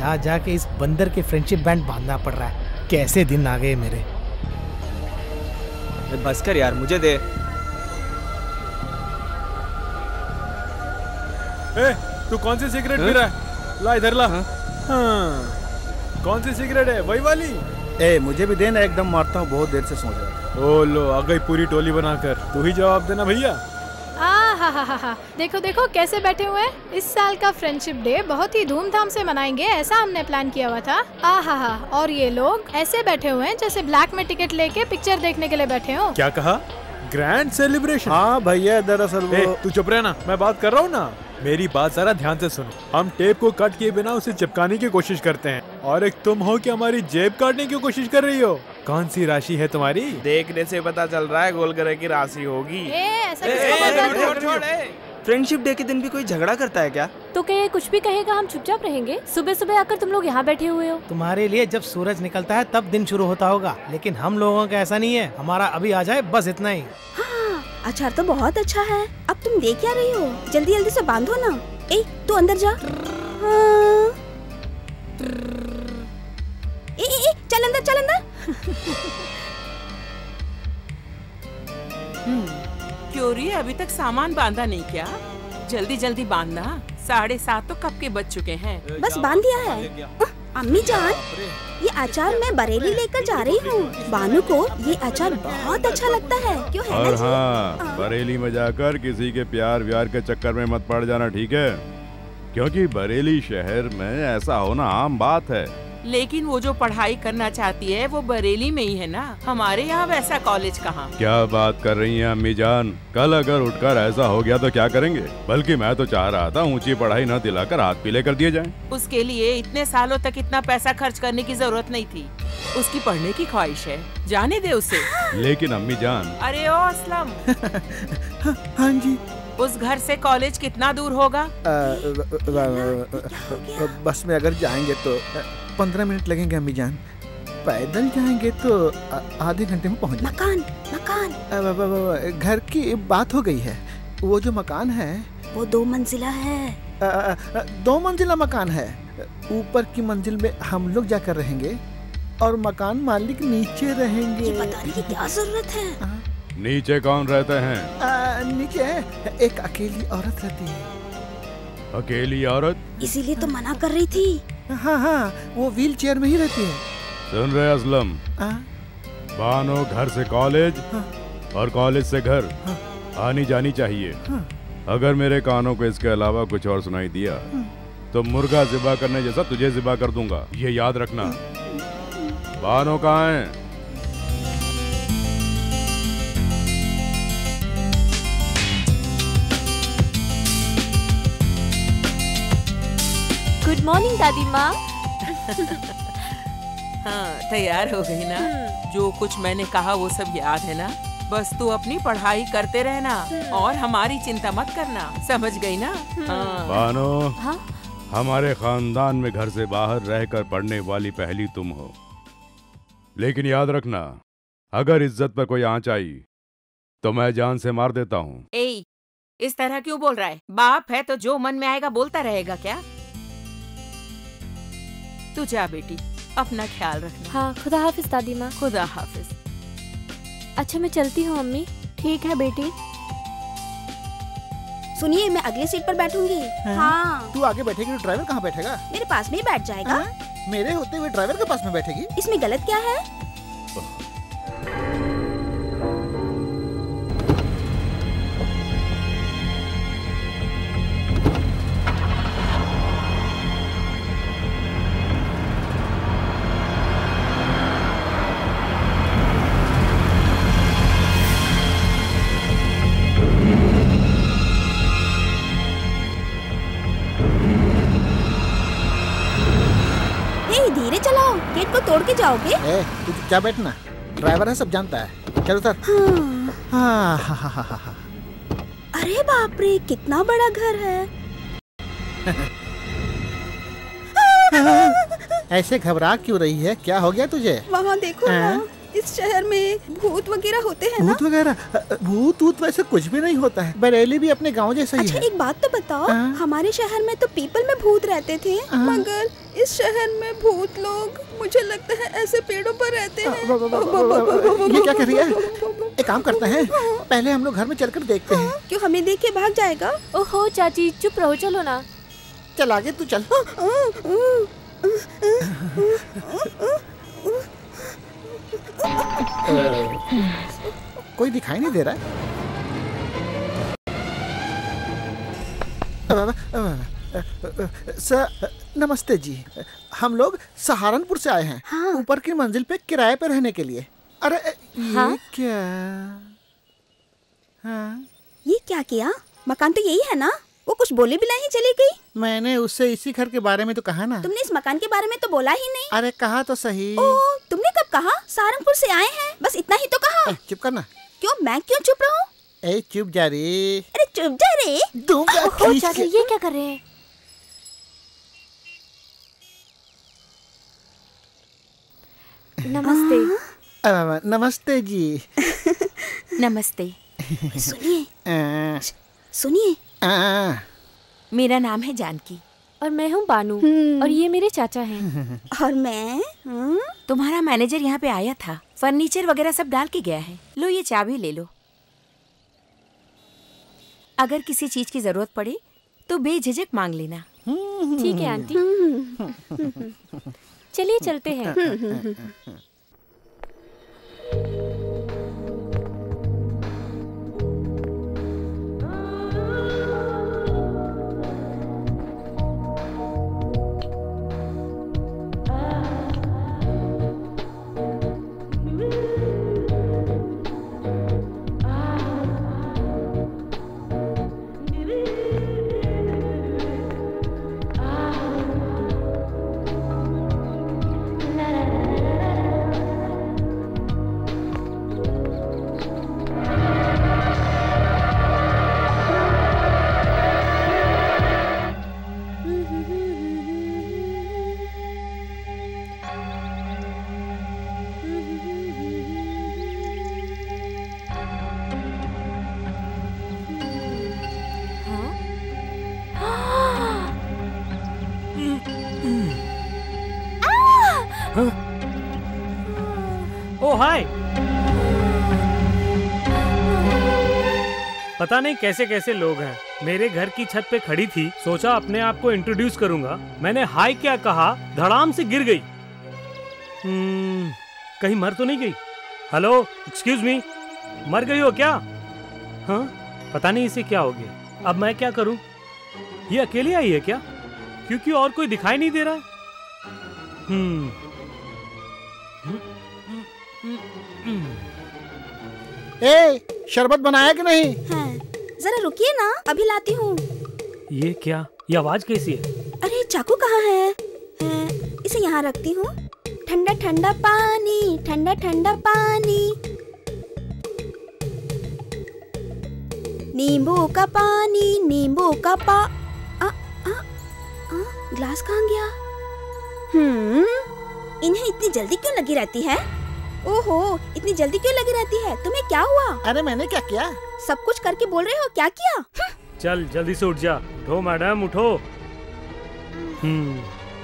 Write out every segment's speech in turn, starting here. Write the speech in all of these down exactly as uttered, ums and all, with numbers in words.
जा जाके इस बंदर के फ्रेंडशिप बैंड बांधना पड़ रहा है। कैसे दिन आ गए मेरे। बस कर यार, मुझे दे। ए, तू कौन सी सिगरेट पी रहा है? ला इधर ला। हाँ? हाँ। कौन सी सिगरेट है? वही वाली? ए, मुझे भी देना, एकदम मारता हूँ, बहुत देर से सोच रहा था। ओ लो, आ गई पूरी टोली बनाकर। तू ही जवाब देना भैया। आ हा हा हा हा, देखो देखो कैसे बैठे हुए हैं। इस साल का फ्रेंडशिप डे बहुत ही धूमधाम से मनाएंगे, ऐसा हमने प्लान किया हुआ था। आ हा हा, और ये लोग ऐसे बैठे हुए हैं जैसे ब्लैक में टिकट लेके पिक्चर देखने के लिए बैठे हो। क्या कहा? Grand celebration? हाँ भैया, दरअसल वो... तू चुप रहना, मैं बात कर रहा हूँ ना। मेरी बात जरा ध्यान से सुनो। हम टेप को कट किए बिना उसे चिपकाने की कोशिश करते हैं, और एक तुम हो कि हमारी जेब काटने की कोशिश कर रही हो। कौन सी राशि है तुम्हारी? देखने से पता चल रहा है गोल ग्रह की राशि होगी। ए, ऐसा किसको बोल रहा है? फ्रेंडशिप डे के दिन भी कोई झगड़ा करता है क्या? तो क्या ये कुछ भी कहेगा हम चुपचाप रहेंगे? सुबह सुबह आकर तुम लोग यहाँ बैठे हुए हो। तुम्हारे लिए जब सूरज निकलता है तब दिन शुरू होता होगा, लेकिन हम लोगों का ऐसा नहीं है। हमारा अभी आ जाए बस इतना ही। हाँ, अचार तो बहुत अच्छा है। अब तुम देख क्या रही हो? जल्दी जल्दी से बांधो ना। ए, तू अंदर जा। हाँ। ए, ए, ए, चल अंदर, चल अंदर। क्योरी, अभी तक सामान बांधा नहीं क्या? जल्दी जल्दी बांधना, साढ़े सात तो कब के बज चुके हैं। बस बांध दिया है। अम्मी जान, ये अचार मैं बरेली लेकर जा रही हूँ। बानू को ये अचार बहुत अच्छा लगता है, क्यों है और ना जी? हाँ, बरेली में जाकर किसी के प्यार व्यार के चक्कर में मत पड़ जाना, ठीक है? क्योंकि बरेली शहर में ऐसा होना आम बात है। लेकिन वो जो पढ़ाई करना चाहती है वो बरेली में ही है ना, हमारे यहाँ वैसा कॉलेज कहाँ। क्या बात कर रही हैं अम्मी जान? कल अगर उठकर ऐसा हो गया तो क्या करेंगे? बल्कि मैं तो चाह रहा था ऊंची पढ़ाई न दिलाकर हाथ पीले कर दिए जाएं। उसके लिए इतने सालों तक इतना पैसा खर्च करने की जरूरत नहीं थी। उसकी पढ़ने की ख्वाहिश है, जाने दे उसे। लेकिन अम्मी जान। अरे ओ असलम। हाँ जी। उस घर से कॉलेज कितना दूर होगा? आ, बस में अगर जाएंगे तो पंद्रह मिनट लगेंगे अम्मी जान। पैदल जाएंगे तो आधे घंटे में पहुंच। मकान, मकान। घर की बात हो गई है। वो जो मकान है वो दो मंजिला है। आ, आ, दो मंजिला मकान है। ऊपर की मंजिल में हम लोग जाकर रहेंगे और मकान मालिक नीचे रहेंगे। ये बताने की क्या जरूरत है? आ? नीचे कौन रहते हैं? आ, नीचे एक अकेली औरत रहती है। अकेली औरत? इसीलिए तो मना कर रही थी। हाँ हाँ, वो व्हील चेयर में ही रहती है। सुन रहे असलम? बानो घर से कॉलेज और कॉलेज से घर आनी जानी चाहिए। अगर मेरे कानों को इसके अलावा कुछ और सुनाई दिया तो मुर्गा ज़िबा करने जैसा तुझे ज़िबा कर दूंगा, ये याद रखना। बानो कहाँ है? गुड मॉर्निंग दादी माँ। हाँ, तैयार हो गई ना? जो कुछ मैंने कहा वो सब याद है ना? बस तू अपनी पढ़ाई करते रहना और हमारी चिंता मत करना, समझ गई ना? हाँ। बानो, हाँ? हमारे खानदान में घर से बाहर रहकर पढ़ने वाली पहली तुम हो। लेकिन याद रखना, अगर इज्जत पर कोई आंच आई तो मैं जान से मार देता हूँ। ए, इस तरह क्यों बोल रहा है? बाप है तो जो मन में आएगा बोलता रहेगा क्या? तू जा बेटी, अपना ख्याल रखना। हाँ, खुदा हाफिज दादी माँ। खुदा हाफिज। अच्छा, मैं चलती हूँ अम्मी। ठीक है बेटी। सुनिए, मैं अगले सीट पर बैठूंगी। हाँ। तू आगे बैठेगी तो ड्राइवर कहाँ बैठेगा? मेरे पास में ही बैठ जाएगा। हाँ? मेरे होते हुए ड्राइवर के पास में बैठेगी? इसमें गलत क्या है? धीरे चलाओ, गेट को तोड़ के जाओगे। ए, तू क्या बैठना, ड्राइवर है, सब जानता है। चलो सर। हाँ। हाँ, हाँ, हाँ, हाँ, हाँ। अरे बाप रे, कितना बड़ा घर है। ऐसे घबरा क्यों रही है? क्या हो गया तुझे? वहाँ देखो ना। इस शहर में भूत वगैरह होते हैं ना? भूत वगैरह? भूत भूत वैसे कुछ भी नहीं होता है। बरेली भी अपने गांव जैसा ही अच्छा, है। एक बात तो बताओ, आ? हमारे शहर में तो पीपल में भूत रहते थे, मगर इस शहर में भूत लोग मुझे लगता है ऐसे पेड़ों पर रहते हैं। ये क्या कर रही है? एक काम करते हैं, पहले हम लोग घर में चलकर देखते हैं। क्यों, हमें देख के भाग जाएगा? ओहो चाची, चुप रहो, चलो ना। चल आगे तू चल। कोई दिखाई नहीं दे रहा है। सर नमस्ते जी, हम लोग सहारनपुर से आए हैं। हाँ। ऊपर की मंजिल पे किराए पे रहने के लिए। अरे ये हाँ? क्या? हाँ? ये क्या किया? मकान तो यही है ना? वो कुछ बोले बिना ही चली गई। मैंने उससे इसी घर के बारे में तो कहा ना। तुमने इस मकान के बारे में तो बोला ही नहीं। अरे कहा तो सही। ओह, तुमने कब कहा? सहारनपुर से आए हैं, बस इतना ही तो कहा। चुप करना। क्यों, मैं क्यों चुप रहूं? ए चुप जा रे। अरे चुप जा रे। ओह चाची, ये क्या कर रहे हैं? नमस्ते। नमस्ते जी। नमस्ते। सुनिए सुनिए, मेरा नाम है जानकी और मैं हूँ बानू और ये मेरे चाचा हैं। और मैं हुँ? तुम्हारा मैनेजर यहाँ पे आया था, फर्नीचर वगैरह सब डाल के गया है। लो ये चाबी ले लो, अगर किसी चीज की जरूरत पड़े तो बेझिझक मांग लेना। ठीक है आंटी। चलिए चलते हैं। ओ हाय, पता नहीं कैसे कैसे लोग हैं। मेरे घर की छत पे खड़ी थी, सोचा अपने आप को इंट्रोड्यूस करूंगा। मैंने हाय क्या कहा, धड़ाम से गिर गई। hmm, कहीं मर तो नहीं गई? हेलो एक्सक्यूज मी, मर गई हो क्या? हाँ, पता नहीं इसे क्या हो गया। अब मैं क्या करूं? ये अकेली आई है क्या? क्योंकि और कोई दिखाई नहीं दे रहा। हम्म ए, शरबत बनाया कि नहीं? हाँ, जरा रुकिए ना, अभी लाती हूँ। ये क्या, ये आवाज कैसी है? अरे चाकू कहाँ है? है, इसे यहाँ रखती हूँ। ठंडा ठंडा पानी, ठंडा ठंडा पानी, नींबू का पानी, नींबू का पा आ, आ, आ, ग्लास कहाँ गया? हम्म, इन्हें इतनी जल्दी क्यों लगी रहती है? ओहो, इतनी जल्दी क्यों लगी रहती है? तुम्हें क्या हुआ? अरे मैंने क्या किया? सब कुछ करके बोल रहे हो, क्या किया? चल जल्दी से उठ जा। उठो मैडम, उठो। हम्म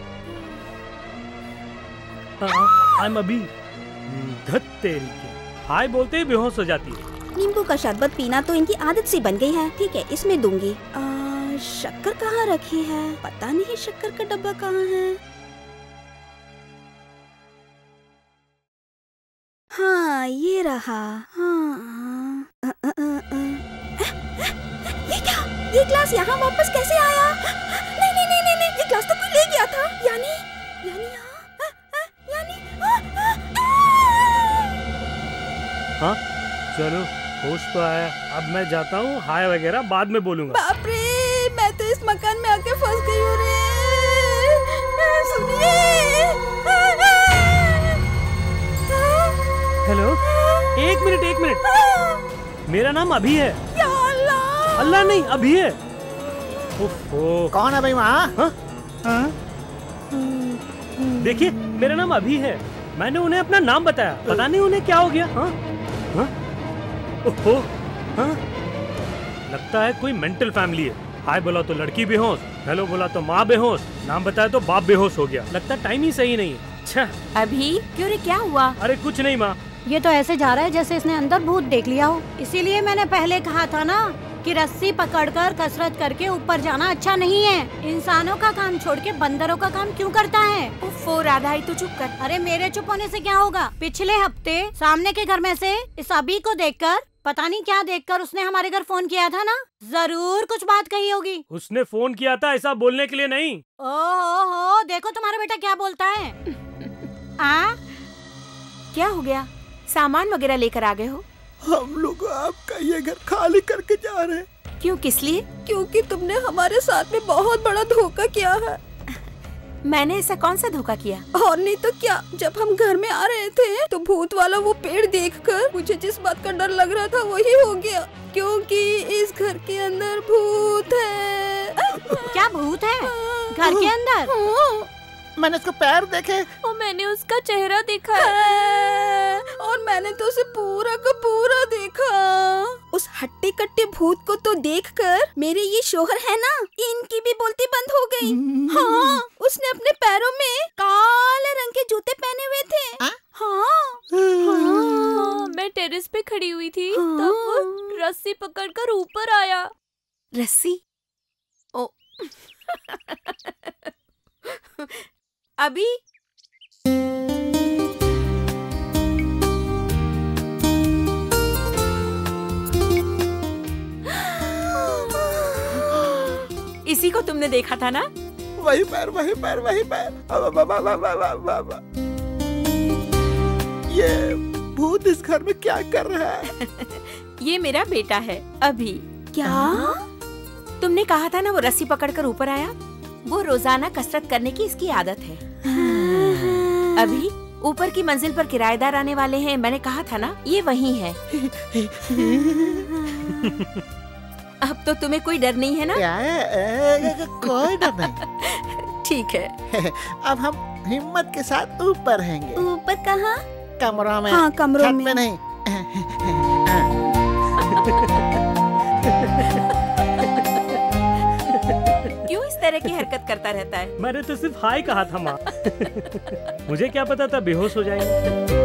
आई एम अभी धत तेरी के। हाय बोलते ही बेहोश हो जाती है। नींबू का शरबत पीना तो इनकी आदत सी बन गई है। ठीक है, इसमें दूंगी। आ, शक्कर कहाँ रखी है? पता नहीं शक्कर का डब्बा कहाँ है। हाँ, ये रहा। हाँ, आ, आ, आ, आ। ये क्या? ये ग्लास यहाँ वापस कैसे आया? नहीं नहीं नहीं नहीं, नहीं। ये ग्लास तो कोई ले गया था। यानी यानी हाँ, यानी हाँ, चलो होश तो आया। अब मैं जाता हूँ, हाय वगैरह बाद में बोलूंगा। बाप रे, मैं तो इस मकान में आके फंस गई हूँ रे। सुनिए। हेलो, एक मिनट एक मिनट, मेरा नाम अभी है। या अल्लाह। अल्लाह नहीं, अभी है। ओहो, कौन है भाई वहाँ? हाँ? देखिए, मेरा नाम अभी है। मैंने उन्हें अपना नाम बताया, पता नहीं उन्हें क्या हो गया। हाँ? हाँ? ओहो, हाँ? लगता है कोई मेंटल फैमिली है। हाय बोला तो लड़की बेहोश, हेलो बोला तो माँ बेहोश, नाम बताया तो बाप बेहोश हो गया। लगता टाइम ही सही नहीं है। अच्छा अभी क्यों रे, क्या हुआ? अरे कुछ नहीं माँ। ये तो ऐसे जा रहा है जैसे इसने अंदर भूत देख लिया हो। इसीलिए मैंने पहले कहा था ना कि रस्सी पकड़कर कसरत करके ऊपर जाना अच्छा नहीं है। इंसानों का काम छोड़ के बंदरों का काम क्यों करता है? उफ़ राधा, ही तो चुप कर। अरे मेरे चुप होने से क्या होगा? पिछले हफ्ते सामने के घर में से इस अभी को देखकर, पता नहीं क्या देखकर उसने हमारे घर फोन किया था ना। जरूर कुछ बात कही होगी। उसने फोन किया था ऐसा बोलने के लिए नहीं। ओहो हो, देखो तुम्हारा बेटा क्या बोलता है। आ? क्या हो गया? सामान वगैरह लेकर आ गए हो? हम लोग आपका ये घर खाली करके जा रहे हैं। क्यों, किस लिए? क्योंकि तुमने हमारे साथ में बहुत बड़ा धोखा किया है। मैंने ऐसा कौन सा धोखा किया? और नहीं तो क्या, जब हम घर में आ रहे थे तो भूत वाला वो पेड़ देखकर मुझे जिस बात का डर लग रहा था वही हो गया, क्योंकि इस घर के अंदर भूत है। क्या भूत है घर के अंदर? हाँ। मैंने उसको पैर देखे और मैंने उसका चेहरा देखा है। और मैंने तो उसे पूरा का पूरा देखा। उस हट्टी कट्टी भूत को तो देखकर मेरे ये शोहर है ना, इनकी भी बोलती बंद हो गई। हाँ, उसने अपने पैरों में काले रंग के जूते पहने हुए थे। हाँ, हाँ, मैं टेरेस पे खड़ी हुई थी, तब वो रस्सी पकड़कर ऊपर आया। रस्सी? ओ अभी इसी को तुमने देखा था ना? वही पैर, वही पैर, वही पैर। अब, अब, अब, अब, अब, अब, अब। ये भूत इस घर में क्या कर रहा है? ये मेरा बेटा है अभी। क्या? तुमने कहा था ना वो रस्सी पकड़कर ऊपर आया। वो रोजाना कसरत करने की इसकी आदत है। अभी ऊपर की मंजिल पर किराएदार आने वाले हैं, मैंने कहा था ना, ये वही है। अब तो तुम्हें कोई डर नहीं है ना? कोई डर नहीं। ठीक है। अब हम हिम्मत के साथ ऊपर रहेंगे। ऊपर कहाँ? कमरों में। हाँ, कमरों छत में। पे नहीं। क्यों इस तरह की हरकत करता रहता है? मैंने तो सिर्फ हाय कहा था माँ। मुझे क्या पता था बेहोश हो जाएंगे।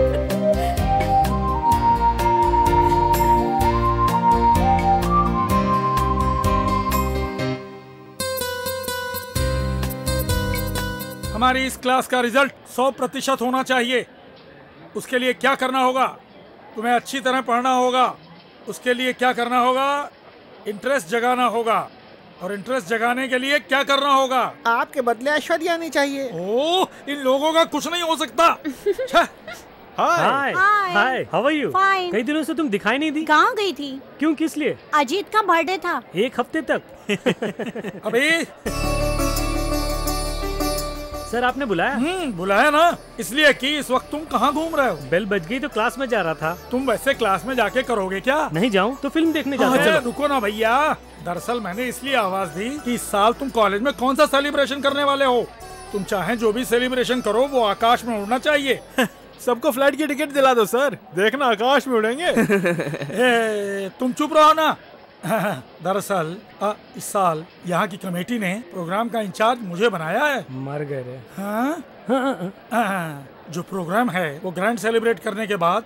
हमारी इस क्लास का रिजल्ट सौ प्रतिशत होना चाहिए। उसके लिए क्या करना होगा? तुम्हें अच्छी तरह पढ़ना होगा। उसके लिए क्या करना होगा? इंटरेस्ट जगाना होगा। और इंटरेस्ट जगाने के लिए क्या करना होगा? आपके बदले ऐश्वर्या आनी चाहिए। ओह, इन लोगों का कुछ नहीं हो सकता। Hi hi, how are you? Fine. कई दिनों से तुम दिखाई नहीं दी। गाँव गई थी। क्यों, किस लिए? अजीत का बर्थडे था। एक हफ्ते तक। अभी सर आपने बुलाया? हम्म बुलाया ना, इसलिए कि इस वक्त तुम कहाँ घूम रहे हो? बेल बज गई तो क्लास में जा रहा था। तुम वैसे क्लास में जाके करोगे क्या? नहीं जाऊँ तो फिल्म देखने जाता। चलो रुको ना भैया, दरअसल मैंने इसलिए आवाज दी कि इस साल तुम कॉलेज में कौन सा सेलिब्रेशन करने वाले हो। तुम चाहे जो भी सेलिब्रेशन करो वो आकाश में उड़ना चाहिए। सबको फ्लाइट की टिकट दिला दो सर, देखना आकाश में उड़ेंगे। ए, तुम चुप रहो ना। दरअसल इस साल यहाँ की कमेटी ने प्रोग्राम का इंचार्ज मुझे बनाया है। मर गए रे। हाँ? हाँ, हाँ, जो प्रोग्राम है वो ग्रैंड सेलिब्रेट करने के बाद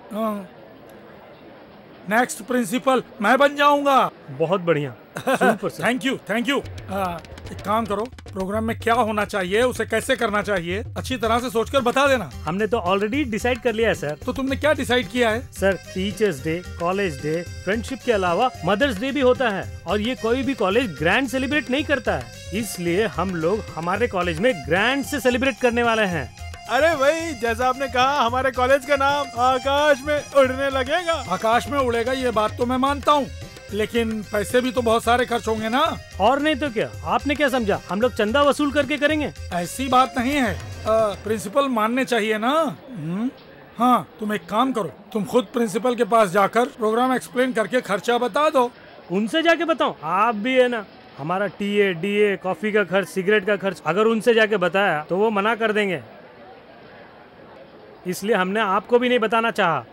नेक्स्ट प्रिंसिपल मैं बन जाऊंगा। बहुत बढ़िया। Thank you thank you. एक काम करो, प्रोग्राम में क्या होना चाहिए, उसे कैसे करना चाहिए, अच्छी तरह से सोचकर बता देना। हमने तो ऑलरेडी डिसाइड कर लिया है सर। तो तुमने क्या डिसाइड किया है? Sir teachers day, college day, friendship के अलावा मदर्स डे भी होता है और ये कोई भी कॉलेज ग्रैंड सेलिब्रेट नहीं करता है, इसलिए हम लोग हमारे कॉलेज में ग्रैंड से सेलिब्रेट करने वाले हैं। अरे भाई, जैसा आपने कहा हमारे कॉलेज का नाम आकाश में उड़ने लगेगा। आकाश में उड़ेगा ये बात तो मैं मानता हूँ, लेकिन पैसे भी तो बहुत सारे खर्च होंगे ना। और नहीं तो क्या, आपने क्या समझा हम लोग चंदा वसूल करके करेंगे? ऐसी बात नहीं है, प्रिंसिपल मानने चाहिए ना। हुँ? हाँ, तुम एक काम करो, तुम खुद प्रिंसिपल के पास जाकर प्रोग्राम एक्सप्लेन करके खर्चा बता दो। उनसे जाके बताओ? आप भी है ना, हमारा T A, D A, coffee का खर्च, सिगरेट का खर्च, अगर उनसे जाके बताया तो वो मना कर देंगे। इसलिए हमने आपको भी नहीं बताना चाहा।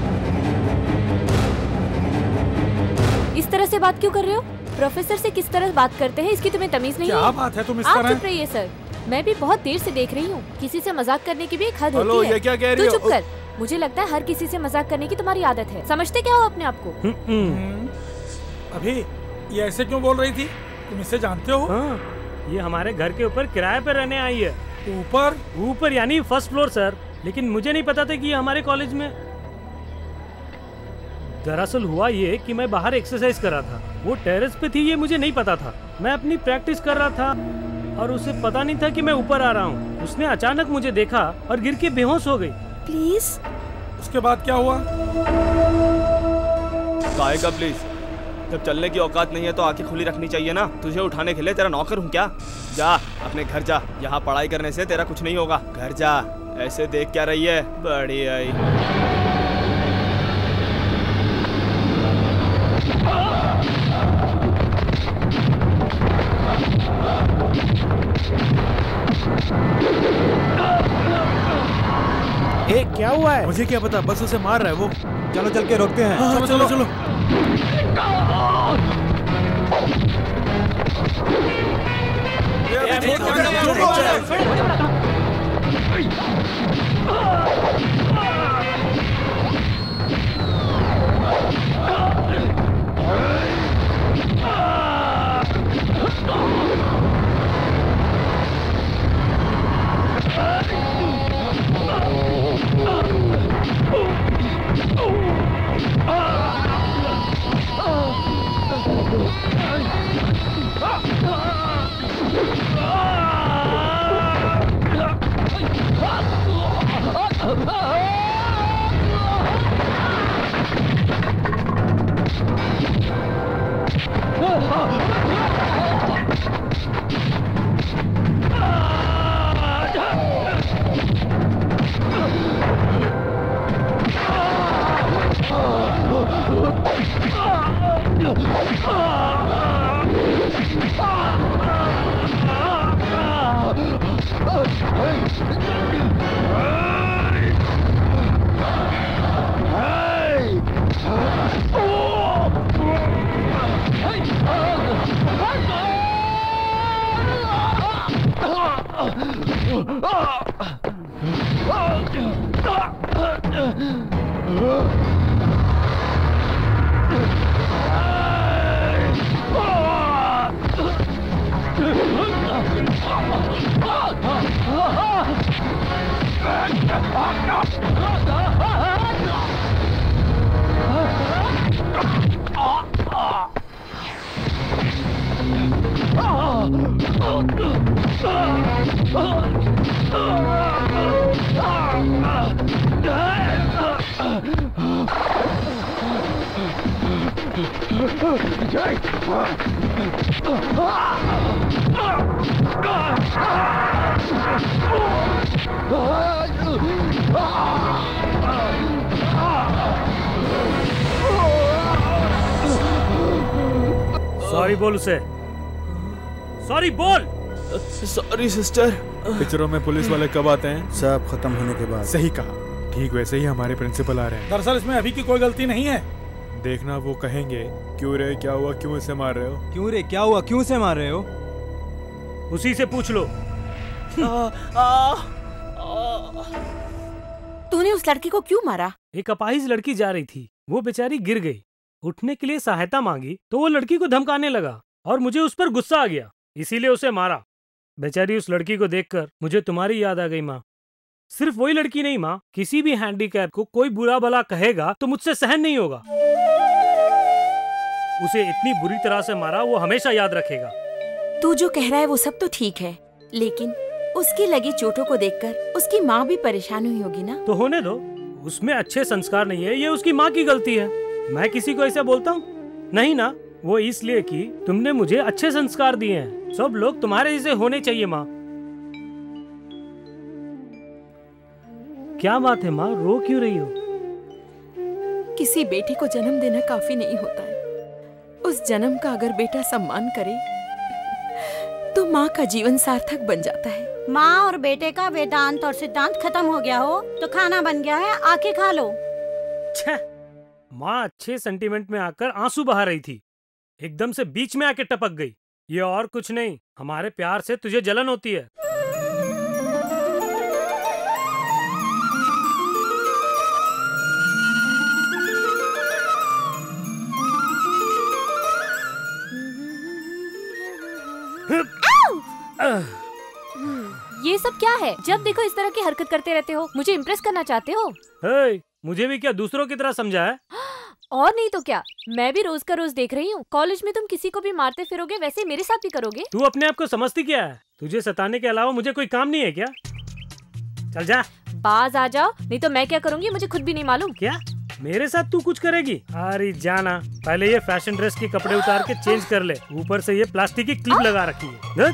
इस तरह से बात क्यों कर रहे हो? प्रोफेसर से किस तरह बात करते हैं इसकी तुम्हें तमीज नहीं है? क्या बात है तुम इस आप तरह? चुप रहिए सर, मैं भी बहुत देर से देख रही हूँ। किसी से मजाक करने की भी एक हद हेलो, होती है। ये क्या कह रही तू हो? चुप कर। मुझे लगता है हर किसी से मजाक करने की तुम्हारी आदत है। समझते क्या हो अपने आप को? अभी ये ऐसे क्यों बोल रही थी? तुम इसे जानते हो? हाँ, ये हमारे घर के ऊपर किराए पर रहने आई है। ऊपर? ऊपर यानी फर्स्ट फ्लोर सर। लेकिन मुझे नहीं पता था कि ये हमारे कॉलेज में। दरअसल हुआ ये कि मैं बाहर एक्सरसाइज कर रहा था, वो टेरेस पे थी, ये मुझे नहीं पता था। मैं अपनी प्रैक्टिस कर रहा था और उसे पता नहीं था कि मैं ऊपर आ रहा हूँ। उसने अचानक मुझे देखा और गिर के बेहोश हो गई। प्लीज। उसके बाद क्या हुआ? काहे का प्लीज? जब चलने की औकात नहीं है तो आंखें खुली रखनी चाहिए ना। तुझे उठाने के लिए तेरा नौकर हूँ क्या? जा अपने घर जा, यहाँ पढ़ाई करने से तेरा कुछ नहीं होगा। घर जा, ऐसे देख क्या रही है? बड़ी आई। ए, क्या हुआ है? मुझे क्या पता, बस उसे मार रहा है वो। चलो चल के रोकते हैं। हाँ, चलो चलो, चलो। सॉरी बोल उसे, सॉरी बोल। Sorry sister. पिक्चरों में पुलिस वाले कब आते हैं? सब खत्म होने के बाद। सही कहा। ठीक वैसे ही हमारे प्रिंसिपल आ रहे हैं। दरअसल इसमें अभी की कोई गलती नहीं है। देखना वो कहेंगे क्यों रे, क्या हुआ, क्यों इसे मार रहे हो? क्यों रे, क्या हुआ, क्यों इसे मार रहे हो? उसी से पूछ लो। तूने उस लड़की को क्यों मारा? एक अपाहिज लड़की जा रही थी, वो बेचारी गिर गई। उठने के लिए सहायता मांगी तो वो लड़की को धमकाने लगा और मुझे उस पर गुस्सा आ गया, इसीलिए उसे मारा। बेचारी उस लड़की को देखकर मुझे तुम्हारी याद आ गई माँ। सिर्फ वही लड़की नहीं माँ, किसी भी हैंडीकैप को कोई बुरा भला कहेगा तो मुझसे सहन नहीं होगा। उसे इतनी बुरी तरह से मारा, वो हमेशा याद रखेगा। तू जो कह रहा है वो सब तो ठीक है, लेकिन उसकी लगी चोटों को देखकर उसकी माँ भी परेशान हुई होगी ना? तो होने दो, उसमें अच्छे संस्कार नहीं है, ये उसकी माँ की गलती है। मैं किसी को ऐसा बोलता हूँ? नहीं ना। वो इसलिए कि तुमने मुझे अच्छे संस्कार दिए हैं। सब लोग तुम्हारे जैसे होने चाहिए माँ। क्या बात है माँ, रो क्यों रही हो? किसी बेटे को जन्म देना काफी नहीं होता है। उस जन्म का अगर बेटा सम्मान करे तो माँ का जीवन सार्थक बन जाता है। माँ और बेटे का वेदांत और सिद्धांत खत्म हो गया हो तो खाना बन गया है, आके खा लो। छह, माँ अच्छे सेंटीमेंट में आकर आंसू बहा रही थी, एकदम से बीच में आके टपक गई। ये और कुछ नहीं, हमारे प्यार से तुझे जलन होती है। ये सब क्या है? जब देखो इस तरह की हरकत करते रहते हो। मुझे इम्प्रेस करना चाहते हो? हे, मुझे भी क्या दूसरों की तरह समझा है? और नहीं तो क्या, मैं भी रोज का रोज देख रही हूँ। कॉलेज में तुम किसी को भी मारते फिरोगे, वैसे मेरे साथ भी करोगे। तू अपने आप को समझती क्या है? तुझे सताने के अलावा मुझे कोई काम नहीं है क्या? चल जा। बाज आ जाओ, नहीं तो मैं क्या करूँगी मुझे खुद भी नहीं मालूम। क्या मेरे साथ तू कुछ करेगी? अरे जाना, पहले ये फैशन ड्रेस के कपड़े उतार के चेंज कर ले, ऊपर से ये प्लास्टिक की क्लिप लगा रखी है।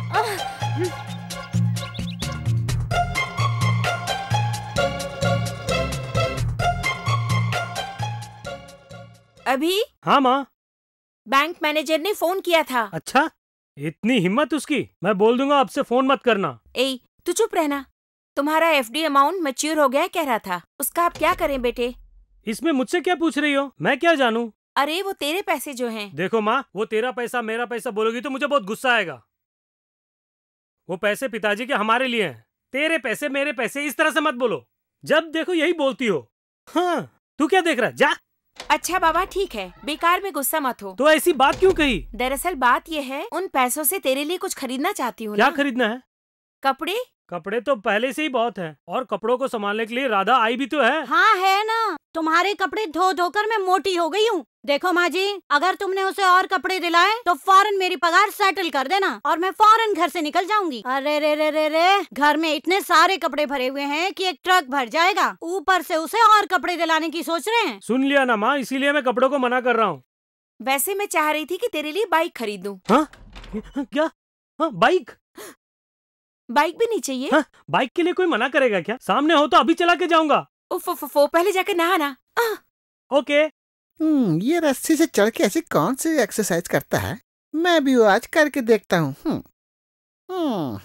अभी? हाँ माँ। बैंक मैनेजर ने फोन किया था। अच्छा, इतनी हिम्मत उसकी? मैं बोल दूंगा अब से फोन मत करना। ए, तू चुप रहना। तुम्हारा एफडी अमाउंट मैच्योर हो गया कह रहा था, उसका आप क्या करें बेटे? इसमें मुझसे क्या पूछ रही हो? मैं क्या जानूं? अरे वो तेरे पैसे जो हैं। देखो माँ, वो तेरा पैसा मेरा पैसा बोलोगी तो मुझे बहुत गुस्सा आएगा। वो पैसे पिताजी के हमारे लिए हैं। तेरे पैसे मेरे पैसे इस तरह से मत बोलो, जब देखो यही बोलती हो। हाँ, तू क्या देख रहा है? जा। अच्छा बाबा ठीक है, बेकार में गुस्सा मत हो। तो ऐसी बात क्यों कही? दरअसल बात ये है, उन पैसों से तेरे लिए कुछ खरीदना चाहती हूँ। क्या खरीदना है? कपड़े। कपड़े तो पहले से ही बहुत हैं, और कपड़ों को संभालने के लिए राधा आई भी तो है। हाँ है ना, तुम्हारे कपड़े धो धोकर मैं मोटी हो गई हूँ। देखो माँ जी, अगर तुमने उसे और कपड़े दिलाए तो फौरन मेरी पगार सेटल कर देना और मैं फौरन घर से निकल जाऊंगी। अरे रे रे रे रे, घर में इतने सारे कपड़े भरे हुए हैं कि एक ट्रक भर जाएगा, ऊपर से उसे और कपड़े दिलाने की सोच रहे हैं। सुन लिया ना माँ, इसीलिए मैं कपड़ों को मना कर रहा हूँ। वैसे मैं चाह रही थी कि तेरे लिए बाइक खरीदूं। हाँ? क्या? हाँ, बाइक? बाइक भी नहीं चाहिए? हाँ, बाइक के लिए कोई मना करेगा क्या? सामने हो तो अभी चला के जाऊंगा। उफ उफ उफ, पहले जाकर नहाना। ओके। हम्म, ये रस्सी से चढ़ के ऐसी कौन सी एक्सरसाइज करता है? मैं भी वो आज करके देखता हूँ। हम्म हम्म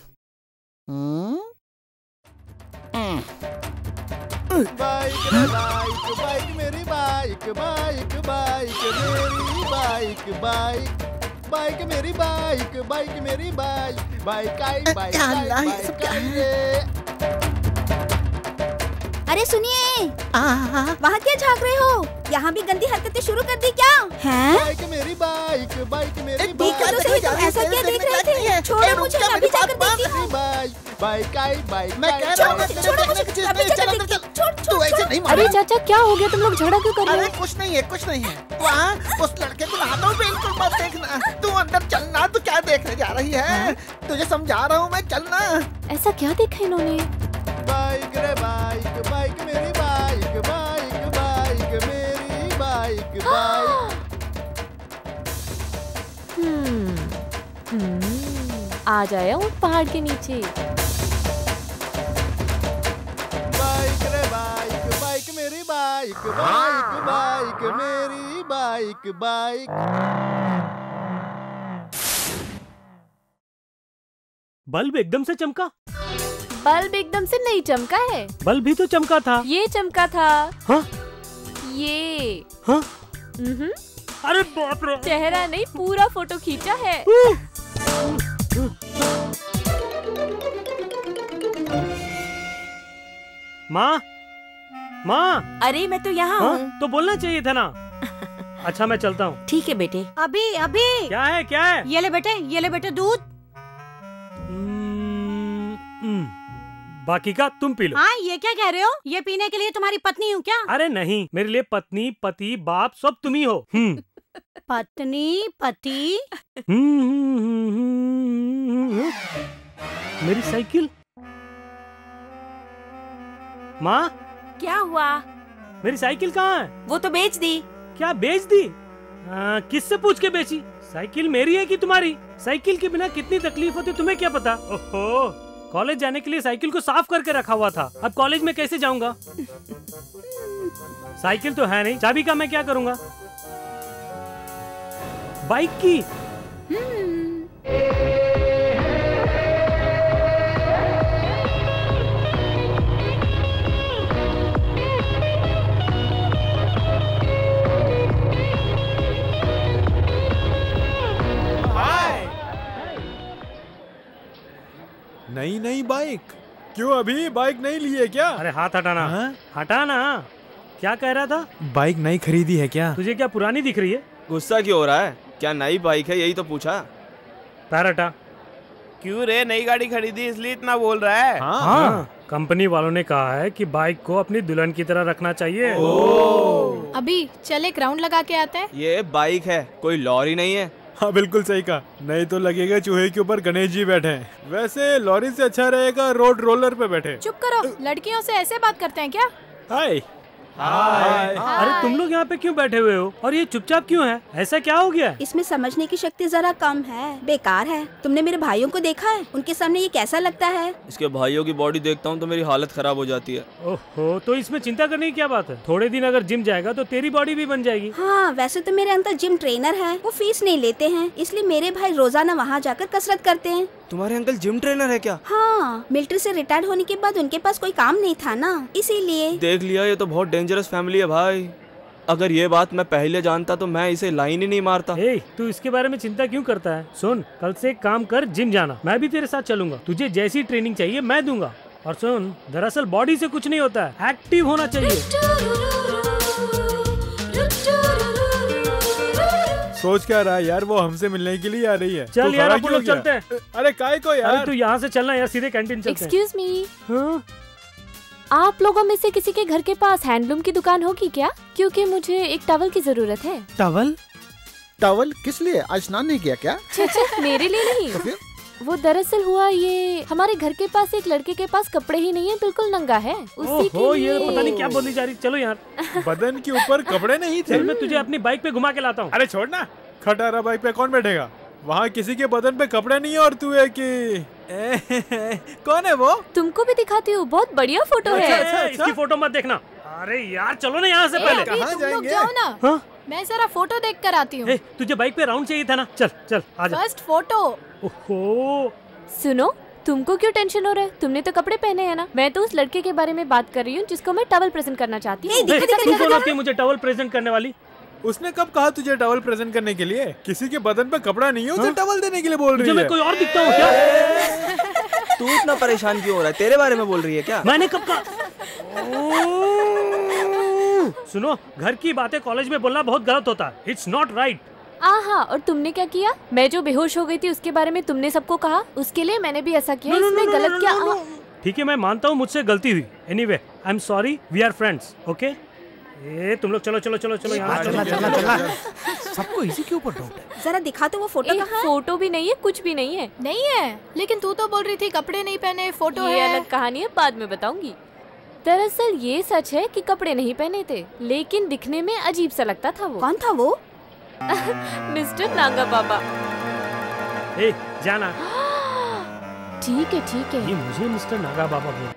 हम्म बाइक रे बाइक, बाइक मेरी बाइक, बाइक बाइक मेरी बाइक, बाइक बाइक मेरी बाइक, बाइक मेरी बाइक, बाइक आई बाइक बाइक आई रे। अरे सुनिए, वहाँ क्या झांक रहे हो? यहाँ भी गंदी हरकतें शुरू कर दी क्या? हैं? बाइक मेरी बाइक, बाइक मेरी बाइक। तो सही, तुम ऐसा क्या देख रहे थे? छोड़ो मुझे, मैं अभी जाकर देखती हूँ। बाइक आई बाइक, मैं कह रहा हूँ छोड़ो मुझे, अभी जाकर देखती हूँ। छोड़ छोड़ छोड़। अरे चाचा क्या हो गया? तुम लोग झगड़ा क्यों कर रहे हो? अरे कुछ नहीं है, कुछ नहीं है। वहाँ उस लड़के को नहाता हूँ, बिल्कुल मत देखना। तू अंदर चलना, तू क्या देखने जा रही है? तुझे समझा रहा हूँ मैं, चलना। ऐसा क्या देखा इन्होंने? बाइक रे बाइक, बाइक मेरी बाइक, बाइक बाइक मेरी बाइक, बाइक। हम्म, हम्म, आ जाया उन पहाड़ के नीचे। बाइक रे बाइक, बाइक मेरी बाइक, बाइक बाइक मेरी बाइक, बाइक। बल्ब एकदम से चमका? बल्ब एकदम से नहीं चमका है। बल्ब भी तो चमका था। ये चमका था। हाँ? ये। हाँ? हम्म। अरे बाप रे। चेहरा नहीं, पूरा फोटो खींचा है। माँ, माँ। अरे मैं तो यहाँ हूँ। तो बोलना चाहिए था ना। अच्छा मैं चलता हूँ। ठीक है बेटे। अभी अभी। क्या है क्या है? ये ले बेटे, ये ले बेटे दूध। बाकी का तुम पी लो। हाँ, ये क्या कह रहे हो? ये पीने के लिए तुम्हारी पत्नी हूँ क्या? अरे नहीं, मेरे लिए पत्नी, पति, बाप सब तुम ही हो। पत्नी, पति। मेरी साइकिल। माँ। क्या हुआ? मेरी साइकिल कहाँ है? वो तो बेच दी। क्या बेच दी? किससे पूछ के बेची? साइकिल मेरी है कि तुम्हारी? साइकिल के बिना कितनी तकलीफ होती तुम्हें क्या पता? ओहो, कॉलेज जाने के लिए साइकिल को साफ करके रखा हुआ था, अब कॉलेज में कैसे जाऊंगा? साइकिल तो है नहीं, चाबी का मैं क्या करूंगा? बाइक की। बाइक? क्यों अभी बाइक नहीं ली है क्या? अरे हाथ हटाना। हाँ? हटाना। क्या कह रहा था? बाइक नई खरीदी है क्या? तुझे क्या पुरानी दिख रही है? गुस्सा क्यों हो रहा है? क्या नई बाइक है, यही तो पूछा। पैर हटा। क्यों रे, नई गाड़ी खरीदी इसलिए इतना बोल रहा है? हाँ, हाँ। कंपनी वालों ने कहा है कि बाइक को अपनी दुल्हन की तरह रखना चाहिए। अभी चल एक राउंड लगा के आते हैं। ये बाइक है, कोई लॉरी नहीं है। हाँ बिल्कुल सही कहा, नहीं तो लगेगा चूहे के ऊपर गणेश जी बैठे हैं। वैसे लॉरी से अच्छा रहेगा रोड रोलर पे बैठे। चुप करो, लड़कियों से ऐसे बात करते हैं क्या? हाय। हाय। अरे तुम लोग यहाँ पे क्यों बैठे हुए हो और ये चुपचाप क्यों है? ऐसा क्या हो गया? इसमें समझने की शक्ति जरा कम है, बेकार है। तुमने मेरे भाइयों को देखा है? उनके सामने ये कैसा लगता है? इसके भाइयों की बॉडी देखता हूँ तो मेरी हालत खराब हो जाती है। ओहो, तो इसमें चिंता करने की क्या बात है? थोड़े दिन अगर जिम जाएगा तो तेरी बॉडी भी बन जाएगी। हाँ, वैसे तो मेरे अंकल जिम ट्रेनर है, वो फीस नहीं लेते हैं, इसलिए मेरे भाई रोजाना वहाँ जाकर कसरत करते हैं। तुम्हारे अंकल जिम ट्रेनर है क्या? हाँ, मिलिट्री से रिटायर्ड होने के बाद उनके पास कोई काम नहीं था ना, इसीलिए। देख लिया, ये तो बहुत डेंजरस फैमिली है भाई। अगर ये बात मैं पहले जानता तो मैं इसे लाइन ही नहीं मारता। ए, तू इसके बारे में चिंता क्यों करता है? सुन, कल से एक काम कर, जिम जाना। मैं भी तेरे साथ चलूंगा। तुझे जैसी ट्रेनिंग चाहिए मैं दूंगा। और सुन, दरअसल बॉडी से कुछ नहीं होता है, एक्टिव होना चाहिए। सोच क्या रहा है यार, वो हमसे मिलने के लिए आ रही है। चल यार, अपन लोग चलते हैं। अरे काय को यार? अरे तू यहाँ से चलना यार, सीधे कैंटीन चलते हैं। एक्सक्यूज मी, हाँ? आप लोगों में से किसी के घर के पास हैंडलूम की दुकान होगी क्या? क्योंकि मुझे एक टॉवल की जरूरत है। टॉवल? टॉवल किस लिए? आज स्नान नहीं किया क्या? अच्छा, मेरे लिए नहीं। वो दरअसल हुआ ये, हमारे घर के पास एक लड़के के पास कपड़े ही नहीं है, बिल्कुल नंगा है। उसी ओहो, के ये लिए... पता नहीं क्या बोलनी जा रही। चलो यार। बदन के ऊपर कपड़े नहीं थे। चल मैं तुझे अपनी बाइक पे घुमा के लाता हूँ। अरे छोड़ना, खटारा बाइक पे कौन बैठेगा? वहाँ किसी के बदन पे कपड़े नहीं है और तू है कि कौन है वो? तुमको भी दिखाती हूँ, बहुत बढ़िया फोटो अच्छा, है। अच्छा, अच्छा। इसकी फोटो मत देखना। अरे यार चलो ना यहाँ से पहले। कहाँ जाएंगे? जाओ ना। हाँ? मैं जरा फोटो देख कर आती हूँ। तुझे बाइक पे राउंड चाहिए था ना? चल चल आजा। First photo. ओहो। सुनो, तुमको क्यों टेंशन हो रहा है? तुमने तो कपड़े पहने हैं ना। मैं तो उस लड़के के बारे में बात कर रही हूँ जिसको मैं टॉवल प्रेजेंट करना चाहती हूँ। तू कौन होती है मुझे टॉवल प्रेजेंट करने वाली? उसने कब कहा तुझे टॉवल प्रेजेंट करने के लिए? किसी के बदन पे कपड़ा नहीं है, उसे टॉवल देने के लिए बोल रही है। मैं कोई और दिखता हूँ क्या? तू इतना परेशान क्यों हो रहा है? तेरे बारे में बोल रही है क्या? मैंने कब कहा? सुनो, घर की बातें कॉलेज में बोलना बहुत गलत होता है। It's not right. आहा, और तुमने क्या किया? मैं जो बेहोश हो गई थी उसके बारे में तुमने सबको कहा, उसके लिए मैंने भी ऐसा किया। इसमें गलत क्या? ठीक है, मैं मानता हूँ मुझसे गलती हुई। Anyway, I am sorry, we are friends, okay? ए, तुम लोग चलो चलो चलो चलो यहाँ। चला चला चला। सबको इसी के ऊपर डाउट है। जरा दिखा तो वो फोटो कहाँ है? फोटो भी नहीं है, कुछ भी नहीं है। नहीं है, लेकिन तू तो बोल रही थी कपड़े नहीं पहने, फोटो ये है। अलग कहानी है, बाद में बताऊंगी। दरअसल ये सच है कि कपड़े नहीं पहने थे, लेकिन दिखने में अजीब सा लगता था वो। कौन था वो? मिस्टर नागा बाबा। ए, जाना। ठीक है ठीक है। ये मुझे मिस्टर नागा बाबा बोल।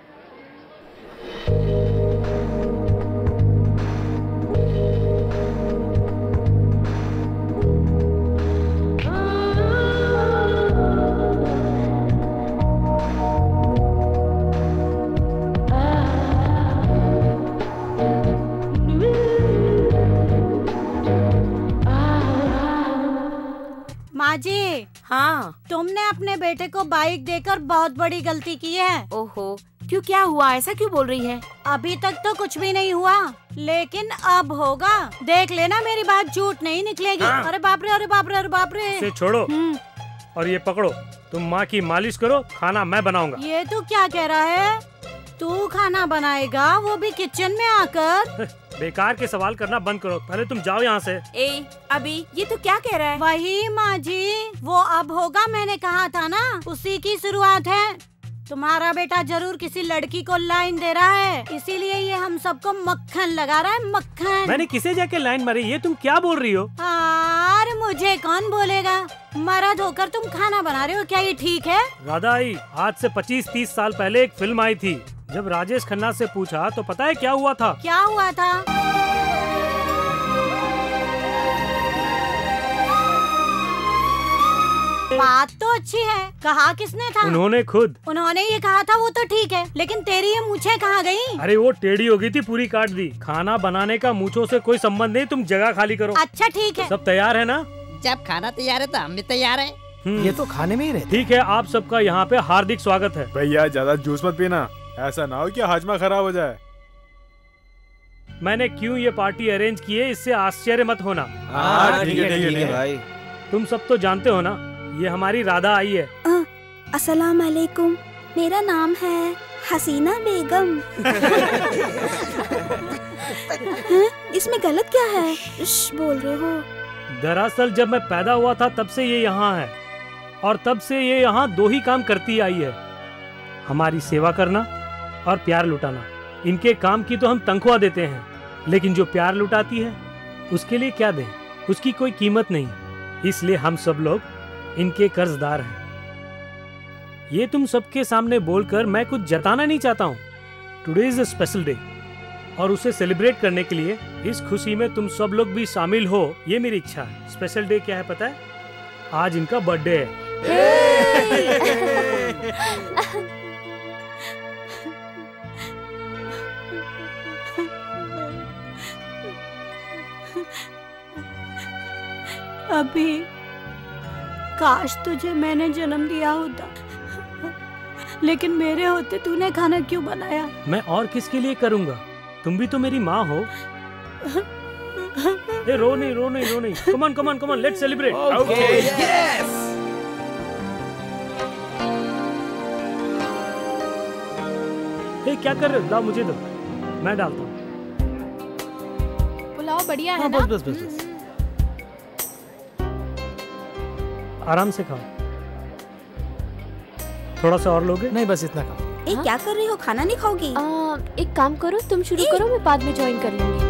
माँ जी। हाँ, तुमने अपने बेटे को बाइक देकर बहुत बड़ी गलती की है। ओहो, क्यों, क्या हुआ? ऐसा क्यों बोल रही है? अभी तक तो कुछ भी नहीं हुआ, लेकिन अब होगा। देख लेना, मेरी बात झूठ नहीं निकलेगी। हाँ। अरे बाप रे, अरे बाप रे, अरे बाप रे। इसे छोड़ो और ये पकड़ो। तुम माँ की मालिश करो, खाना मैं बनाऊंगा। ये तू क्या कह रहा है? तू खाना बनाएगा, वो भी किचन में आकर? बेकार के सवाल करना बंद करो, पहले तुम जाओ यहाँ से। ए, अभी ये तो क्या कह रहा है? वही माँ जी, वो अब होगा, मैंने कहा था ना, उसी की शुरुआत है। तुम्हारा बेटा जरूर किसी लड़की को लाइन दे रहा है, इसीलिए ये हम सबको मक्खन लगा रहा है, मक्खन। मैंने किसे जाके लाइन मारी? ये तुम क्या बोल रही हो? यार मुझे कौन बोलेगा? मर्द होकर तुम खाना बना रहे हो, क्या ये ठीक है? राधा आई, आज से पच्चीस तीस साल पहले एक फिल्म आई थी। जब राजेश खन्ना से पूछा तो पता है क्या हुआ था? क्या हुआ था? बात तो अच्छी है, कहा किसने था? उन्होंने खुद। उन्होंने ये कहा था वो तो ठीक है, लेकिन तेरी ये मूछें कहाँ गई? अरे वो टेढ़ी हो गई थी, पूरी काट दी। खाना बनाने का मूछों से कोई संबंध नहीं, तुम जगह खाली करो। अच्छा ठीक है। सब तैयार है ना? जब खाना तैयार है तो हम भी तैयार हैं। ये तो खाने में ही रहता। ठीक है, आप सबका यहाँ पे हार्दिक स्वागत है। भैया ज्यादा जूस मत पीना, ऐसा ना हो कि हाजमा खराब हो जाए। मैंने क्यों ये पार्टी अरेंज की है इससे आश्चर्य मत होना। हाँ, ठीक है, ठीक है भाई। तुम सब तो जानते हो ना, ये हमारी राधा आई है। अस्सलाम वालेकुम, मेरा नाम है हसीना बेगम। हाँ? इसमें गलत क्या है? इश, बोल रहे हो? दरअसल जब मैं पैदा हुआ था तब से ये यहाँ है, और तब से ये यहाँ दो ही काम करती आई है, हमारी सेवा करना और प्यार लुटाना। इनके काम की तो हम तनख्वाह देते हैं, लेकिन जो प्यार लुटाती है उसके लिए क्या दें, उसकी कोई कीमत नहीं। इसलिए हम सब लोग इनके कर्जदार हैं। ये तुम सबके सामने बोलकर मैं कुछ जताना नहीं चाहता हूँ। Today is a special day, और उसे सेलिब्रेट करने के लिए इस खुशी में तुम सब लोग भी शामिल हो, ये मेरी इच्छा है। स्पेशल डे क्या है पता है? आज इनका बर्थडे है। अभी काश तुझे मैंने जन्म दिया होता, लेकिन मेरे होते तूने खाना क्यों बनाया? मैं और किसके लिए करूंगा? तुम भी तो मेरी माँ हो। ए, रो नहीं रो नहीं रो नहीं। Come on come on come on, let's celebrate. Okay, yes. ए, क्या कर रहे हो? लाओ मुझे दो, मैं डालता हूँ। पुलाव बढ़िया है हाँ, ना? बस बस बस बस। आराम से खाओ। थोड़ा सा और लोगे? नहीं, बस इतना खाओ। ए, क्या कर रही हो? खाना नहीं खाओगी? आ, एक काम करो, तुम शुरू करो, मैं बाद में ज्वाइन कर लूंगी।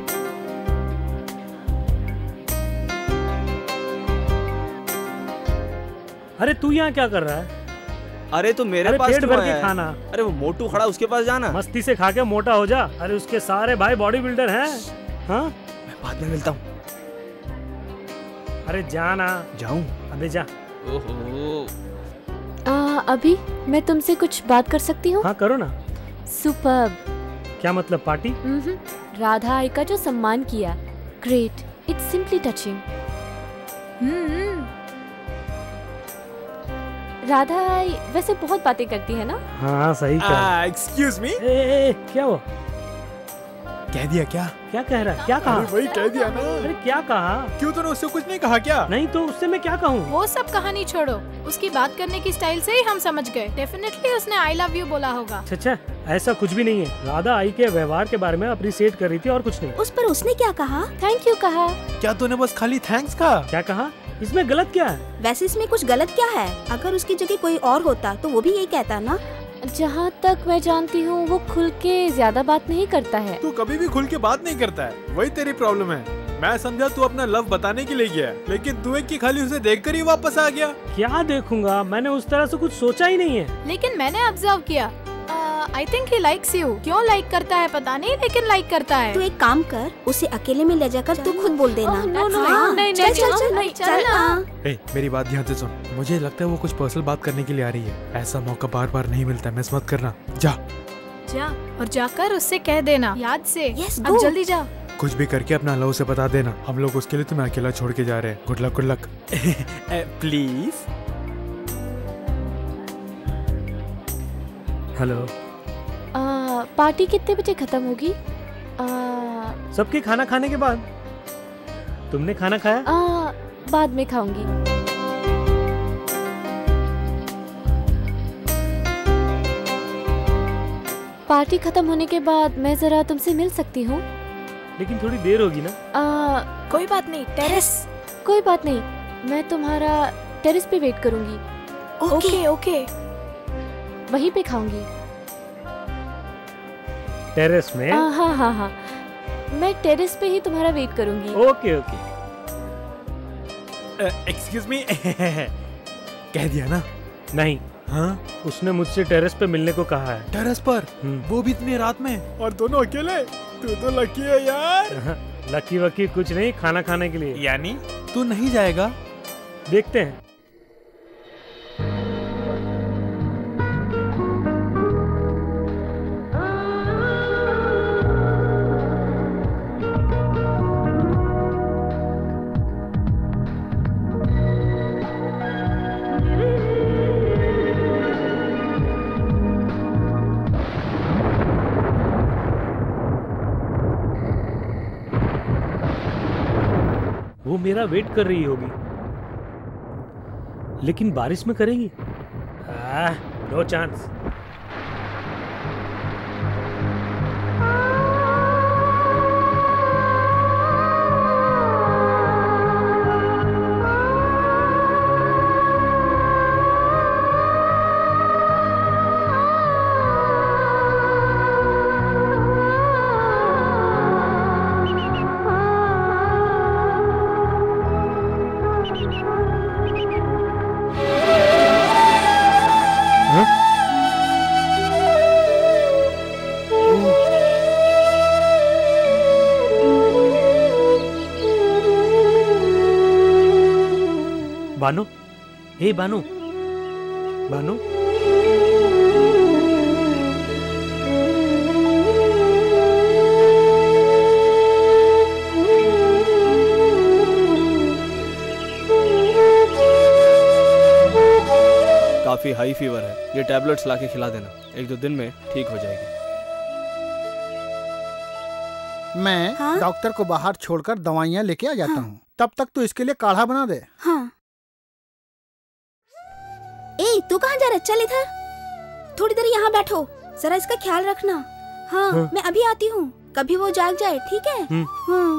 अरे तू यहाँ क्या कर रहा है? अरे तो मेरे अरे पास पेट क्यों भर आया के है? खाना। अरे वो मोटू खड़ा, उसके पास जाना। मस्ती से खा के मोटा हो जा। अरे उसके सारे भाई बॉडी बिल्डर हैं। हाँ, मैं बाद में मिलता हूँ। अरे जाना। जाऊं? अबे जा। ओहो। आ, अभी मैं तुमसे कुछ बात कर सकती हूँ? हाँ करो ना। सुपर्ब। क्या मतलब? पार्टी? हम्म, राधा आई का जो सम्मान किया, great, it's simply touching. Radha आई वैसे बहुत बातें करती है ना? हाँ सही कहा। एक्सक्यूज मी, क्या हुआ? कह दिया क्या? क्या कह रहा है? क्या कहा? अरे वही कह दिया ना। अरे क्या कहा? क्यों तूने उससे कुछ नहीं कहा क्या? नहीं तो उससे मैं क्या कहूँ? वो सब कहानी छोड़ो, उसकी बात करने की स्टाइल से ही हम समझ गए। डेफिनेटली उसने आई लव यू बोला होगा। अच्छा, ऐसा कुछ भी नहीं है। राधा आई के व्यवहार के बारे में अप्रिशिएट कर रही थी और कुछ नहीं। उस पर उसने क्या कहा? थैंक यू कहा। क्या तूने बस खाली थैंक्स कहा? क्या कहा? इसमें गलत क्या है? वैसे इसमें कुछ गलत क्या है? अगर उसकी जगह कोई और होता तो वो भी यही कहता ना। जहाँ तक मैं जानती हूँ वो खुल के ज्यादा बात नहीं करता है। तू कभी भी खुल के बात नहीं करता है, वही तेरी प्रॉब्लम है। मैं समझा तू अपना लव बताने के लिए गया है, लेकिन तू एक की खाली उसे देखकर ही वापस आ गया। क्या देखूंगा? मैंने उस तरह से कुछ सोचा ही नहीं है। लेकिन मैंने ऑब्जर्व किया। I think he likes you. क्यों लाइक करता है पता नहीं, लेकिन लाइक करता है। तू एक काम कर, उसे अकेले में ले जाकर तू खुद बोल देना। Oh, no, no, हाँ, नहीं, चल नहीं, चल चल नहीं, चल चल ना। ए, मेरी बात ध्यान से सुन। मुझे लगता है वो कुछ पर्सनल बात करने के लिए आ रही है। ऐसा मौका बार बार नहीं मिलता, मिस मत करना। जा जा और जाकर उससे कह देना याद से। Yes, अब go. जल्दी जा। कुछ भी करके अपना लव से बता देना। हम लोग उसके लिए तुम्हें अकेला छोड़ के जा रहे हैं। Good luck good luck. Please. Hello. आ, पार्टी कितने बजे खत्म होगी? आ, सबके खाना खाने के बाद। तुमने खाना खाया? आ, बाद में खाऊंगी। पार्टी खत्म होने के बाद मैं जरा तुमसे मिल सकती हूँ? लेकिन थोड़ी देर होगी ना। आ, कोई बात नहीं, टेरेस। कोई बात नहीं, मैं तुम्हारा टेरेस पे वेट करूंगी। Okay okay. वहीं पे खाऊंगी। टेरेस में? आ, हाँ हाँ हाँ, मैं टेरेस पे ही तुम्हारा वेट करूंगी। Okay okay. Excuse me. कह दिया ना? नहीं। हाँ? उसने मुझसे टेरेस पे मिलने को कहा है। टेरेस पर? वो भी इतनी रात में? और दोनों अकेले? तू तो लकी है यार। लकी वकी कुछ नहीं, खाना खाने के लिए। यानी तू नहीं जाएगा? देखते हैं। वो मेरा वेट कर रही होगी, लेकिन बारिश में करेगी? No chance. Bano, hey Bano, Bano, काफी हाई फीवर है, ये टैबलेट्स लाके खिला देना, एक दो दिन में ठीक हो जाएगी। मैं हाँ? डॉक्टर को बाहर छोड़कर दवाइयाँ लेके आ जाता हूँ, तब तक तू इसके लिए काढ़ा बना दे। हाँ। ए, तू कहाँ जा रहा है? चल इधर, थोड़ी देर यहाँ बैठो, जरा इसका ख्याल रखना। हाँ, हाँ। मैं अभी आती हूँ, कभी वो जाग जाए, ठीक है? हम्म। हाँ।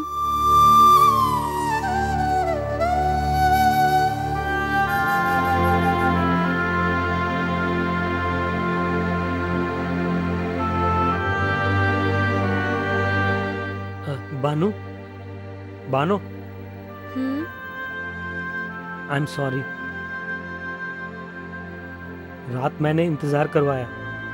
Bano, Bano, hmm, I am sorry. रात मैंने इंतजार करवाया।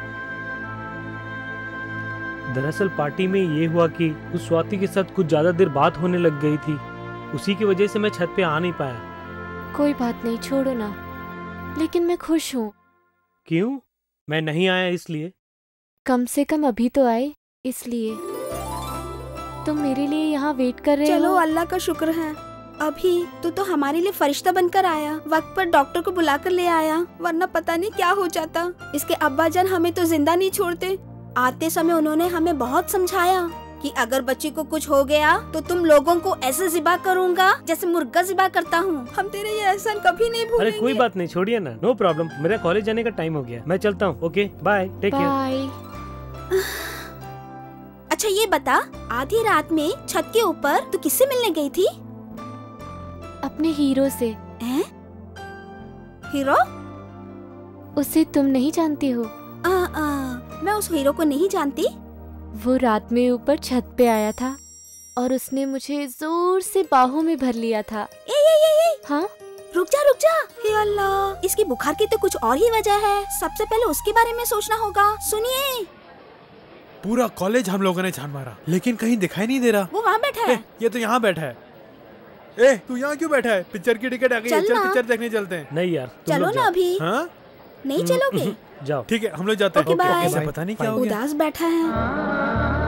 दरअसल पार्टी में ये हुआ कि उस स्वाति के साथ कुछ ज्यादा देर बात होने लग गई थी, उसी की वजह से मैं छत पे आ नहीं पाया। कोई बात नहीं, छोड़ो ना। लेकिन मैं खुश हूँ। क्यों? मैं नहीं आया इसलिए? कम से कम अभी तो आए, इसलिए। तुम मेरे लिए यहाँ वेट कर रहे हो? चलो, अल्लाह का शुक्र है, अभी तू तो हमारे लिए फरिश्ता बनकर आया, वक्त पर डॉक्टर को बुलाकर ले आया, वरना पता नहीं क्या हो जाता। इसके अब्बा जान हमें तो जिंदा नहीं छोड़ते। आते समय उन्होंने हमें बहुत समझाया कि अगर बच्ची को कुछ हो गया तो तुम लोगों को ऐसे जिबा करूँगा जैसे मुर्गा जिबा करता हूँ। हम तेरे ये एहसान कभी नहीं भूलेंगे। अरे कोई बात नहीं, छोड़िए ना, नो प्रॉब्लम। मेरा कॉलेज जाने का टाइम हो गया, मैं चलता हूँ। Okay, bye, take care. Bye. अच्छा ये बता, आधी रात में छत के ऊपर तू किससे मिलने गई थी? अपने हीरो से। हैं? हीरो? उसे तुम नहीं जानती हो? आ, आ, मैं उस हीरो को नहीं जानती। वो रात में ऊपर छत पे आया था और उसने मुझे जोर से बाहों में भर लिया था। ए, ए, ए, ए। हाँ? रुक जा रुक जा। हे अल्लाह, इसकी बुखार की तो कुछ और ही वजह है। सबसे पहले उसके बारे में सोचना होगा। सुनिए, पूरा कॉलेज हम लोगों ने छान मारा, लेकिन कहीं दिखाई नहीं दे रहा। वो वहाँ बैठा है। ए, ये तो यहाँ बैठा है। ए, तू यहाँ क्यों बैठा है? पिक्चर की टिकट आ गई है, चल चल ना। पिक्चर देखने चलते हैं। नहीं यार, तुम चलो लोग ना जाओ। अभी। हाँ? नहीं चलोगे? जाओ। ठीक है, हम लोग जाते हैं। Okay, bye. इसे पता नहीं क्या हो गया। उदास बैठा है।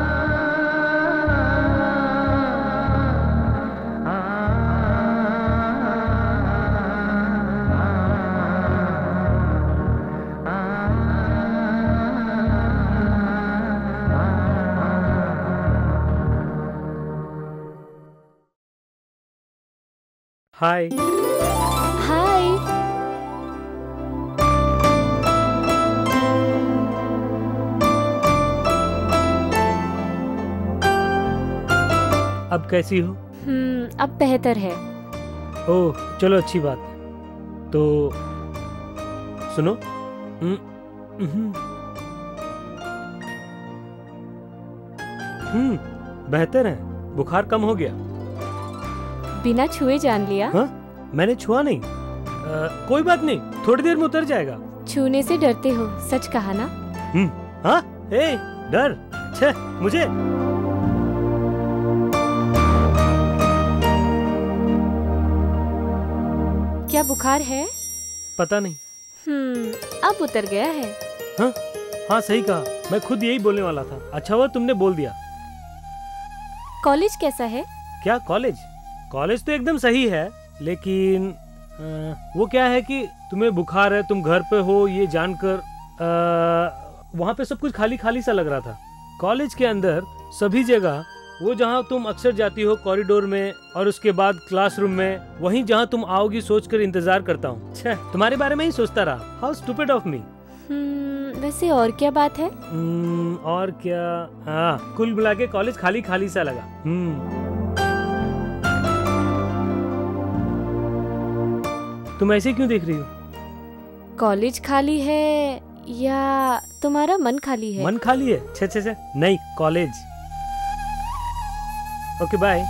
हाय। हाय। अब कैसी हो? हम्म, अब बेहतर है। ओह, चलो अच्छी बात है। तो सुनो, हम्म, हम्म, हम्म, बेहतर है, बुखार कम हो गया। बिना छुए जान लिया? हाँ? मैंने छुआ नहीं। आ, कोई बात नहीं, थोड़ी देर में उतर जाएगा। छूने से डरते हो, सच कहा ना? हम्म, हाँ? ए, डर? छे, मुझे? क्या बुखार है? पता नहीं। हम्म, अब उतर गया है। हाँ? हाँ, सही कहा, मैं खुद यही बोलने वाला था। अच्छा हुआ तुमने बोल दिया। कॉलेज कैसा है? क्या कॉलेज? कॉलेज तो एकदम सही है, लेकिन आ, वो क्या है कि तुम्हें बुखार है, तुम घर पे हो, ये जानकर वहाँ पे सब कुछ खाली खाली सा लग रहा था। कॉलेज के अंदर सभी जगह वो जहाँ तुम अक्सर जाती हो कॉरिडोर में और उसके बाद क्लासरूम में, वहीं जहाँ तुम आओगी सोचकर इंतजार करता हूँ। छह, तुम्हारे बारे में ही सोचता रहा। How stupid of me. वैसे और क्या बात है? hmm, और क्या, हाँ, कुल मिला के कॉलेज खाली खाली सा लगा। hmm. तुम ऐसे क्यों देख रही हो? कॉलेज खाली है या तुम्हारा मन खाली है? मन खाली है? छे छे छे, नहीं, कॉलेज। Okay bye.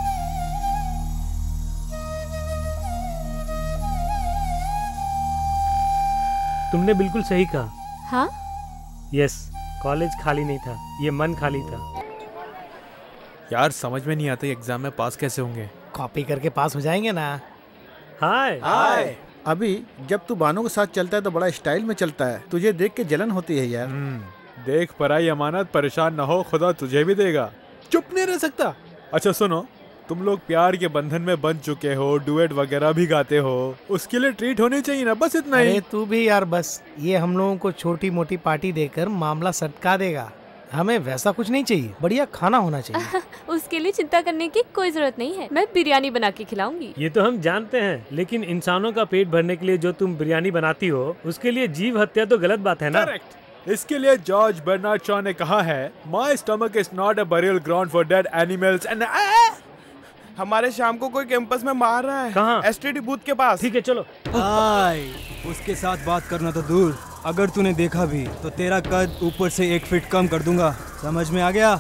तुमने बिल्कुल सही कहा। हाँ? यस, कॉलेज खाली नहीं था, ये मन खाली था। यार समझ में नहीं आता एग्जाम में पास कैसे होंगे। कॉपी करके पास हो जाएंगे ना। हाय हाय। अभी जब तू बानों के साथ चलता है तो बड़ा स्टाइल में चलता है, तुझे देख के जलन होती है यार। देख पराई अमानत, परेशान ना हो, खुदा तुझे भी देगा। चुप नहीं रह सकता। अच्छा सुनो, तुम लोग प्यार के बंधन में बंध चुके हो, डुएट वगैरह भी गाते हो, उसके लिए ट्रीट होनी चाहिए ना, बस इतना ही। अरे तू भी यार बस, ये हम लोगों को छोटी मोटी पार्टी देकर मामला सटका देगा। हमें वैसा कुछ नहीं चाहिए, बढ़िया खाना होना चाहिए। उसके लिए चिंता करने की कोई जरूरत नहीं है, मैं बिरयानी बना के खिलाऊंगी। ये तो हम जानते हैं, लेकिन इंसानों का पेट भरने के लिए जो तुम बिरयानी बनाती हो, उसके लिए जीव हत्या तो गलत बात है ना। करेक्ट। इसके लिए जॉर्ज बर्नार्ड शॉ ने कहा है, my stomach is not a burial ground for dead animals and. हमारे शाम को कोई कैंपस में मार रहा है। कहाँ? एसटीडी बूथ के पास। ठीक है चलो। आय, उसके साथ बात करना तो दूर, अगर तूने देखा भी तो तेरा कद ऊपर से एक फीट कम कर दूंगा, समझ में आ गया?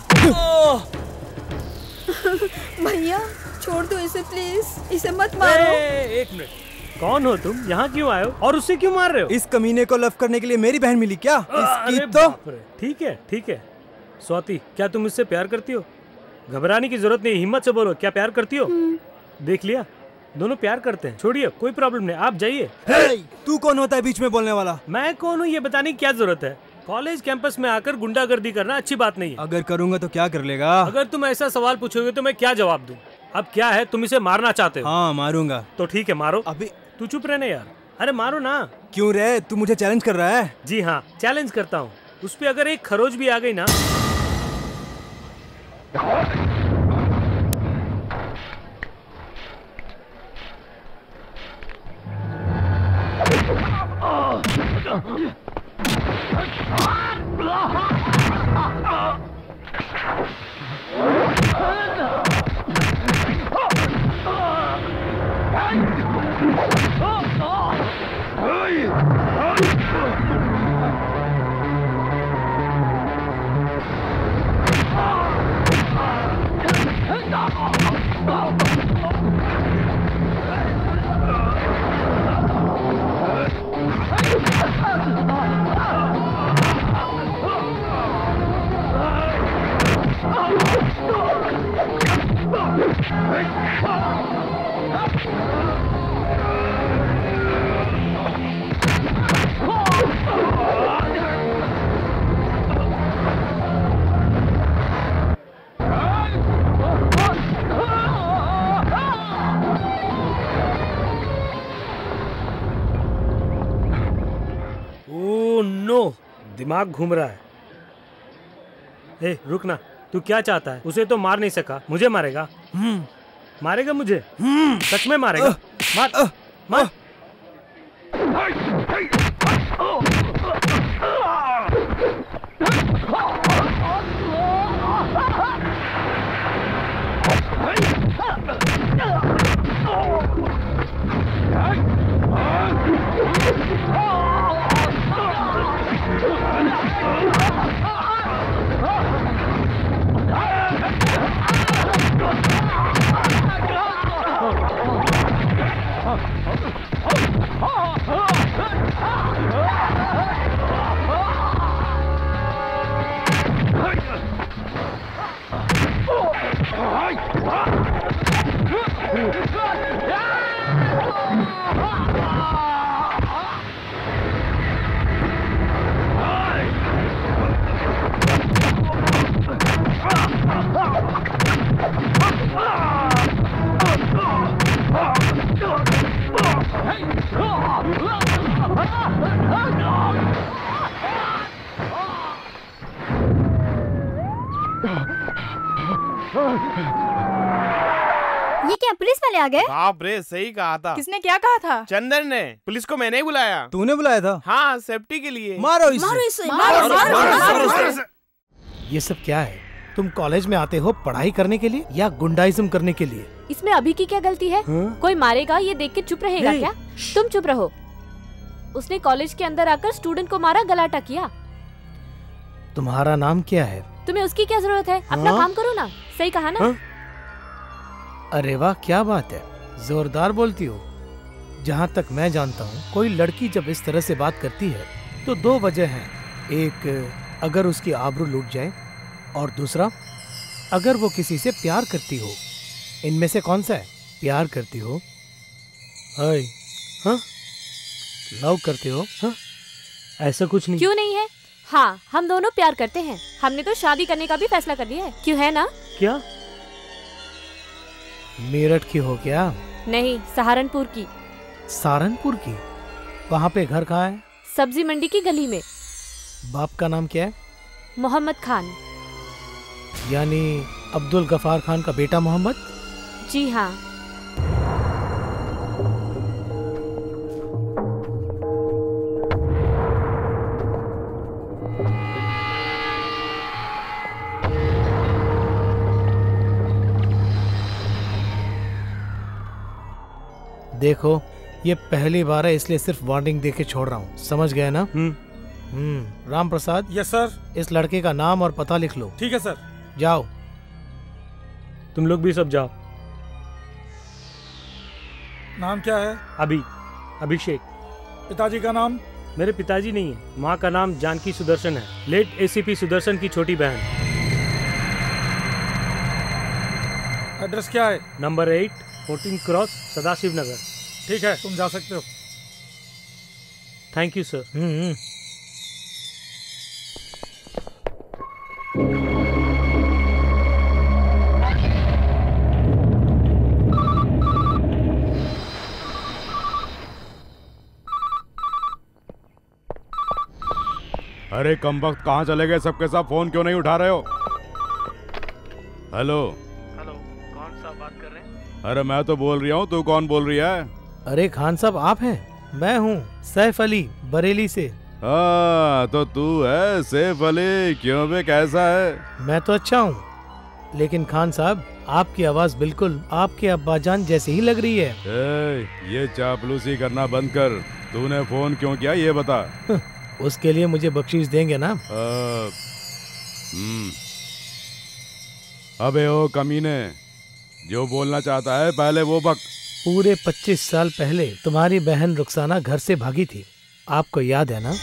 भैया छोड़ दो इसे प्लीज, इसे मत मारो। ए, एक मिनट, कौन हो तुम? यहाँ क्यों आए हो और उससे क्यों मार रहे हो? इस कमीने को लव करने के लिए मेरी बहन मिली क्या? इसकी अरे तो बाप रे। ठीक है ठीक है। स्वाति, क्या तुम इससे प्यार करती हो? घबराने की जरूरत नहीं, हिम्मत से बोलो, क्या प्यार करती हो? देख लिया, दोनों प्यार करते हैं। छोड़िए, कोई प्रॉब्लम नहीं, आप जाइए। hey, तू कौन होता है बीच में बोलने वाला? मैं कौन हूँ ये बताने की क्या जरूरत है? कॉलेज कैंपस में आकर गुंडागर्दी करना अच्छी बात नहीं है। अगर करूँगा तो क्या कर लेगा? अगर तुम ऐसा सवाल पूछोगे तो मैं क्या जवाब दूँ? अब क्या है, तुम इसे मारना चाहते हो? हाँ मारूंगा। तो ठीक है, मारो। अभी तू चुप रहने यार। अरे मारो ना। क्यों रे, तू मुझे चैलेंज कर रहा है? जी हाँ, चैलेंज करता हूँ। उस पे अगर एक खरोच भी आ गई ना। दिमाग घूम रहा है। ए, रुक ना, तू क्या चाहता है? उसे तो मार नहीं सका, मुझे मारेगा? मारेगा मुझे? सच में मारेगा? मार, मार। ये क्या पुलिस वाले आ गए? बाप रे, सही कहा था। किसने क्या कहा था? चंदन ने। पुलिस को मैंने ही बुलाया। तूने बुलाया था? हाँ, सेफ्टी के लिए। मारो इसे। मारो इसे। मारो, मारो, मारो, मारो इसे। ये सब क्या है? तुम कॉलेज में आते हो पढ़ाई करने के लिए या गुंडाइज्म करने के लिए? इसमें अभी की क्या गलती है? हाँ? कोई मारेगा ये देख के चुप रहेगा क्या? तुम चुप रहो। उसने कॉलेज के अंदर आकर स्टूडेंट को मारा, गलाटा किया। तुम्हारा नाम क्या है? तुम्हें उसकी क्या जरूरत है? अपना हाँ? काम करो ना। सही कहा ना? हाँ? अरे वाह, क्या बात है, जोरदार बोलती हो। जहाँ तक मैं जानता हूँ, कोई लड़की जब इस तरह से बात करती है तो दो वजह हैं। एक, अगर उसकी आबरू लूट जाए, और दूसरा, अगर वो किसी से प्यार करती हो। इनमें से कौन सा है? प्यार करती हो? हाय, हाँ? लव करते हो? हाँ? ऐसा कुछ नहीं। क्यों नहीं है? हाँ, हम दोनों प्यार करते हैं। हमने तो शादी करने का भी फैसला कर लिया है। क्यों, है ना? क्या? मेरठ की हो क्या? नहीं, सहारनपुर की। सहारनपुर की? वहाँ पे घर कहाँ है? सब्जी मंडी की गली में। बाप का नाम क्या है? मोहम्मद खान। यानी अब्दुल गफार खान का बेटा मोहम्मद? जी हाँ। देखो, ये पहली बार है, इसलिए सिर्फ वार्निंग देके छोड़ रहा हूँ। समझ गए ना? हम्म। राम प्रसाद। Yes sir. इस लड़के का नाम और पता लिख लो। ठीक है सर। जाओ। तुम लोग भी सब जाओ। नाम क्या है? अभी अभिषेक। पिताजी का नाम? मेरे पिताजी नहीं है, माँ का नाम जानकी सुदर्शन है, लेट एसीपी सुदर्शन की छोटी बहन। एड्रेस क्या है? Number eight, fourteen cross, Sadashiv Nagar. ठीक है, तुम जा सकते हो। Thank you sir. हम्म। अरे कम वक्त कहाँ चले गए सबके सब? फोन क्यों नहीं उठा रहे हो? हेलो हेलो, कौन सा बात कर रहे हैं? अरे मैं तो बोल रहा हूँ, तू कौन बोल रही है? अरे खान साहब, आप हैं? मैं हूँ सैफ अली, बरेली से। हाँ, तो तू है सैफ अली। क्यों बे, कैसा है? मैं तो अच्छा हूँ, लेकिन खान साहब आपकी आवाज बिल्कुल आपके अब्बाजान जैसे ही लग रही है। ए, ये चापलूसी करना बंद कर। तूने फोन क्यों किया ये बता। उसके लिए मुझे बख्शीश देंगे ना? हम्म। अबे ओ कमीने, जो बोलना चाहता है पहले वो बक। पूरे पच्चीस साल पहले तुम्हारी बहन रुखसाना घर से भागी थी, आपको याद है ना?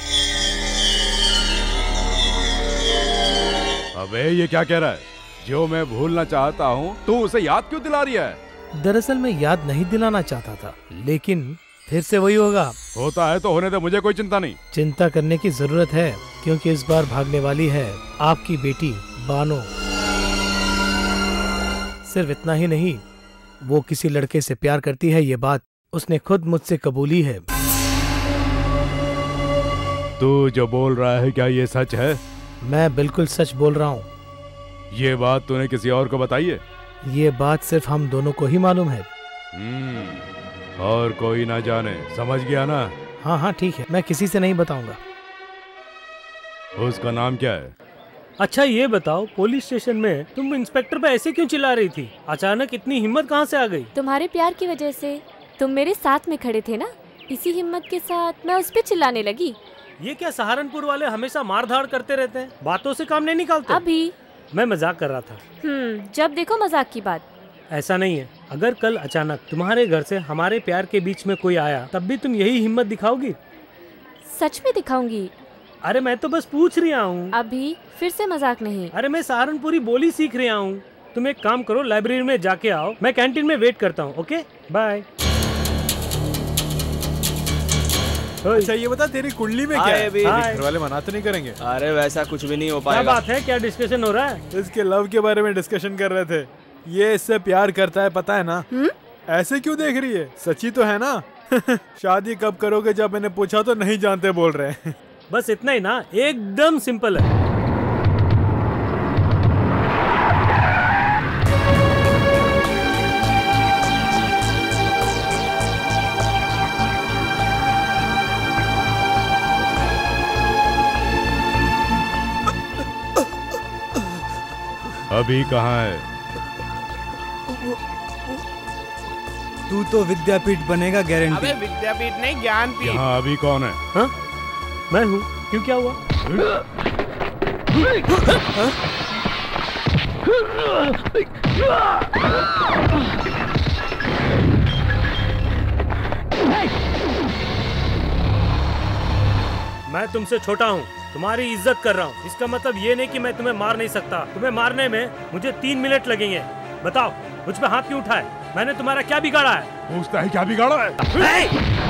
अबे ये क्या कह रहा है? जो मैं भूलना चाहता हूँ तू उसे याद क्यों दिला रही है? दरअसल मैं याद नहीं दिलाना चाहता था, लेकिन फिर से वही होगा। होता है तो होने दे, मुझे कोई चिंता नहीं। चिंता करने की जरूरत है, क्योंकि इस बार भागने वाली है आपकी बेटी बानो। सिर्फ इतना ही नहीं, वो किसी लड़के से प्यार करती है, ये बात उसने खुद मुझसे कबूली है। तू जो बोल रहा है क्या ये सच है? मैं बिल्कुल सच बोल रहा हूँ। ये बात तूने किसी और को बताई है? ये बात सिर्फ हम दोनों को ही मालूम है। हम्म, और कोई ना जाने, समझ गया ना? हाँ हाँ ठीक है, मैं किसी से नहीं बताऊंगा। उसका नाम क्या है? अच्छा ये बताओ, पुलिस स्टेशन में तुम इंस्पेक्टर पे ऐसे क्यों चिल्ला रही थी? अचानक इतनी हिम्मत कहाँ से आ गई? तुम्हारे प्यार की वजह से। तुम मेरे साथ में खड़े थे ना, इसी हिम्मत के साथ मैं उस पे चिल्लाने लगी। ये क्या सहारनपुर वाले हमेशा मार धाड़ करते रहते हैं, बातों से काम नहीं निकालते? अभी मैं मजाक कर रहा था। हम्म, जब देखो मजाक की बात। ऐसा नहीं है, अगर कल अचानक तुम्हारे घर से हमारे प्यार के बीच में कोई आया, तब भी तुम यही हिम्मत दिखाओगी? सच में दिखाऊंगी। अरे मैं तो बस पूछ रहा हूँ। अभी फिर से मजाक नहीं। अरे मैं सहारनपुरी बोली सीख रहा हूँ। तुम एक काम करो, लाइब्रेरी में जाके आओ, मैं कैंटीन में वेट करता हूँ। Okay bye. अच्छा ये बता, तेरी कुंडली में क्या है? घर वाले मना तो नहीं करेंगे? अरे वैसा कुछ भी नहीं हो पाएगा। क्या बात है, क्या डिस्कशन हो रहा है? इसके लव के बारे में डिस्कशन कर रहे थे। ये इससे प्यार करता है, पता है ना? हुँ? ऐसे क्यों देख रही है? सच्ची तो है ना? शादी कब करोगे जब मैंने पूछा तो नहीं जानते बोल रहे हैं। बस इतना ही ना, एकदम सिंपल है। अभी कहाँ है? तू तो विद्यापीठ बनेगा गारंटी। अबे विद्यापीठ नहीं, ज्ञानपीठ। यहाँ अभी कौन है? हाँ? मैं हूँ। क्यों, क्या हुआ? मैं तुमसे छोटा हूँ, तुम्हारी इज्जत कर रहा हूँ। इसका मतलब ये नहीं कि मैं तुम्हें मार नहीं सकता। तुम्हें मारने में मुझे तीन मिनट लगेंगे। बताओ, मुझ पे हाथ क्यों उठाए? मैंने तुम्हारा क्या बिगाड़ा है? पूछता है क्या बिगाड़ा है?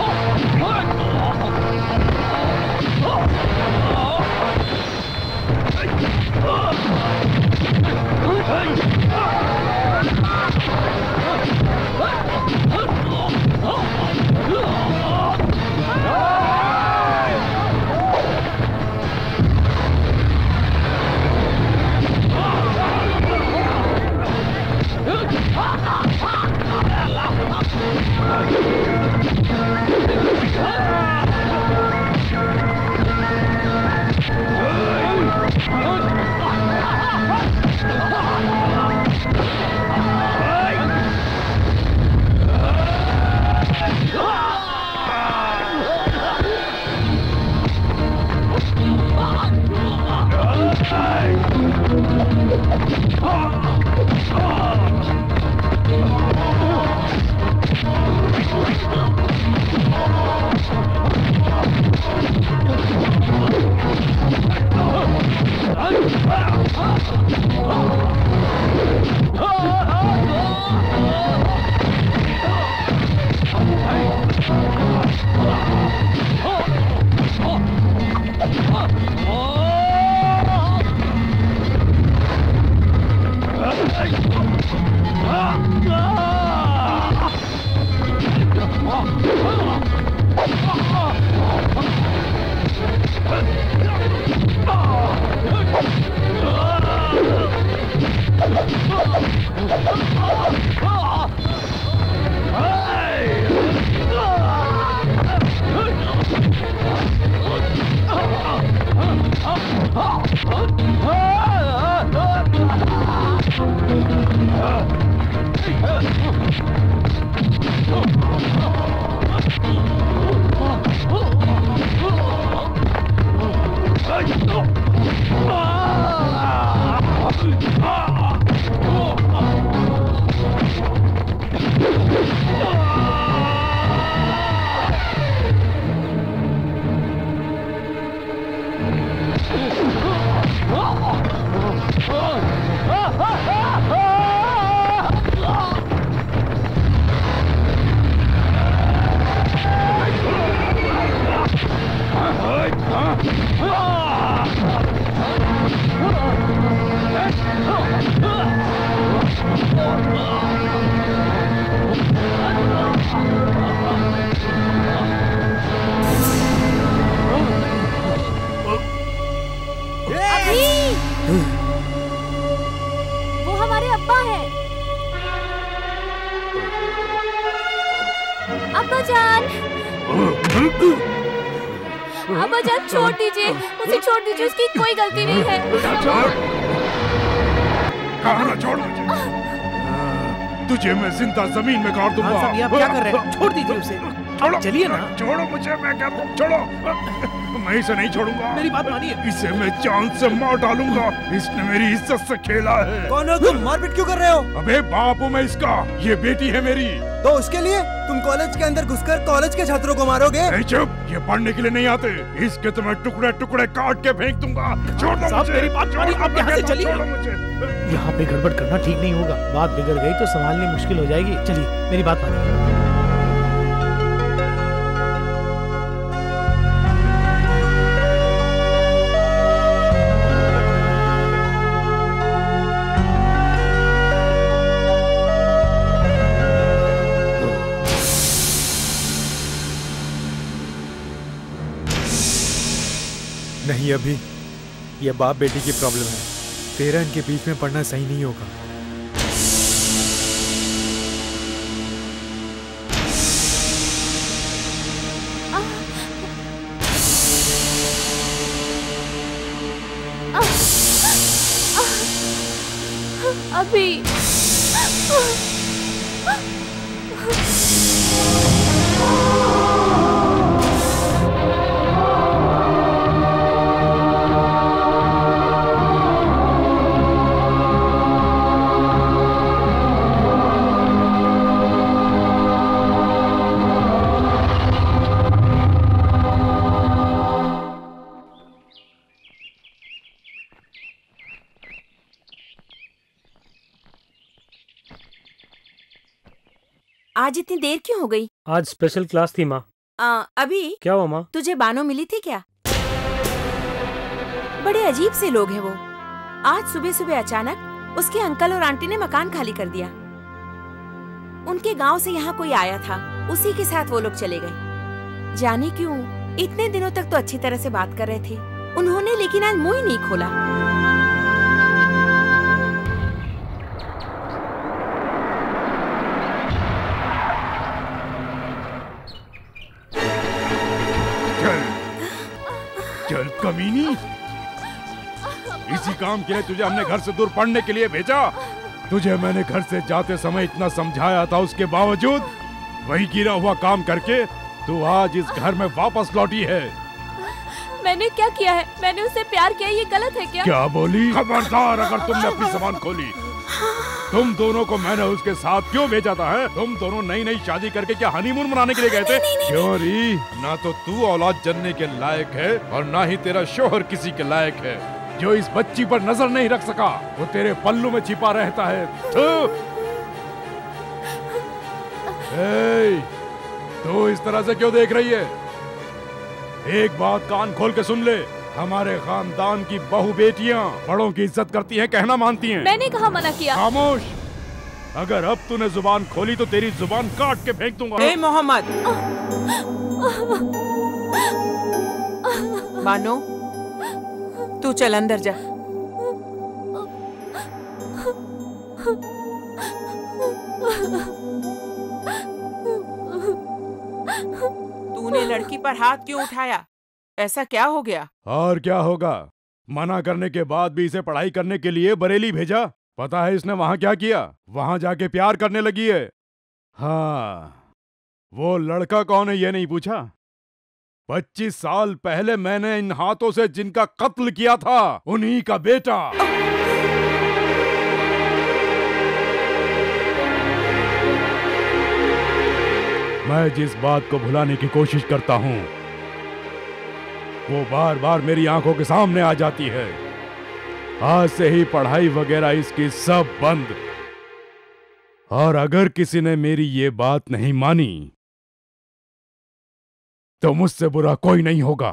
वो हमारे अब्बा हैं। अब्बा जान, अब्बा जान छोड़ दीजिए, उसे छोड़ दीजिए, उसकी कोई गलती नहीं है। कहाँ छोड़ मुझे? तुझे मैं जिंदा जमीन में गाड़ दूंगा। हाँ, आप क्या कर रहे हैं? छोड़ दीजिए उसे। छोड़ो, चलिए ना। छोड़ो मुझे, मैं क्या छोड़ो। मैं इसे नहीं छोड़ूंगा। मेरी बात मानिए। इसे मैं जान से मार डालूंगा। इसने मेरी इज्जत से खेला है। कौन हो तुम? मारपीट क्यों कर रहे हो? अबे बाप हूँ मैं इसका, ये बेटी है मेरी। तो उसके लिए तुम कॉलेज के अंदर घुसकर कॉलेज के छात्रों को मारोगे? नहीं चुप, ये पढ़ने के लिए नहीं आते। इसके तो मैं टुकड़े टुकड़े काट के फेंक दूंगा। छोड़ दो मुझे। मेरी बात मानिए, आप यहाँ से चलिए। छोड़ो मुझे। यहाँ पे गड़बड़ करना ठीक नहीं होगा। बात बिगड़ गई तो संभालनी मुश्किल हो जाएगी। चलिए, मेरी बात मानिए। नहीं, अभी ये बाप बेटी की प्रॉब्लम है। तेरा इनके बीच में पड़ना सही नहीं होगा। अभी आज इतनी देर क्यों हो गई? आज स्पेशल क्लास थी माँ। आ, अभी क्या हुआ माँ? तुझे बानो मिली थी क्या? बड़े अजीब से लोग हैं वो। आज सुबह सुबह अचानक उसके अंकल और आंटी ने मकान खाली कर दिया। उनके गांव से यहाँ कोई आया था, उसी के साथ वो लोग चले गए। जाने क्यों इतने दिनों तक तो अच्छी तरह से बात कर रहे थे उन्होंने, लेकिन आज मुंह ही नहीं खोला। चल कमीनी, इसी काम के लिए तुझे हमने घर से दूर पढ़ने के लिए भेजा। तुझे मैंने घर से जाते समय इतना समझाया था, उसके बावजूद वही गिरा हुआ काम करके तू आज इस घर में वापस लौटी है। मैंने क्या किया है? मैंने उससे प्यार किया, ये गलत है क्या? क्या बोली? खबरदार अगर तुमने अपनी जबान खोली। तुम दोनों को मैंने उसके साथ क्यों भेजा था है? तुम दोनों नई नई शादी करके क्या हनीमून मनाने के लिए गए थे? क्यों री? ना तो तू औलाद जनने के लायक है और ना ही तेरा शोहर किसी के लायक है। जो इस बच्ची पर नजर नहीं रख सका वो तेरे पल्लू में छिपा रहता है। ए, तू इस तरह से क्यों देख रही है? एक बात कान खोल के सुन ले, हमारे खानदान की बहू बेटियां बड़ों की इज्जत करती हैं, कहना मानती हैं। मैंने कहा मना किया? खामोश। अगर अब तूने जुबान खोली तो तेरी जुबान काट के फेंक दूंगा। ए मोहम्मद, मानो तू चल अंदर जा। तूने लड़की पर हाथ क्यों उठाया? ऐसा क्या हो गया? और क्या होगा? मना करने के बाद भी इसे पढ़ाई करने के लिए बरेली भेजा। पता है इसने वहां क्या किया? वहां जाके प्यार करने लगी है। हाँ, वो लड़का कौन है ये नहीं पूछा? पच्चीस साल पहले मैंने इन हाथों से जिनका कत्ल किया था, उन्हीं का बेटा। मैं जिस बात को भुलाने की कोशिश करता हूं वो बार बार मेरी आंखों के सामने आ जाती है। आज से ही पढ़ाई वगैरह इसकी सब बंद। और अगर किसी ने मेरी ये बात नहीं मानी तो मुझसे बुरा कोई नहीं होगा।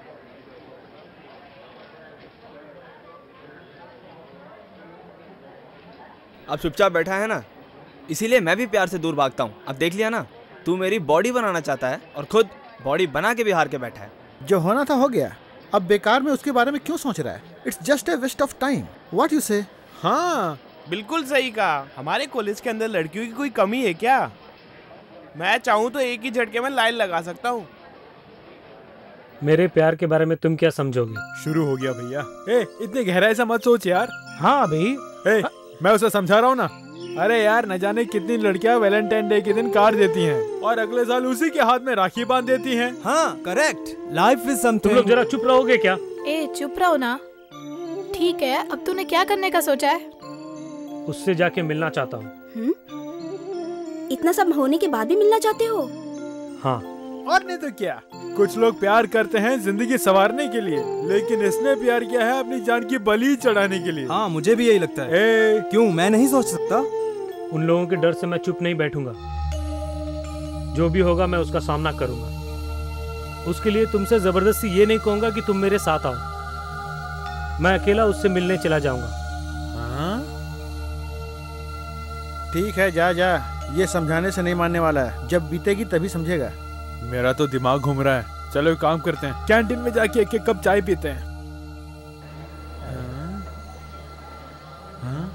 अब चुपचाप बैठा है ना, इसीलिए मैं भी प्यार से दूर भागता हूँ। अब देख लिया ना, तू मेरी बॉडी बनाना चाहता है और खुद बॉडी बना के भी हार के बैठा है। जो होना था हो गया, अब बेकार में उसके बारे में क्यों सोच रहा है? It's just a waste of time. What you say? हाँ बिल्कुल सही कहा। हमारे कॉलेज के अंदर लड़कियों की कोई कमी है क्या? मैं चाहूँ तो एक ही झटके में लाइन लगा सकता हूँ। मेरे प्यार के बारे में तुम क्या समझोगे? शुरू हो गया भैया। ए, इतनी गहराई से मत सोच यार। हाँ भाई, ए, मैं उसे समझा रहा हूँ ना। अरे यार, न जाने कितनी लड़कियां वैलेंटाइन डे के दिन कार्ड देती हैं और अगले साल उसी के हाथ में राखी बांध देती हैं। हाँ करेक्ट। Life is something. तुम लोग जरा चुप रहोगे क्या? ए चुप रहो ना। ठीक है, अब तूने क्या करने का सोचा है? उससे जाके मिलना चाहता हूँ। इतना सब होने के बाद भी मिलना चाहते हो? हाँ। और नहीं तो क्या। कुछ लोग प्यार करते हैं जिंदगी संवारने के लिए, लेकिन इसने प्यार किया है अपनी जान की बलि चढ़ाने के लिए। हाँ मुझे भी यही लगता है। ए, क्यों मैं नहीं सोच सकता? उन लोगों के डर से मैं चुप नहीं बैठूंगा। जो भी होगा मैं उसका सामना करूंगा। उसके लिए तुमसे जबरदस्ती ये नहीं कहूंगा कि तुम मेरे साथ आओ। मैं अकेला उससे मिलने चला जाऊंगा। हाँ? ठीक है, जा जा। ये समझाने से नहीं मानने वाला है। जब बीतेगी तभी समझेगा। मेरा तो दिमाग घूम रहा है। चलो एक काम करते हैं, कैंटीन में जाके एक एक कप चाय पीते हैं। हाँ? हाँ?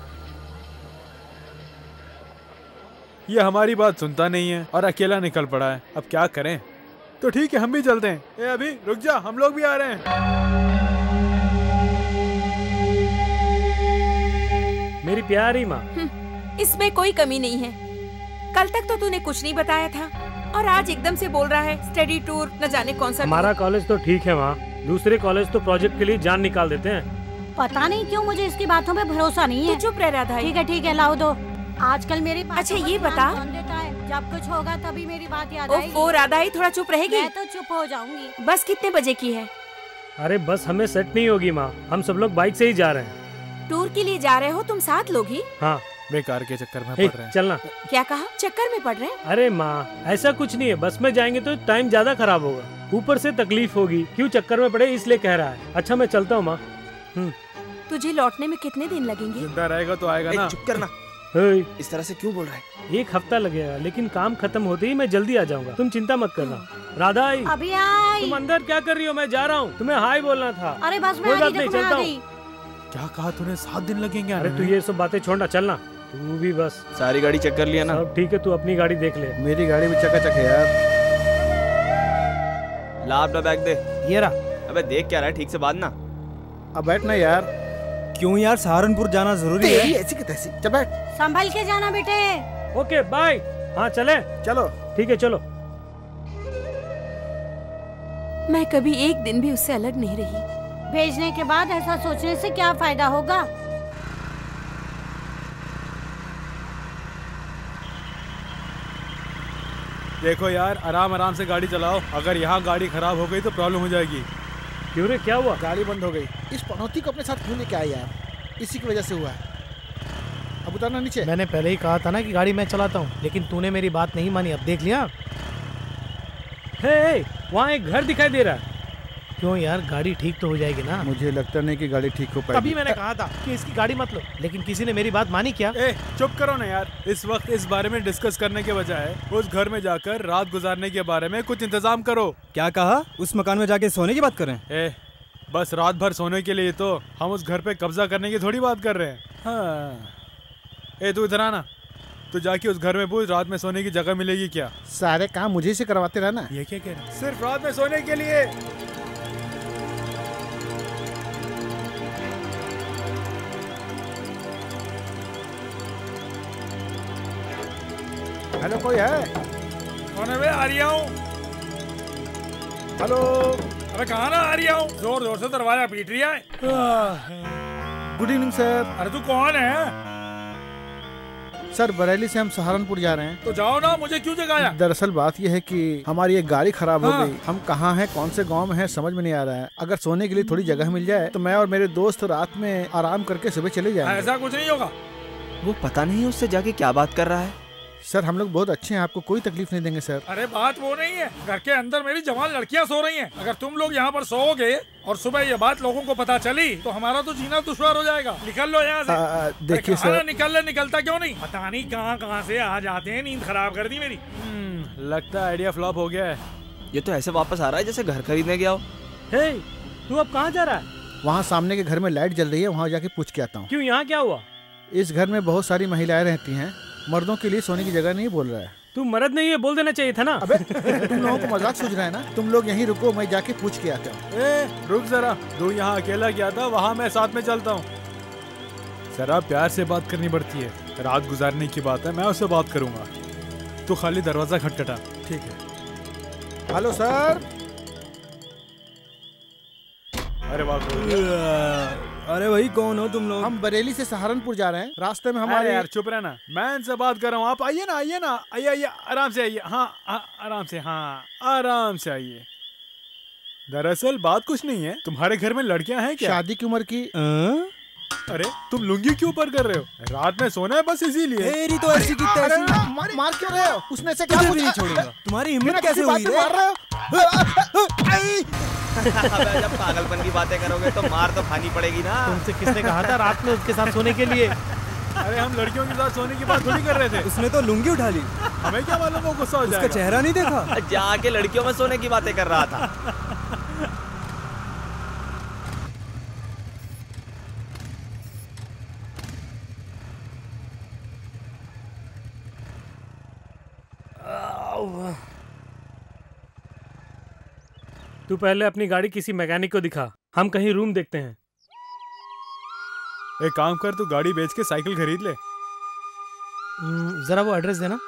ये हमारी बात सुनता नहीं है और अकेला निकल पड़ा है। अब क्या करें? तो ठीक है, हम भी चलते हैं। ए अभी रुक जा, हम लोग भी आ रहे हैं। मेरी प्यारी माँ। इसमें कोई कमी नहीं है। कल तक तो तूने कुछ नहीं बताया था और आज एकदम से बोल रहा है स्टडी टूर, न जाने कौन सा। हमारा कॉलेज तो ठीक है माँ, दूसरे कॉलेज तो प्रोजेक्ट के लिए जान निकाल देते हैं। पता नहीं क्यों मुझे इसकी बातों पे भरोसा नहीं है। तू चुप रह रहा था। ठीक है ठीक है, लाओ दो। आजकल मेरी अच्छा ये बता, कौन देता है? जब कुछ होगा तभी मेरी बात याद आएगी। ओफो राधा ही थोड़ा चुप रहेगी। मैं तो चुप हो जाऊंगी। बस कितने बजे की है? अरे बस हमें सेट नहीं होगी माँ, हम सब लोग बाइक से ही जा रहे हैं। टूर के लिए जा रहे हो तुम सात लोग ही? हाँ। बेकार के चक्कर में ए, पड़ रहे हैं। चलना। क्या कहा? चक्कर में पड़ रहे हैं? अरे माँ ऐसा कुछ नहीं है, बस में जाएंगे तो टाइम ज्यादा खराब होगा, ऊपर से तकलीफ होगी, क्यों चक्कर में पड़े इसलिए कह रहा है। अच्छा मैं चलता हूँ माँ। तुझे लौटने में कितने दिन लगेंगे? जिंदा रहेगा तो आएगा ना। चुप करना। इस तरह से क्यों बोल रहा है? एक हफ्ता लगेगा, लेकिन काम खत्म होते ही मैं जल्दी आ जाऊंगा, तुम चिंता मत करना। राधा आई। अभी आई। तुम अंदर क्या कर रही हो? मैं जा रहा हूँ, तुम्हें हाय बोलना था। अरे बस मैं कोई बात आ नहीं, गई, चलता आ हूँ। गई। क्या कहा तूने? सात दिन लगेंगे आने अरे तू में? ये सब बातें छोड़ना, चलना तू भी बस। सारी गाड़ी चेक कर लिया ना? सब ठीक है, तू अपनी गाड़ी देख ले। मेरी गाड़ी भी चकाचक है यार। ला अपना बैग दे। ये रहा। अबे देख क्या रहा है, ठीक से बांध ना। अब बैठ ना यार। क्यों यार, सहारनपुर जाना जरूरी है। तेरी ऐसी की तैसी। चल बैठ। संभल के जाना बेटे। Okay bye. हाँ चले। चलो ठीक है चलो। मैं कभी एक दिन भी उससे अलग नहीं रही। भेजने के बाद ऐसा सोचने से क्या फायदा होगा? देखो यार, आराम आराम से गाड़ी चलाओ, अगर यहाँ गाड़ी खराब हो गई तो प्रॉब्लम हो जाएगी। क्यों रे, क्या हुआ? गाड़ी बंद हो गई। इस पनौती को अपने साथ क्यों लेके आए यार? इसी की वजह से हुआ है। अब उतरना नीचे। मैंने पहले ही कहा था ना कि गाड़ी मैं चलाता हूँ, लेकिन तूने मेरी बात नहीं मानी। अब देख लिया। हे, वहाँ एक घर दिखाई दे रहा है। क्यों यार, गाड़ी ठीक तो हो जाएगी ना? मुझे लगता नहीं कि गाड़ी ठीक हो पाएगी। तभी मैंने कहा था कि इसकी गाड़ी मत लो, लेकिन किसी ने मेरी बात मानी क्या? ए, चुप करो ना यार। इस वक्त इस बारे में डिस्कस करने के बजाय उस घर में जाकर रात गुजारने के बारे में कुछ इंतजाम करो। क्या कहा? उस मकान में जाके सोने की बात कर रहे हैं? ए, बस रात भर सोने के लिए तो हम उस घर पे कब्जा करने की थोड़ी बात कर रहे हैं। हाँ। ए तू इधर आना, तो जाके उस घर में पूछ रात में सोने की जगह मिलेगी क्या। सारे काम मुझे से करवाते रहना। ये क्या कह रहे हैं? सिर्फ रात में सोने के लिए। हेलो, कोई है? कौन है बे? आ रहा हूँ। हेलो। अबे कहाँ ना आ रहा हूँ? जोर जोर से दरवाजा पीट रही है। Good evening sir. अरे तू कौन है? सर बरेली से हम सहारनपुर जा रहे हैं। तो जाओ ना, मुझे क्यों जगाया? दरअसल बात यह है कि हमारी एक गाड़ी खराब हाँ। हो गई। हम कहाँ हैं, कौन से गांव में हैं, समझ में नहीं आ रहा है। अगर सोने के लिए थोड़ी जगह मिल जाए तो मैं और मेरे दोस्त रात में आराम करके सुबह चले जाएंगे। ऐसा कुछ नहीं होगा। वो पता नहीं उससे जाके क्या बात कर रहा है। सर हम लोग बहुत अच्छे हैं, आपको कोई तकलीफ नहीं देंगे सर। अरे बात वो नहीं है, घर के अंदर मेरी जवान लड़कियां सो रही हैं। अगर तुम लोग यहाँ पर सोओगे और सुबह ये बात लोगों को पता चली तो हमारा तो जीना दुश्वार हो जाएगा। निकल लो यहाँ से। देखिए सर, निकल ले, निकलता क्यों नहीं? पता नहीं कहाँ कहाँ से आ जाते हैं, नींद खराब कर दी मेरी। लगता है आइडिया फ्लॉप हो गया है। ये तो ऐसे वापस आ रहा है जैसे घर खरीदने गया हो। हे, तू अब कहाँ जा रहा है? वहाँ सामने के घर में लाइट जल रही है, वहाँ जाके पूछ के आता हूँ। क्यों, यहाँ क्या हुआ? इस घर में बहुत सारी महिलाएं रहती हैं, मर्दों के लिए सोने की जगह नहीं बोल रहा है। तू मर्द नहीं है, बोल देना चाहिए था ना। अबे तुम लोगों को मजाक सूझ रहा है ना? तुम लोग यहीं रुको, मैं जाके पूछ के आता हूँ। ए, रुक जरा, तू यहाँ अकेला गया था, वहाँ मैं साथ में चलता हूँ। जरा प्यार से बात करनी पड़ती है। रात गुजारने की बात है, मैं उससे बात करूंगा। तू खाली दरवाजा खटखटा। ठीक है। Hello sir. अरे वाह। अरे भाई कौन हो तुम लोग? हम बरेली से सहारनपुर जा रहे हैं, रास्ते में हमारे हमारे। यार चुप रहना, मैं इनसे बात कर रहा हूँ। आप आइए ना, आइए ना, आइए आइए, आराम से आइए। हाँ हाँ, आराम से, हाँ आराम से आइए। दरअसल बात कुछ नहीं है, तुम्हारे घर में लड़कियां हैं क्या? शादी की उम्र की। आ? अरे तुम लुंगी क्यों ऊपर कर रहे हो? रात में सोना है बस इसीलिए। तेरी तो ऐसी की तैसी। अरे मार, मार क्यों रहे हो? उसने से क्या नहीं छोड़ूंगा। तुम्हारी हिम्मत कैसे हुई रे? मार रहे हो? अबे जब पागलपन की बातें करोगे तो मार तो खानी पड़ेगी ना। तुमसे किसने कहा था रात में उसके साथ सोने के लिए? अरे हम लड़कियों के साथ सोने की बात थोड़ी कर रहे थे। उसने तो लुंगी उठा ली। हमें क्या मालूम वो गुस्सा हो जाएगा। उसका चेहरा नहीं देखा? जाके लड़कियों में सोने की बातें कर रहा था। तू पहले अपनी गाड़ी किसी मैकेनिक को दिखा, हम कहीं रूम देखते हैं। एक काम कर, तू गाड़ी बेच के साइकिल खरीद ले। जरा वो एड्रेस देना।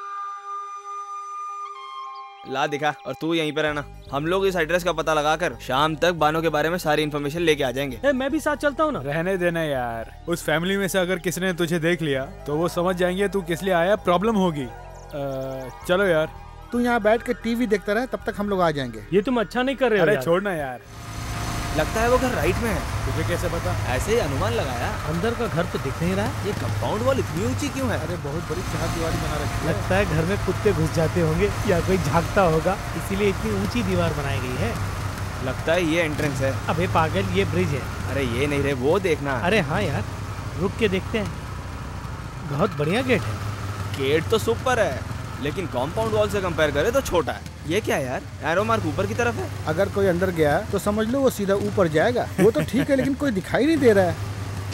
ला दिखा, और तू यहीं पे रहना। हम लोग इस एड्रेस का पता लगाकर शाम तक बानो के बारे में सारी इन्फॉर्मेशन लेके आ जाएंगे। ए, मैं भी साथ चलता हूँ ना। रहने देना यार, उस फैमिली में से अगर किसी ने तुझे देख लिया तो वो समझ जाएंगे तू किस लिए आया, प्रॉब्लम होगी। आ, चलो यार, तू यहाँ बैठ के टीवी देखता रहे, तब तक हम लोग आ जाएंगे। ये तुम अच्छा नहीं कर रहे हो। अरे छोड़ना यार। लगता है वो घर राइट में है। तुझे कैसे पता? ऐसे ही अनुमान लगाया। अंदर का घर तो दिख नहीं रहा। ये कंपाउंड वॉल इतनी ऊंची क्यों है? अरे बहुत बड़ी चार दीवारी बना रखी है। लगता है घर में कुत्ते घुस जाते होंगे या कोई झांकता होगा, इसीलिए इतनी ऊंची दीवार बनाई गई है। लगता है ये एंट्रेंस है। अबे पागल, ये ब्रिज है। अरे ये नहीं रे, वो देखना। अरे हाँ यार, रुक के देखते हैं। बहुत बढ़िया गेट है। गेट तो सुपर है, लेकिन कंपाउंड वॉल से कंपेयर करें तो छोटा है। ये क्या यार, एरो मार्क ऊपर की तरफ है। अगर कोई अंदर गया तो समझ लो वो सीधा ऊपर जाएगा। वो तो ठीक है, लेकिन कोई दिखाई नहीं दे रहा है।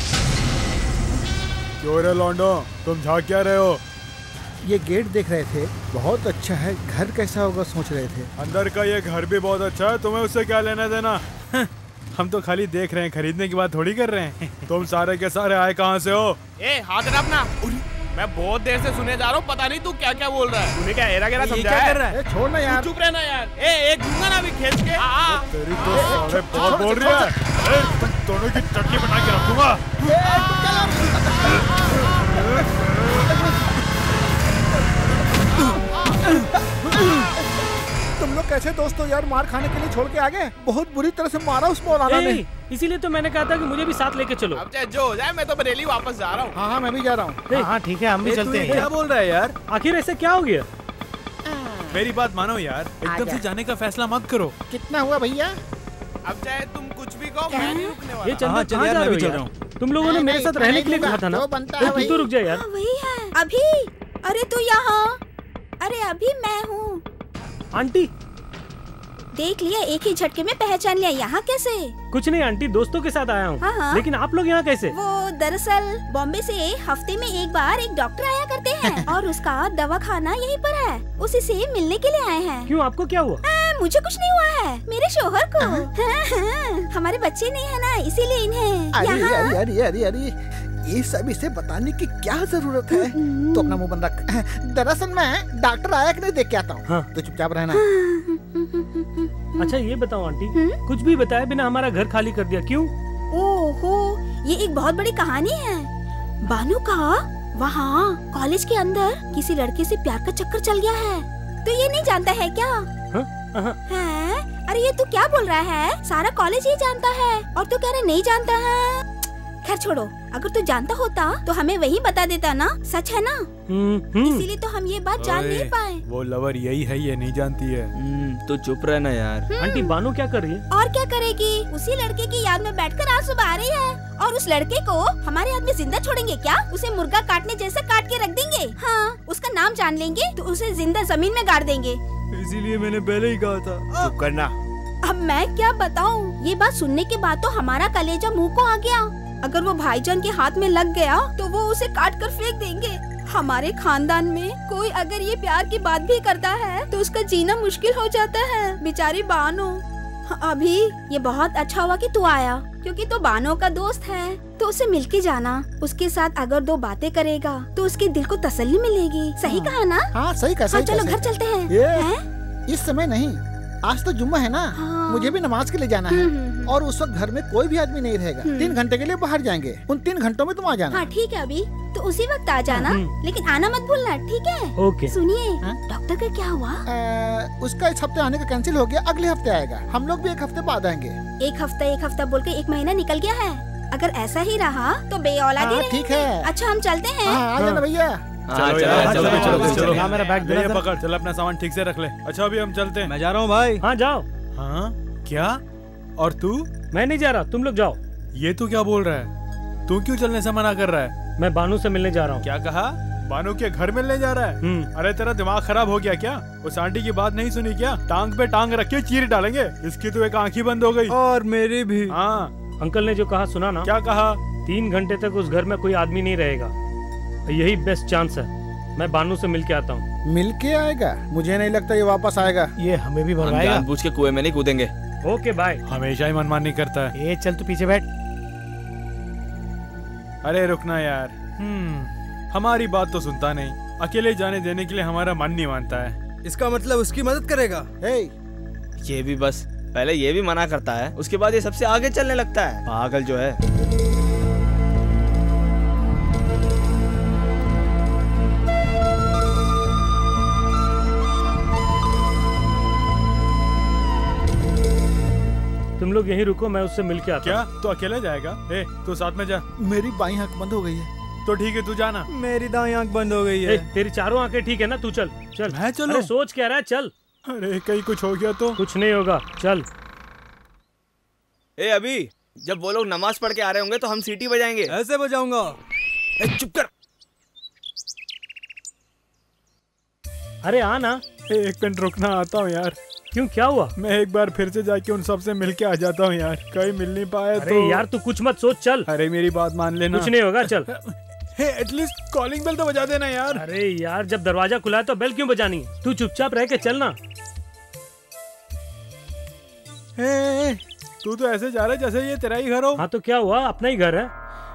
क्यों रे लौंडो, तुम झांक क्या रहे हो? ये गेट देख रहे थे, बहुत अच्छा है। घर कैसा होगा सोच रहे थे। अंदर का ये घर भी बहुत अच्छा है, तुम्हें उससे क्या लेना देना? हम तो खाली देख रहे हैं, खरीदने की बात थोड़ी कर रहे हैं। तुम सारे के सारे आए कहाँ से हो? ए, हाथ हटा अपना। मैं बहुत देर से सुने जा रहा हूँ, पता नहीं तू क्या क्या बोल रहा है। तूने क्या एरा गेरा समझा है? कर रहा है? छोड़ना यार, चुप रहना यार। ए, एक दूंगा ना अभी खींच के। आ, तेरी तो साले बहुत बोल रही है। ए, तुम दोनों की चटनी बना के रखूंगा। तुम लोग कैसे दोस्त हो यार? मार खाने के लिए छोड़ के आ गए। बहुत बुरी तरह से मारा उस मौलाना ने। इसीलिए तो मैंने कहा था कि मुझे भी साथ लेके चलो। अब चाहे जो हो जाए, मैं तो बरेली वापस जा रहा हूँ। हाँ हाँ, मैं भी जा रहा हूँ। हाँ ठीक है, हम भी चलते हैं। क्या बोल रहा है यार? आखिर ऐसे क्या हो गया? मेरी बात मानो यार, एकदम से जाने का फैसला मत करो। कितना हुआ भैया? अब चाहे तुम कुछ भी कहो, मैं नहीं रुकने वाला। ये चंदा कहाँ जा रहे हो यार? तुम लोगों ने मेरे साथ रहने के लिए कहा था ना। तू तो रुक जा यार। वही है। अभी, अरे तू यहाँ। अरे अभी मैं हूँ। आंटी देख लिया, एक ही झटके में पहचान लिया। यहाँ कैसे? कुछ नहीं आंटी, दोस्तों के साथ आया हूँ। हाँ हाँ। लेकिन आप लोग यहाँ कैसे? वो दरअसल बॉम्बे से हफ्ते में एक बार एक डॉक्टर आया करते हैं और उसका दवा खाना यहीं पर है। उसी से मिलने के लिए आए हैं। क्यों, आपको क्या हुआ? आ, मुझे कुछ नहीं हुआ है, मेरे शोहर को। हाँ, हाँ, हमारे बच्चे नहीं है ना, इसीलिए इन्हें अरे यहाँ। अरे अरे अरे अरे ये सब इसे बताने की क्या जरूरत है? तो अपना मुंह बंद रख। दरअसल मैं डॉक्टर आया कि नहीं देख के आता हूँ। हाँ। तो चुपचाप रहना। अच्छा ये बताओ आंटी, कुछ भी बताए बिना हमारा घर खाली कर दिया, क्यों? ओहो, ये एक बहुत बड़ी कहानी है। बानू का वहाँ कॉलेज के अंदर किसी लड़के से प्यार का चक्कर चल गया है। तो ये नहीं जानता है क्या? है? अरे ये तू क्या बोल रहा है? सारा कॉलेज ही जानता है और तू कह रहा नहीं जानता है। खैर छोड़ो, अगर तू जानता होता तो हमें वही बता देता ना। सच है ना? इसीलिए तो हम ये बात जान नहीं पाए। वो लवर यही है, ये नहीं जानती है। तो चुप रहना यार। आंटी बानो क्या कर रही है? और क्या करेगी? उसी लड़के की याद में बैठकर आज सुबह आ रही है। और उस लड़के को हमारे हाथ में जिंदा छोड़ेंगे क्या? उसे मुर्गा काटने जैसा काट के रख देंगे। हाँ, उसका नाम जान लेंगे तो उसे जिंदा जमीन में गाड़ देंगे। इसीलिए मैंने पहले ही कहा था। चुप करना। अब मैं क्या बताऊँ? ये बात सुनने के बाद तो हमारा कलेजा मुँह को आ गया। अगर वो भाईजान के हाथ में लग गया तो वो उसे काट कर फेंक देंगे। हमारे खानदान में कोई अगर ये प्यार की बात भी करता है तो उसका जीना मुश्किल हो जाता है। बेचारी बानो। अभी ये बहुत अच्छा हुआ कि तू आया, क्योंकि तो बानो का दोस्त है। तो उसे मिलके जाना, उसके साथ अगर दो बातें करेगा तो उसके दिल को तसल्ली मिलेगी। सही कहा ना? हाँ सही कहा। हाँ, चलो घर चलते हैं। ये इस समय नहीं, आज तो जुम्मा है ना। हाँ। मुझे भी नमाज के लिए जाना है और उस वक्त घर में कोई भी आदमी नहीं रहेगा। तीन घंटे के लिए बाहर जाएंगे, उन तीन घंटों में तुम आ जाना। हाँ ठीक है, अभी तो उसी वक्त आ जाना, लेकिन आना मत भूलना, ठीक है? ओके। सुनिए, डॉक्टर का क्या हुआ? आ, उसका इस हफ्ते आने का कैंसिल हो गया, अगले हफ्ते आएगा। हम लोग भी एक हफ्ते बाद आएंगे। एक हफ्ता एक हफ्ता बोल के एक महीना निकल गया है। अगर ऐसा ही रहा तो बेऔलादी रहेंगे। ठीक है। अच्छा हम चलते हैं। आ जाना भैया। चलो यार, चलो चलो चलो। हाँ, मेरा बैग दे पकड़, चल अपना सामान ठीक से रख ले। अच्छा अभी हम चलते हैं। मैं जा रहा हूँ भाई। हाँ जाओ। हाँ क्या? और तू? मैं नहीं जा रहा, तुम लोग जाओ। ये तू क्या बोल रहा है? तू क्यों चलने से मना कर रहा है? मैं बानू से मिलने जा रहा हूँ। क्या कहा? बानू के घर मिलने जा रहा है? अरे तेरा दिमाग खराब हो गया क्या? उस आंटी की बात नहीं सुनी क्या? टांग पे टांग रख के चीर डालेंगे। इसकी तो एक आंख ही बंद हो गई। और मेरी भी। हाँ अंकल ने जो कहा सुना ना? क्या कहा? तीन घंटे तक उस घर में कोई आदमी नहीं रहेगा। यही बेस्ट चांस है। मैं बानू से मिल के आता हूँ। मिल के आएगा? मुझे नहीं लगता ये वापस आएगा। ये हमें भी भरवाएगा। जानबूझ के कुएं में नहीं कूदेंगे। Okay bye. हमेशा ही मनमानी करता है। ये चल तू पीछे बैठ। अरे रुकना यार। हम्म हमारी बात तो सुनता नहीं, अकेले जाने देने के लिए हमारा मन नहीं मानता है। इसका मतलब उसकी मदद करेगा? हे, ये भी बस पहले ये भी मना करता है, उसके बाद ये सबसे आगे चलने लगता है, पागल जो है। तुम लोग यहीं रुको, मैं उससे मिल के आता क्या तो अकेला जाएगा? ए, तू साथ में जा। मेरी बाईं आंख बंद हो गई है। तो ठीक है, तू जाना। मेरी दाईं आंख बंद हो गई है। ए, तेरी चारों आंखें ठीक है ना? तू चल चल। मैं चलूं? अरे सोच क्या रहा है, चल। अरे कहीं कुछ हो गया तो? कुछ नहीं होगा, चल। ए अभी जब वो लोग नमाज पढ़ के आ रहे होंगे तो हम सीटी बजाएंगे। ऐसे बजाऊंगा। ए चुप कर। अरे आ ना। एक मिनट रुकना, आता हूँ यार। क्यों, क्या हुआ? मैं एक बार फिर से जाके उन सबसे मिल के आ जाता हूँ यार, कहीं मिल नहीं पाया अरे तो। यार तू कुछ मत सोच, चल। अरे मेरी बात मान लेना। कुछ नहीं होगा, चल। हे एटलीस्ट कॉलिंग बेल तो बजा देना यार। अरे यार जब दरवाजा खुला है तो बेल क्यों बजानी है? तू चुपचाप रह के चलना। हे, तू तो ऐसे जा रहा है जैसे ये तेरा ही घर हो। हाँ तो क्या हुआ, अपना ही घर है।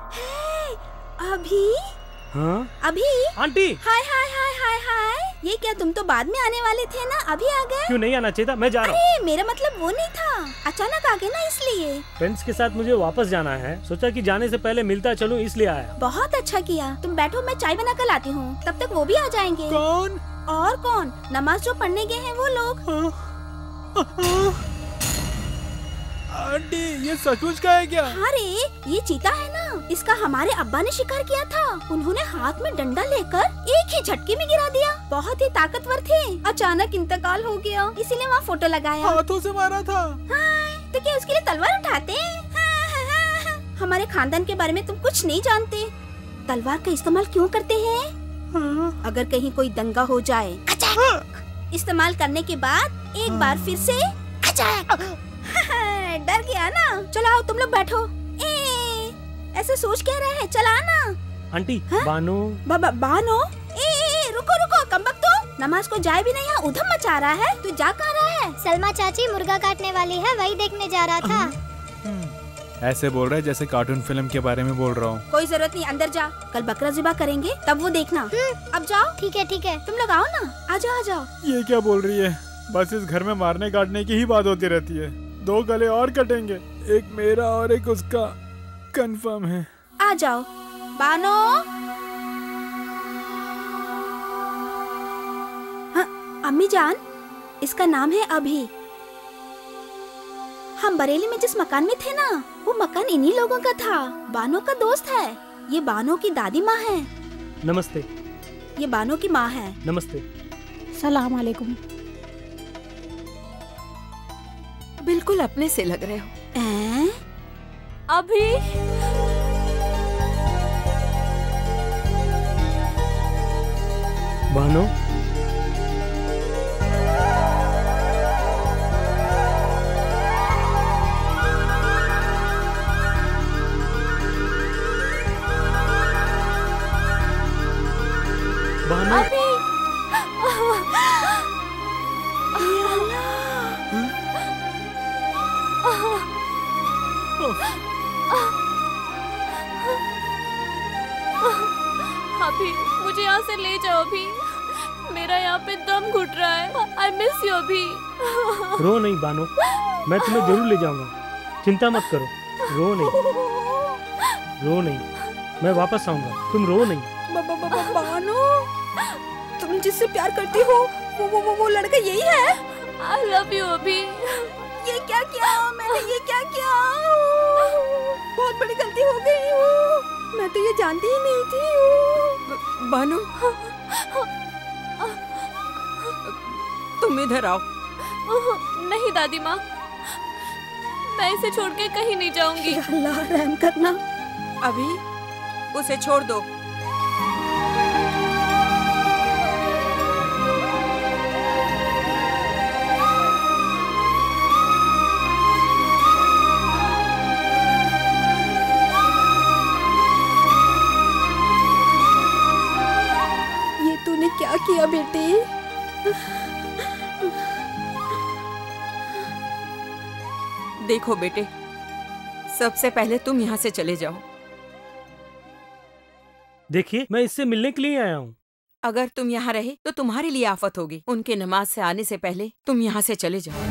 अभी हाँ अभी आंटी। हाय हाय हाय हाय हाय। ये क्या, तुम तो बाद में आने वाले थे ना, अभी आ गए? क्यों नहीं आना चाहिए था? मैं जा रहा हूँ। अरे मेरा मतलब वो नहीं था, अचानक आ गए ना इसलिए। फ्रेंड्स के साथ मुझे वापस जाना है, सोचा कि जाने से पहले मिलता चलूं, इसलिए आया। बहुत अच्छा किया, तुम बैठो, मैं चाय बना कर लाती हूँ, तब तक वो भी आ जाएंगे। कौन? और कौन, नमाज जो पढ़ने गए हैं वो लोग। आंटी ये सचमुच का है क्या? अरे ये चीता है ना, इसका हमारे अब्बा ने शिकार किया था। उन्होंने हाथ में डंडा लेकर एक ही झटके में गिरा दिया। बहुत ही ताकतवर थे, अचानक इंतकाल हो गया, इसीलिए वहाँ फोटो लगाया। हाथों से मारा था। हाँ, तो क्या उसके लिए तलवार उठाते? हाँ, हाँ, हाँ, हाँ। हमारे खानदान के बारे में तुम कुछ नहीं जानते। तलवार का इस्तेमाल क्यों करते हैं? हाँ। अगर कहीं कोई दंगा हो जाए, इस्तेमाल करने के बाद एक बार फिर से डर गया ना। चलो आओ तुम लोग बैठो। ए, ऐसे सोच क्या रहे हैं, चला ना। आंटी हाँ? बानो बा, बा, बानो ए, ए, रुको रुको कमबख्तो, नमाज को जाए भी नहीं, यहाँ उधम मचा रहा है। तू जा कहाँ रहा है? सलमा चाची मुर्गा काटने वाली है, वही देखने जा रहा था। ऐसे बोल रहा है जैसे कार्टून फिल्म के बारे में बोल रहा हूँ। कोई जरूरत नहीं, अंदर जा, कल बकरा ज़िबा करेंगे तब वो देखना। अब जाओ। ठीक है ठीक है, तुम लोग आओ ना, आ जाओ आ जाओ। ये क्या बोल रही है? बस इस घर में मारने काटने की ही बात होती रहती है। दो गले और कटेंगे, एक मेरा और एक उसका, कंफर्म है। आ जाओ बानो। हाँ, अम्मी जान, इसका नाम है अभी। हम बरेली में जिस मकान में थे ना, वो मकान इन्हीं लोगों का था। बानो का दोस्त है। ये बानो की दादी माँ है। नमस्ते। ये बानो की माँ है। नमस्ते। सलाम अलैकुम। बिल्कुल अपने से लग रहे हो। ए? अभी बानो बानो अभी अभी मुझे यहाँ से ले जाओ अभी, मेरा यहाँ पे दम घुट रहा है। आई मिस यू अभी। रो नहीं बानो, मैं तुम्हें जरूर ले जाऊंगा, चिंता मत करो। रो नहीं, रो नहीं, मैं वापस आऊंगा, तुम रो नहीं। बानो, तुम जिससे प्यार करती हो वो वो वो, वो लड़का यही है? आई लव यू अभी। ये क्या किया मैंने, ये क्या किया? बहुत बड़ी गलती हो गई। मैं तो ये जानती ही नहीं थी। बानो, तुम इधर आओ। नहीं दादी माँ, मैं इसे छोड़ के कहीं नहीं जाऊंगी। अल्लाह रहम करना। अभी उसे छोड़ दो। तूने क्या किया बेटी? देखो बेटे, सबसे पहले तुम यहाँ से चले जाओ। देखिए मैं इससे मिलने के लिए आया हूँ। अगर तुम यहाँ रहे तो तुम्हारे लिए आफत होगी। उनके नमाज से आने से पहले तुम यहाँ से चले जाओ।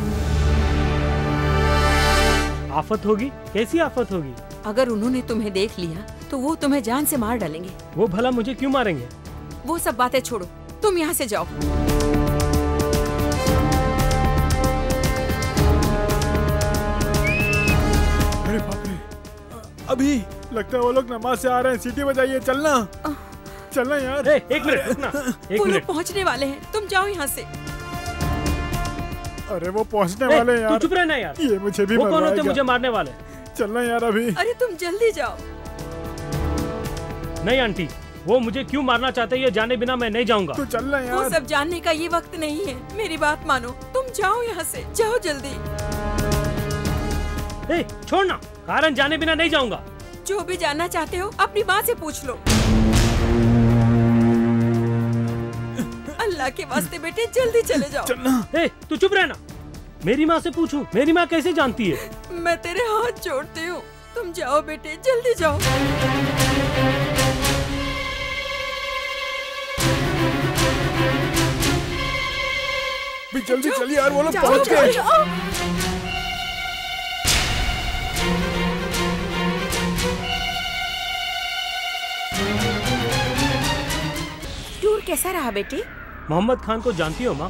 आफत होगी? कैसी आफत होगी? अगर उन्होंने तुम्हें देख लिया तो वो तुम्हें जान से मार डालेंगे। वो भला मुझे क्यों मारेंगे? वो सब बातें छोड़ो, तुम यहाँ से जाओ। अरे बाप रे, अभी लगता है वो लोग नमाज से आ रहे हैं। सीटी बजाइए, चलना चलना यार। ए, एक मिनट रुकना, एक वो मिनट। लोग पहुँचने वाले हैं, तुम जाओ यहाँ से। अरे वो पहुँचने ए, वाले हैं यार। तू चुप रहना यार। ये मुझे भी वो कौन होते मरवाएगा। मुझे मारने वाले? चलना यार अभी। अरे तुम जल्दी जाओ। नहीं आंटी, वो मुझे क्यों मारना चाहते हैं ये जाने बिना मैं नहीं जाऊंगा। तू चलना यार। वो सब जानने का ये वक्त नहीं है, मेरी बात मानो, तुम जाओ यहाँ से, जाओ जल्दी। ए, छोड़ना, कारण जाने बिना नहीं जाऊंगा। जो भी जानना चाहते हो अपनी माँ से पूछ लो। अल्लाह के वास्ते बेटे जल्दी चले जाओ। चलना। ए, तू चुप रहना। मेरी माँ से पूछूं? मेरी माँ कैसे जानती है? मैं तेरे हाथ जोड़ती हूँ, तुम जाओ बेटे, जल्दी जाओ। भी जल्दी चलिए यार, वो लोग जाओ, पहुंच जाओ, गए। जाओ। टूर कैसा रहा बेटे? मोहम्मद खान को जानती हो माँ?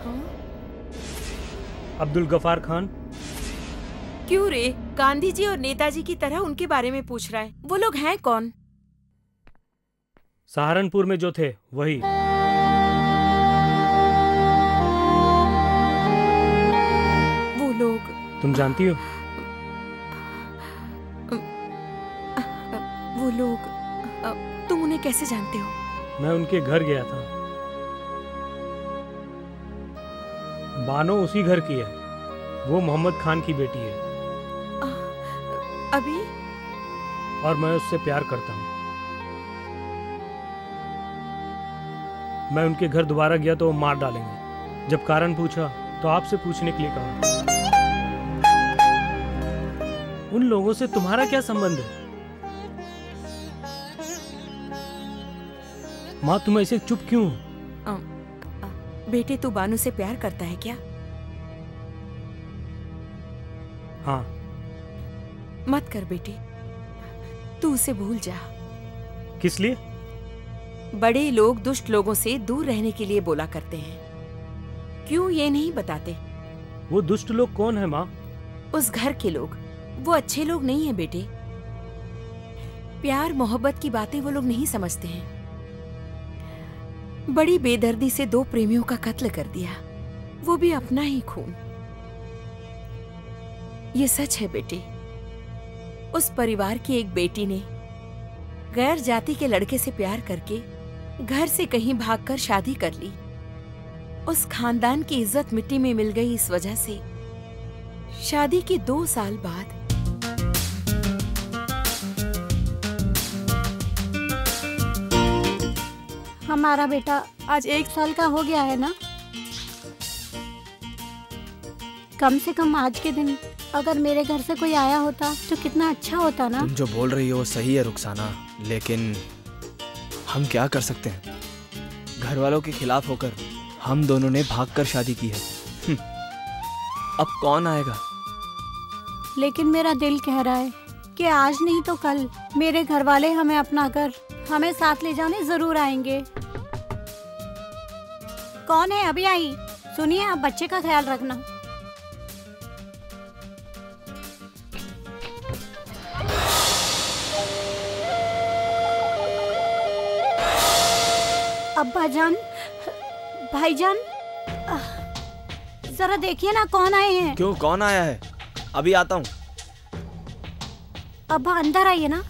अब्दुल गफार खान। क्यों रे, गांधी जी और नेताजी की तरह उनके बारे में पूछ रहा है? वो लोग हैं कौन? सहारनपुर में जो थे वही। वो लोग तुम जानती हो? वो लोग तुम उन्हें कैसे जानते हो? मैं उनके घर गया था। बानो उसी घर की है। वो मोहम्मद खान की बेटी है। अभी? और मैं उससे प्यार करता हूँ। मैं उनके घर दोबारा गया तो वो मार डालेंगे। जब कारण पूछा तो आपसे पूछने के लिए कहा। उन लोगों से तुम्हारा क्या संबंध है? माँ तुम ऐसे चुप क्यों? आ, आ, बेटे तू बानू से प्यार करता है क्या? हाँ। मत कर बेटे, तू उसे भूल जा। किस लिए? बड़े लोग दुष्ट लोगों से दूर रहने के लिए बोला करते हैं। क्यों ये नहीं बताते? वो दुष्ट लोग कौन है माँ? उस घर के लोग। वो अच्छे लोग नहीं है बेटे। प्यार मोहब्बत की बातें वो लोग नहीं समझते हैं। बड़ी बेदर्दी से दो प्रेमियों का कत्ल कर दिया, वो भी अपना ही खून। ये सच है बेटे। उस परिवार की एक बेटी ने गैर जाति के लड़के से प्यार करके घर से कहीं भागकर शादी कर ली। उस खानदान की इज्जत मिट्टी में मिल गई। इस वजह से शादी के दो साल बाद हमारा बेटा आज एक साल का हो गया है ना। कम से कम आज के दिन अगर मेरे घर से कोई आया होता तो कितना अच्छा होता ना। तुम जो बोल रही हो वो सही है रुखसाना, लेकिन हम क्या कर सकते हैं? घर वालों के खिलाफ होकर हम दोनों ने भागकर शादी की है। अब कौन आएगा? लेकिन मेरा दिल कह रहा है कि आज नहीं तो कल मेरे घर वाले हमें अपना कर हमें साथ ले जाने जरूर आएंगे। कौन है? अभी आई। सुनिए, आप बच्चे का ख्याल रखना। अब्बा जान, भाईजान, जरा देखिए ना कौन आए हैं। क्यों, कौन आया है? अभी आता हूँ। अब्बा अंदर आइए ना।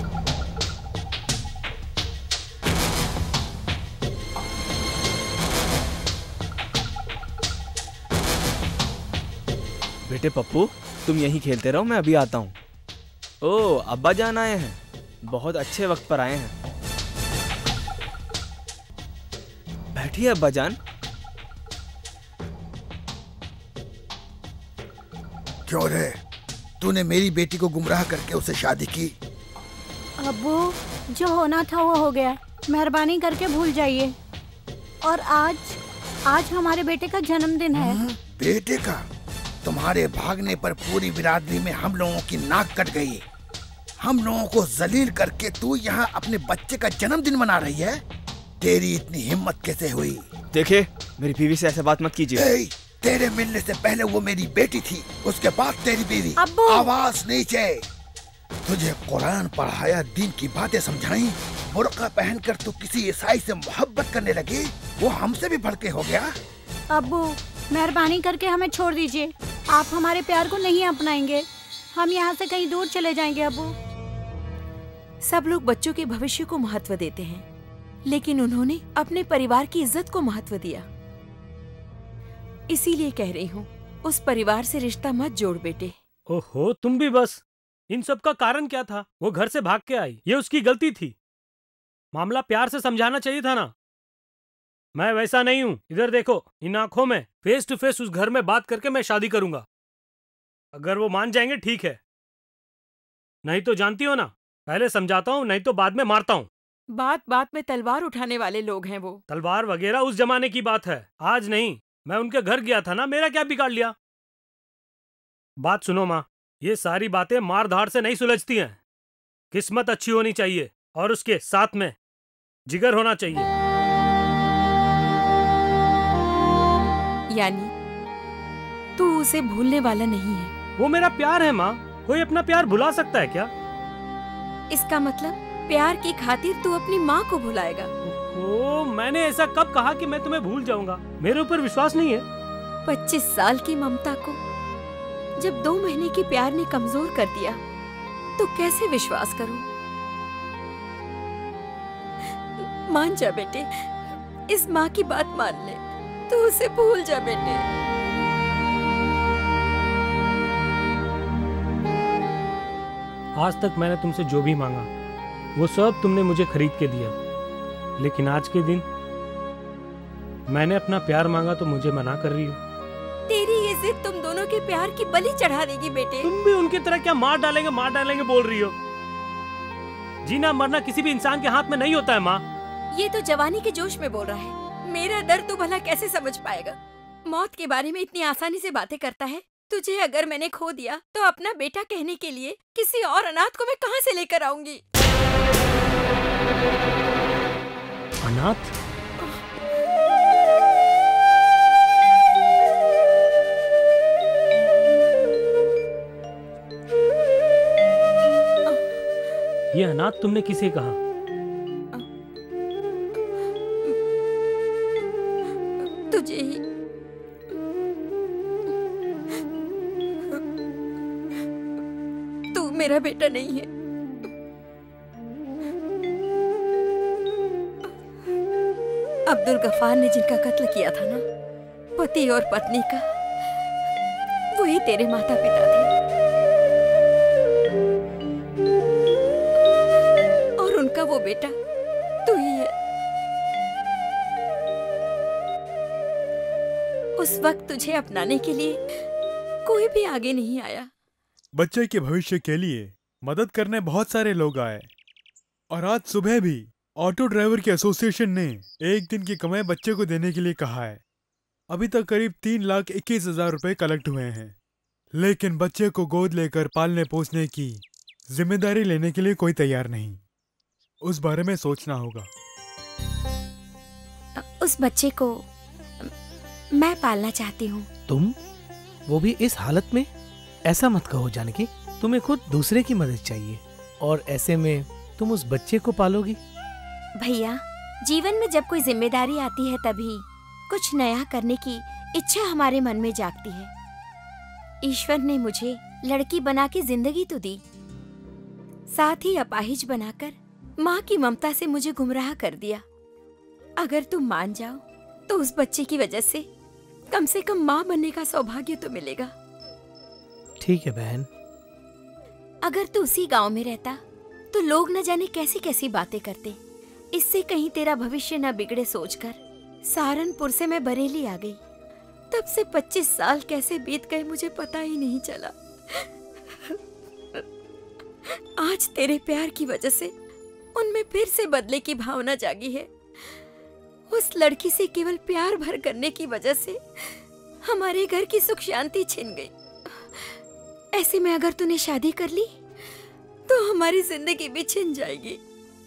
बेटे पप्पू, तुम यहीं खेलते रहो, मैं अभी आता हूँ। ओह, अब्बा जान आए हैं। बहुत अच्छे वक्त पर आए हैं। बैठिए अब्बा जान। क्यों रे, तूने मेरी बेटी को गुमराह करके उसे शादी की? अब्बू, जो होना था वो हो गया, मेहरबानी करके भूल जाइए। और आज आज हमारे बेटे का जन्मदिन है। बेटे का? तुम्हारे भागने पर पूरी बिरादरी में हम लोगों की नाक कट गई। हम लोगों को जलील करके तू यहाँ अपने बच्चे का जन्मदिन मना रही है? तेरी इतनी हिम्मत कैसे हुई? देखिए, मेरी बीवी से ऐसे बात मत कीजिए। तेरे मिलने से पहले वो मेरी बेटी थी, उसके बाद तेरी बीवी। आवाज नीचे। तुझे कुरान पढ़ाया, दीन की बातें समझाई, बुर्का पहनकर तू किसी ईसाई से मोहब्बत करने लगी, वो हमसे भी भड़के हो गया। अब्बू मेहरबानी करके हमें छोड़ दीजिए। आप हमारे प्यार को नहीं अपनाएंगे, हम यहाँ से कहीं दूर चले जाएंगे। अब्बू, सब लोग बच्चों के भविष्य को महत्व देते हैं, लेकिन उन्होंने अपने परिवार की इज्जत को महत्व दिया। इसीलिए कह रही हूँ, उस परिवार से रिश्ता मत जोड़ बेटे। ओहो, तुम भी बस। इन सब का कारण क्या था? वो घर से भाग के आई, ये उसकी गलती थी। मामला प्यार से समझाना चाहिए था ना। मैं वैसा नहीं हूँ। इधर देखो, इन आंखों में फेस टू फेस उस घर में बात करके मैं शादी करूंगा। अगर वो मान जाएंगे ठीक है, नहीं तो जानती हो ना, पहले समझाता हूँ, नहीं तो बाद में मारता हूँ। बात बात में तलवार उठाने वाले लोग हैं वो। तलवार वगैरह उस जमाने की बात है, आज नहीं। मैं उनके घर गया था ना, मेरा क्या बिगाड़ लिया? बात सुनो माँ, ये सारी बातें मार धाड़ से नहीं सुलझती हैं। किस्मत अच्छी होनी चाहिए और उसके साथ में जिगर होना चाहिए। यानी तू उसे भूलने वाला नहीं है? वो मेरा प्यार है माँ, कोई अपना प्यार भुला सकता है क्या? इसका मतलब प्यार की खातिर तू अपनी माँ को भुलाएगा? ओ, मैंने ऐसा कब कहा कि मैं तुम्हें भूल जाऊंगा? मेरे ऊपर विश्वास नहीं है? पच्चीस साल की ममता को जब दो महीने की प्यार ने कमजोर कर दिया, तो कैसे विश्वास करूं? मान जा बेटे, इस माँ की बात मान ले, तू उसे भूल जा बेटे। आज तक मैंने तुमसे जो भी मांगा वो सब तुमने मुझे खरीद के दिया, लेकिन आज के दिन मैंने अपना प्यार मांगा तो मुझे मना कर रही हो। तेरी ये जिद तुम दोनों के प्यार की बलि चढ़ा देगी बेटे। तुम भी उनकी तरह क्या मार डालेंगे मार डालेंगे बोल रही हो? जीना मरना किसी भी इंसान के हाथ में नहीं होता है माँ। ये तो जवानी के जोश में बोल रहा है, मेरा दर्द तू भला कैसे समझ पाएगा? मौत के बारे में इतनी आसानी से बातें करता है। तुझे अगर मैंने खो दिया तो अपना बेटा कहने के लिए किसी और अनाथ को मैं कहाँ से लेकर आऊंगी? अनाथ? ये अनाथ तुमने किसे कहा? तुझे ही। तू मेरा बेटा नहीं है। अब्दुल गफ्फार ने जिनका कत्ल किया था ना, पति और पत्नी का, वही तेरे माता पिता थे। और उनका वो बेटा तू ही है। उस वक्त तुझे अपनाने के लिए कोई भी आगे नहीं आया। बच्चे के भविष्य के लिए मदद करने बहुत सारे लोग आए, और आज सुबह भी ऑटो ड्राइवर के एसोसिएशन ने एक दिन की कमाई बच्चे को देने के लिए कहा है। अभी तक करीब तीन लाख इक्कीस हजार रुपए कलेक्ट हुए हैं, लेकिन बच्चे को गोद लेकर पालने पोसने की जिम्मेदारी लेने के लिए कोई तैयार नहीं। उस बारे में सोचना होगा। उस बच्चे को मैं पालना चाहती हूँ। तुम? वो भी इस हालत में? ऐसा मत कहो जानकी, तुम्हें खुद दूसरे की मदद चाहिए, और ऐसे में तुम उस बच्चे को पालोगी? भैया, जीवन में जब कोई जिम्मेदारी आती है तभी कुछ नया करने की इच्छा हमारे मन में जागती है। ईश्वर ने मुझे लड़की बना के जिंदगी तो दी, साथ ही अपाहिज बनाकर माँ की ममता से मुझे गुमराह कर दिया। अगर तुम मान जाओ तो उस बच्चे की वजह से कम से कम माँ बनने का सौभाग्य तो मिलेगा। ठीक है बहन। अगर तू उसी गांव में रहता तो लोग न जाने कैसी कैसी बातें करते। इससे कहीं तेरा भविष्य न बिगड़े सोचकर सहारनपुर से मैं बरेली आ गई। तब से पच्चीस साल कैसे बीत गए मुझे पता ही नहीं चला। आज तेरे प्यार की वजह से उनमें फिर से बदले की भावना जागी है। उस लड़की से केवल प्यार भर करने की वजह से हमारे घर की सुख शांति छिन गई। ऐसे में अगर तूने शादी कर ली तो हमारी जिंदगी भी छिन जाएगी।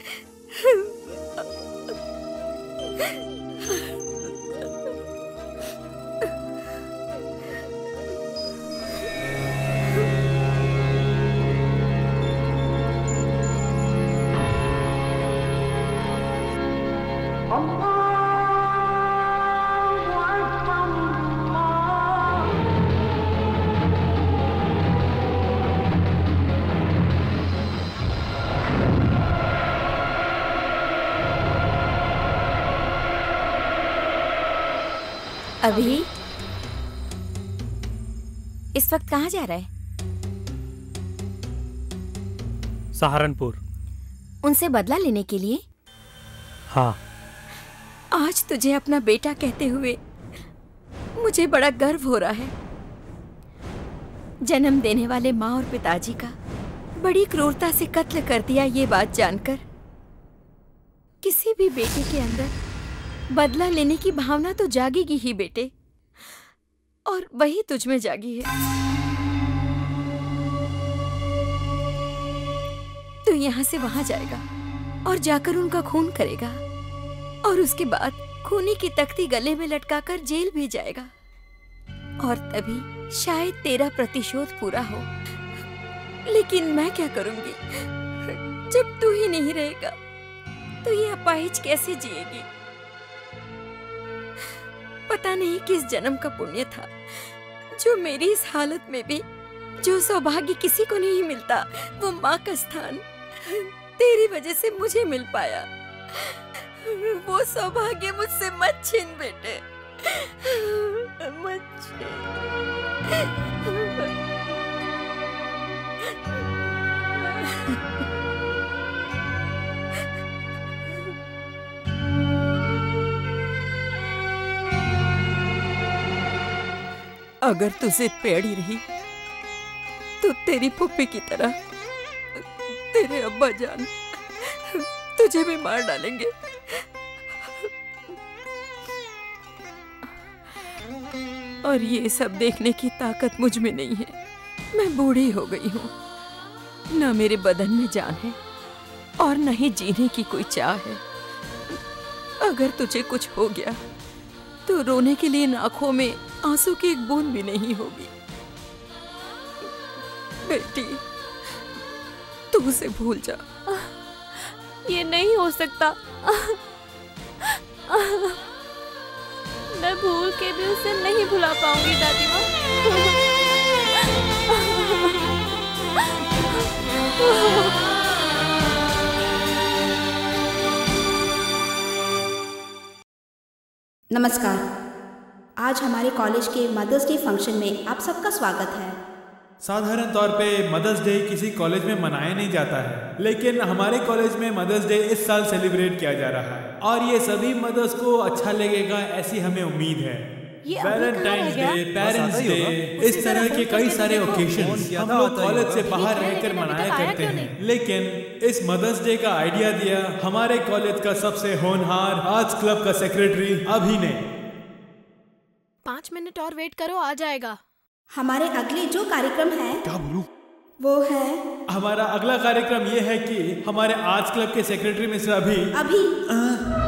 अभी इस वक्त कहाँ जा रहा है? सहारनपुर। उनसे बदला लेने के लिए? हाँ। आज तुझे अपना बेटा कहते हुए मुझे बड़ा गर्व हो रहा है। जन्म देने वाले माँ और पिताजी का बड़ी क्रूरता से कत्ल कर दिया, ये बात जानकर किसी भी बेटे के अंदर बदला लेने की भावना तो जागेगी ही बेटे, और वही तुझ में जागी है। तू यहाँ से वहां जाएगा और जाकर उनका खून करेगा, और उसके बाद खूनी की तख्ती गले में लटकाकर जेल भी जाएगा, और तभी शायद तेरा प्रतिशोध पूरा हो। लेकिन मैं क्या करूंगी जब तू ही नहीं रहेगा? तो ये अपाहिज कैसे जिएगी? पता नहीं किस जन्म का पुण्य था जो मेरी इस हालत में भी, जो सौभाग्य किसी को नहीं मिलता, वो माँ का स्थान तेरी वजह से मुझे मिल पाया। वो सौभाग्य मुझसे मत छीन बेटे, मत छीन। अगर तू जिद पे अड़ी रही तो तेरी पुप्पी की तरह तेरे अब्बा जान तुझे भी मार डालेंगे। और ये सब देखने की ताकत मुझ में नहीं है। मैं बूढ़ी हो गई हूँ, न मेरे बदन में जान है और न ही जीने की कोई चाह है। अगर तुझे कुछ हो गया तो रोने के लिए आंखों में आंसू की एक बूंद भी नहीं होगी। बेटी, तू उसे भूल जा। ये नहीं हो सकता। मैं भूल के भी उसे नहीं भुला पाऊंगी दादी माँ। नमस्कार। आज हमारे कॉलेज के मदर्स डे फंक्शन में आप सबका स्वागत है। साधारण तौर पे मदर्स डे किसी कॉलेज में मनाया नहीं जाता है, लेकिन हमारे कॉलेज में मदर्स डे इस साल सेलिब्रेट किया जा रहा है और ये सभी मदर्स को अच्छा लगेगा, ऐसी हमें उम्मीद है। वैलेंटाइंस डे, पेरेंट्स डे, इस तरह के कई सारे ओकेशंस हम लोग कॉलेज से बाहर रहकर मनाया करते हैं, लेकिन इस मदर्स डे का आइडिया दिया हमारे कॉलेज का सबसे होनहार आर्ट्स क्लब का सेक्रेटरी अभी ने। पाँच मिनट और वेट करो, आ जाएगा। हमारे अगले जो कार्यक्रम है, क्या बोलूं? वो है, हमारा अगला कार्यक्रम ये है कि हमारे आर्ट्स क्लब के सेक्रेटरी मिस्टर अभी अभी आ,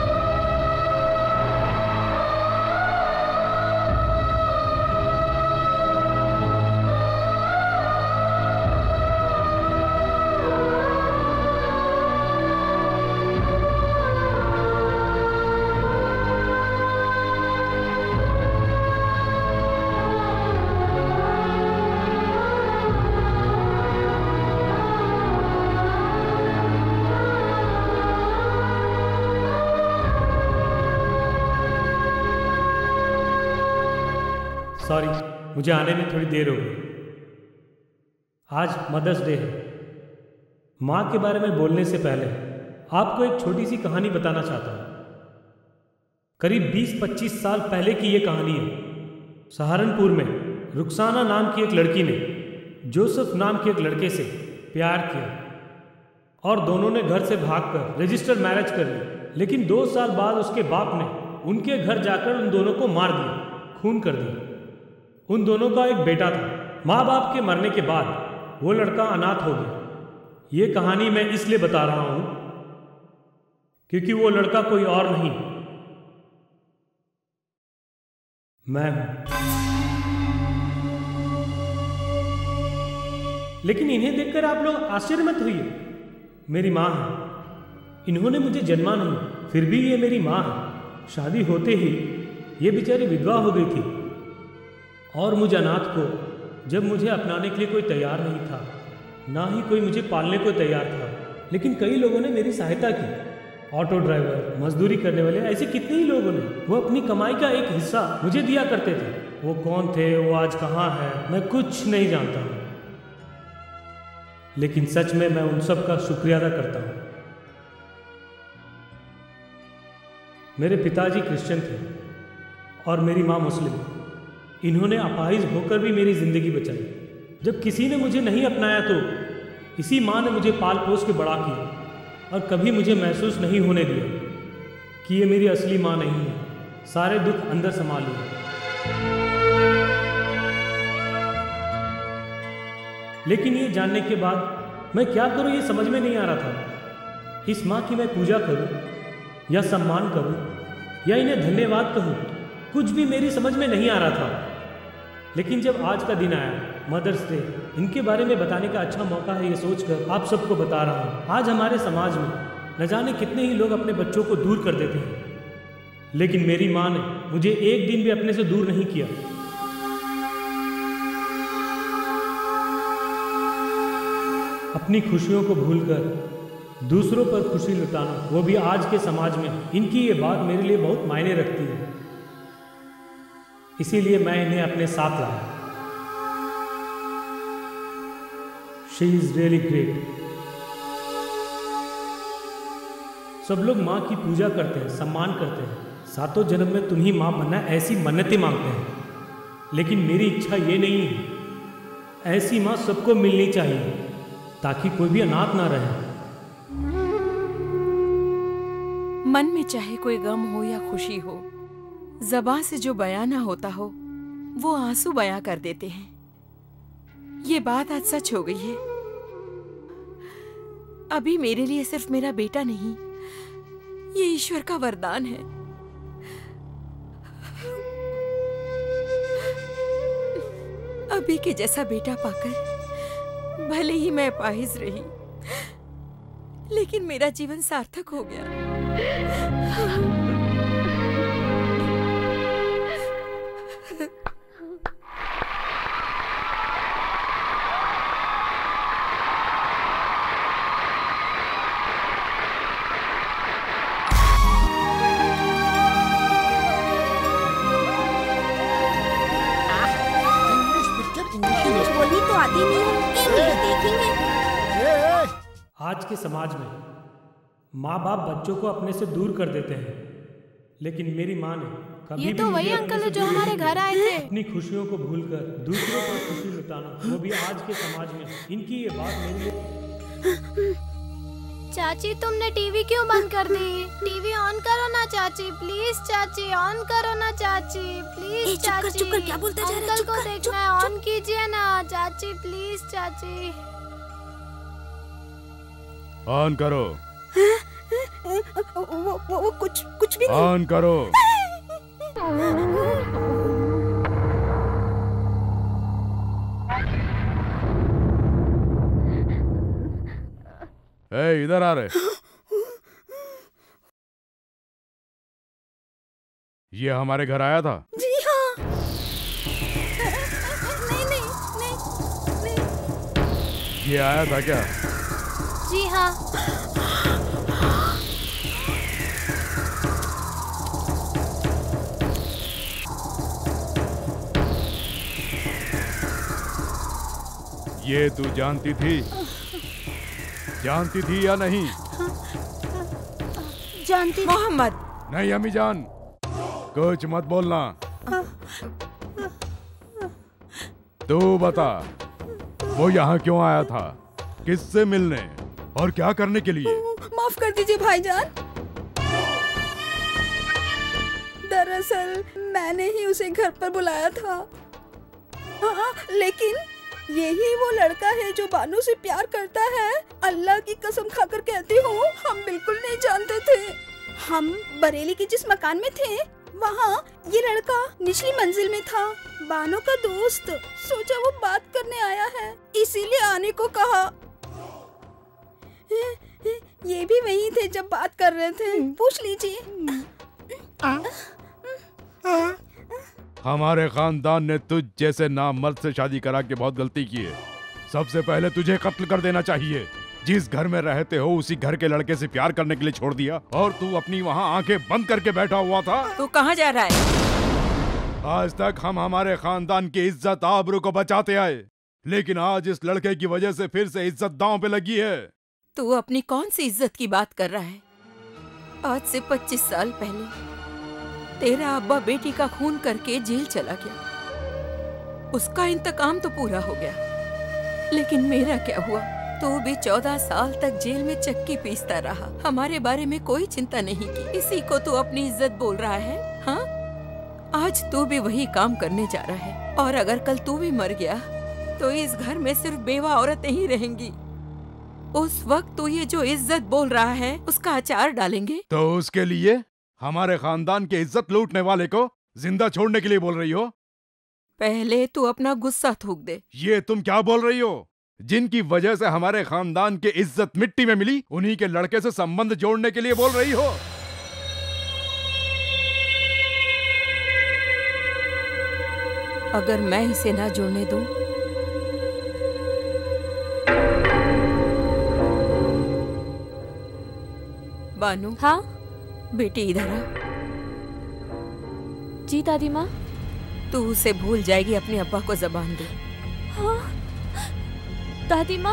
सॉरी, मुझे आने में थोड़ी देर हो गई। आज मदर्स डे है। माँ के बारे में बोलने से पहले आपको एक छोटी सी कहानी बताना चाहता हूँ। करीब बीस पच्चीस साल पहले की ये कहानी है। सहारनपुर में रुखसाना नाम की एक लड़की ने जोसेफ नाम के एक लड़के से प्यार किया। और दोनों ने घर से भागकर रजिस्टर मैरिज कर ली। लेकिन दो साल बाद उसके बाप ने उनके घर जाकर उन दोनों को मार दिया, खून कर दिया। उन दोनों का एक बेटा था। माँ बाप के मरने के बाद वो लड़का अनाथ हो गया। ये कहानी मैं इसलिए बता रहा हूं क्योंकि वो लड़का कोई और नहीं, मैं हूं। लेकिन इन्हें देखकर आप लोग आश्चर्य मत होइए, मेरी माँ है। इन्होंने मुझे जन्मा नहीं, फिर भी ये मेरी माँ है। शादी होते ही ये बेचारी विधवा हो गई थी और मुझ अनाथ को जब मुझे अपनाने के लिए कोई तैयार नहीं था, ना ही कोई मुझे पालने को तैयार था, लेकिन कई लोगों ने मेरी सहायता की। ऑटो ड्राइवर, मजदूरी करने वाले, ऐसे कितने ही लोगों ने वो अपनी कमाई का एक हिस्सा मुझे दिया करते थे। वो कौन थे, वो आज कहाँ है, मैं कुछ नहीं जानता हूँ। लेकिन सच में मैं उन सब का शुक्रिया अदा करता हूँ। मेरे पिताजी क्रिश्चियन थे और मेरी माँ मुस्लिम। इन्होंने अपाहिज होकर भी मेरी जिंदगी बचाई। जब किसी ने मुझे नहीं अपनाया तो इसी माँ ने मुझे पाल पोस के बड़ा किया और कभी मुझे महसूस नहीं होने दिया कि ये मेरी असली माँ नहीं है। सारे दुख अंदर संभाल लिए। लेकिन ये जानने के बाद मैं क्या करूँ ये समझ में नहीं आ रहा था। इस माँ की मैं पूजा करूँ या सम्मान करूँ या इन्हें धन्यवाद कहूँ, कुछ भी मेरी समझ में नहीं आ रहा था। लेकिन जब आज का दिन आया, मदर्स डे, इनके बारे में बताने का अच्छा मौका है, ये सोचकर आप सबको बता रहा हूँ। आज हमारे समाज में न जाने कितने ही लोग अपने बच्चों को दूर कर देते हैं, लेकिन मेरी माँ ने मुझे एक दिन भी अपने से दूर नहीं किया। अपनी खुशियों को भूलकर दूसरों पर खुशी लुटाना, वो भी आज के समाज में, इनकी ये बात मेरे लिए बहुत मायने रखती है। इसीलिए मैं इन्हें अपने साथ लाया। She is really great. सब लोग माँ की पूजा करते हैं, सम्मान करते हैं, सातों जन्म में तुम ही माँ बनना, ऐसी मन्नतें मांगते हैं। लेकिन मेरी इच्छा ये नहीं है, ऐसी माँ सबको मिलनी चाहिए ताकि कोई भी अनाथ ना रहे। मन में चाहे कोई गम हो या खुशी हो, ज़बान से जो बयां ना होता हो वो आंसू बयां कर देते हैं। ये बात आज सच हो गई है। अभी मेरे लिए सिर्फ मेरा बेटा नहीं, ये ईश्वर का वरदान है। अभी के जैसा बेटा पाकर भले ही मैं अपाहिज रही, लेकिन मेरा जीवन सार्थक हो गया। बोली तो आती नहीं है, इंग्लिश देखेंगे। आज के समाज में माँ बाप बच्चों को अपने से दूर कर देते हैं, लेकिन मेरी माँ ने कभी ये भी तो मुझे वही अपने अंकल से है जो दूर हमारे नहीं घर किया। आए थे। अपनी खुशियों को भूलकर दूसरों पर खुशी लुटाना, वो भी आज के समाज में, इनकी ये बात मेरे लिए। चाची तुमने टीवी क्यों बंद कर दी? टीवी ऑन करो ना चाची, प्लीज चाची ऑन करो ना चाची, प्लीज ए, चुप कर, चाची। चुप कर, क्या बोलता जा रहा है? अंकल चुप को कर, देखना है, ऑन कीजिए ना चाची, प्लीज चाची। ऑन करो। वो, वो, वो, वो कुछ कुछ भी नहीं। ऑन करो। ए, इधर आ रहे। ये हमारे घर आया था? जी हाँ। नहीं नहीं नहीं नहीं। ये आया था क्या? जी हाँ। ये तू जानती थी? जानती थी या नहीं? जानती। मोहम्मद। नहीं अम्मी जान, कुछ मत बोलना। तू बता, वो यहाँ क्यों आया था? किससे मिलने? और क्या करने के लिए? माफ कर दीजिए भाईजान। दरअसल मैंने ही उसे घर पर बुलाया था। हाँ, लेकिन यही वो लड़का है जो बानो से प्यार करता है। अल्लाह की कसम खाकर कहती हूँ, हम बिल्कुल नहीं जानते थे। हम बरेली के जिस मकान में थे, वहाँ ये लड़का निचली मंजिल में था। बानो का दोस्त, सोचा वो बात करने आया है, इसीलिए आने को कहा। ये भी वही थे जब बात कर रहे थे, पूछ लीजिए। हमारे खानदान ने तुझ जैसे नामर्द से शादी करा के बहुत गलती की है। सबसे पहले तुझे कत्ल कर देना चाहिए। जिस घर में रहते हो उसी घर के लड़के से प्यार करने के लिए छोड़ दिया, और तू अपनी वहाँ आंखें बंद करके बैठा हुआ था। तू कहाँ जा रहा है? आज तक हम हमारे खानदान की इज्जत आबरू को बचाते आए, लेकिन आज इस लड़के की वजह से फिर से इज्जत दांव पे लगी है। तू अपनी कौन सी इज्जत की बात कर रहा है? आज से पच्चीस साल पहले तेरा अब्बा बेटी का खून करके जेल चला गया। उसका इंतकाम तो पूरा हो गया, लेकिन मेरा क्या हुआ? तू भी चौदह साल तक जेल में चक्की पीसता रहा, हमारे बारे में कोई चिंता नहीं की। इसी को तू अपनी इज्जत बोल रहा है? हाँ, आज तू भी वही काम करने जा रहा है, और अगर कल तू भी मर गया तो इस घर में सिर्फ बेवा औरतें ही रहेंगी। उस वक्त तू ये जो इज्जत बोल रहा है उसका अचार डालेंगे। तो उसके लिए हमारे खानदान के इज्जत लूटने वाले को जिंदा छोड़ने के लिए बोल रही हो? पहले तू अपना गुस्सा थूक दे। ये तुम क्या बोल रही हो? जिनकी वजह से हमारे खानदान की इज्जत मिट्टी में मिली, उन्हीं के लड़के से संबंध जोड़ने के लिए बोल रही हो? अगर मैं इसे ना जोड़ने दूं, बानू। हाँ बेटी इधर आ। जी दादी माँ। तू उसे भूल जाएगी, अपने अब्बा को जबान दे। हाँ दादी माँ।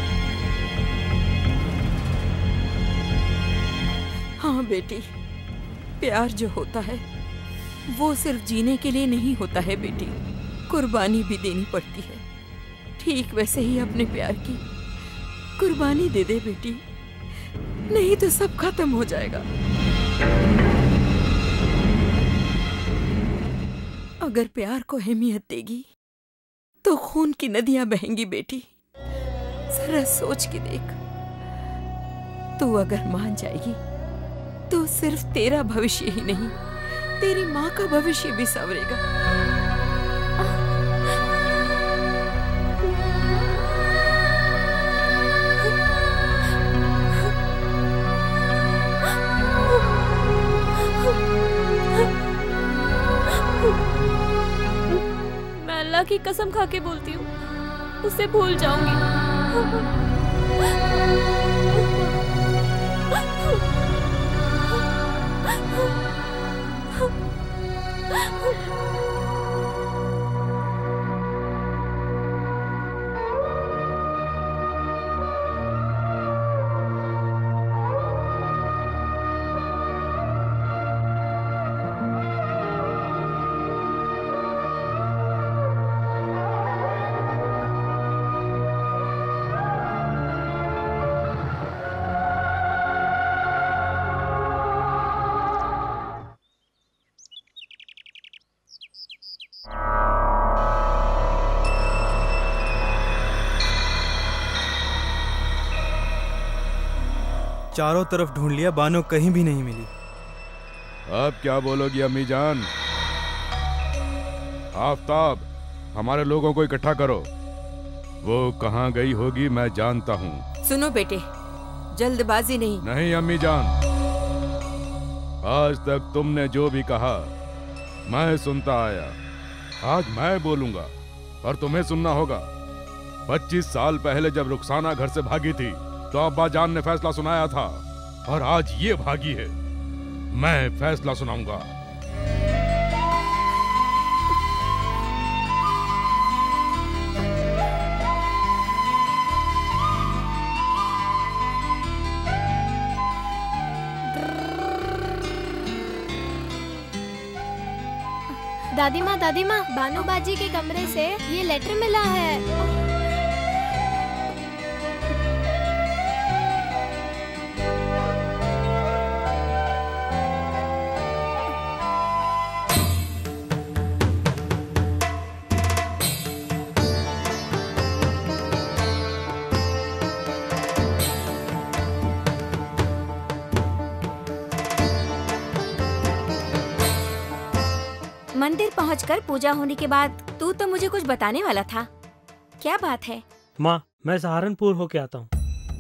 हाँ बेटी, प्यार जो होता है वो सिर्फ जीने के लिए नहीं होता है बेटी, कुर्बानी भी देनी पड़ती है। ठीक वैसे ही अपने प्यार की कुर्बानी दे दे बेटी, नहीं तो सब खत्म हो जाएगा। अगर प्यार को अहमियत देगी तो खून की नदियां बहेंगी बेटी। जरा सोच के देख, तू अगर मान जाएगी तो सिर्फ तेरा भविष्य ही नहीं, तेरी माँ का भविष्य भी संवरेगा। मैं अल्लाह की कसम खा के बोलती हूँ, उसे भूल जाऊंगी। चारों तरफ ढूंढ लिया, बानो कहीं भी नहीं मिली। अब क्या बोलोगी अम्मी जान? आफताब, हमारे लोगों को इकट्ठा करो। वो कहाँ गई होगी मैं जानता हूँ। सुनो बेटे, जल्दबाजी नहीं। नहीं अम्मी जान, आज तक तुमने जो भी कहा मैं सुनता आया, आज मैं बोलूंगा और तुम्हें सुनना होगा। पच्चीस साल पहले जब रुखसाना घर से भागी थी तो अब्बा जान ने फैसला सुनाया था, और आज ये भागी है, मैं फैसला सुनाऊंगा। दादी माँ, दादी माँ, बानू बाजी के कमरे से ये लेटर मिला है। पहुंचकर पूजा होने के बाद तू तो मुझे कुछ बताने वाला था, क्या बात है? माँ, मैं सहारनपुर होके आता हूँ,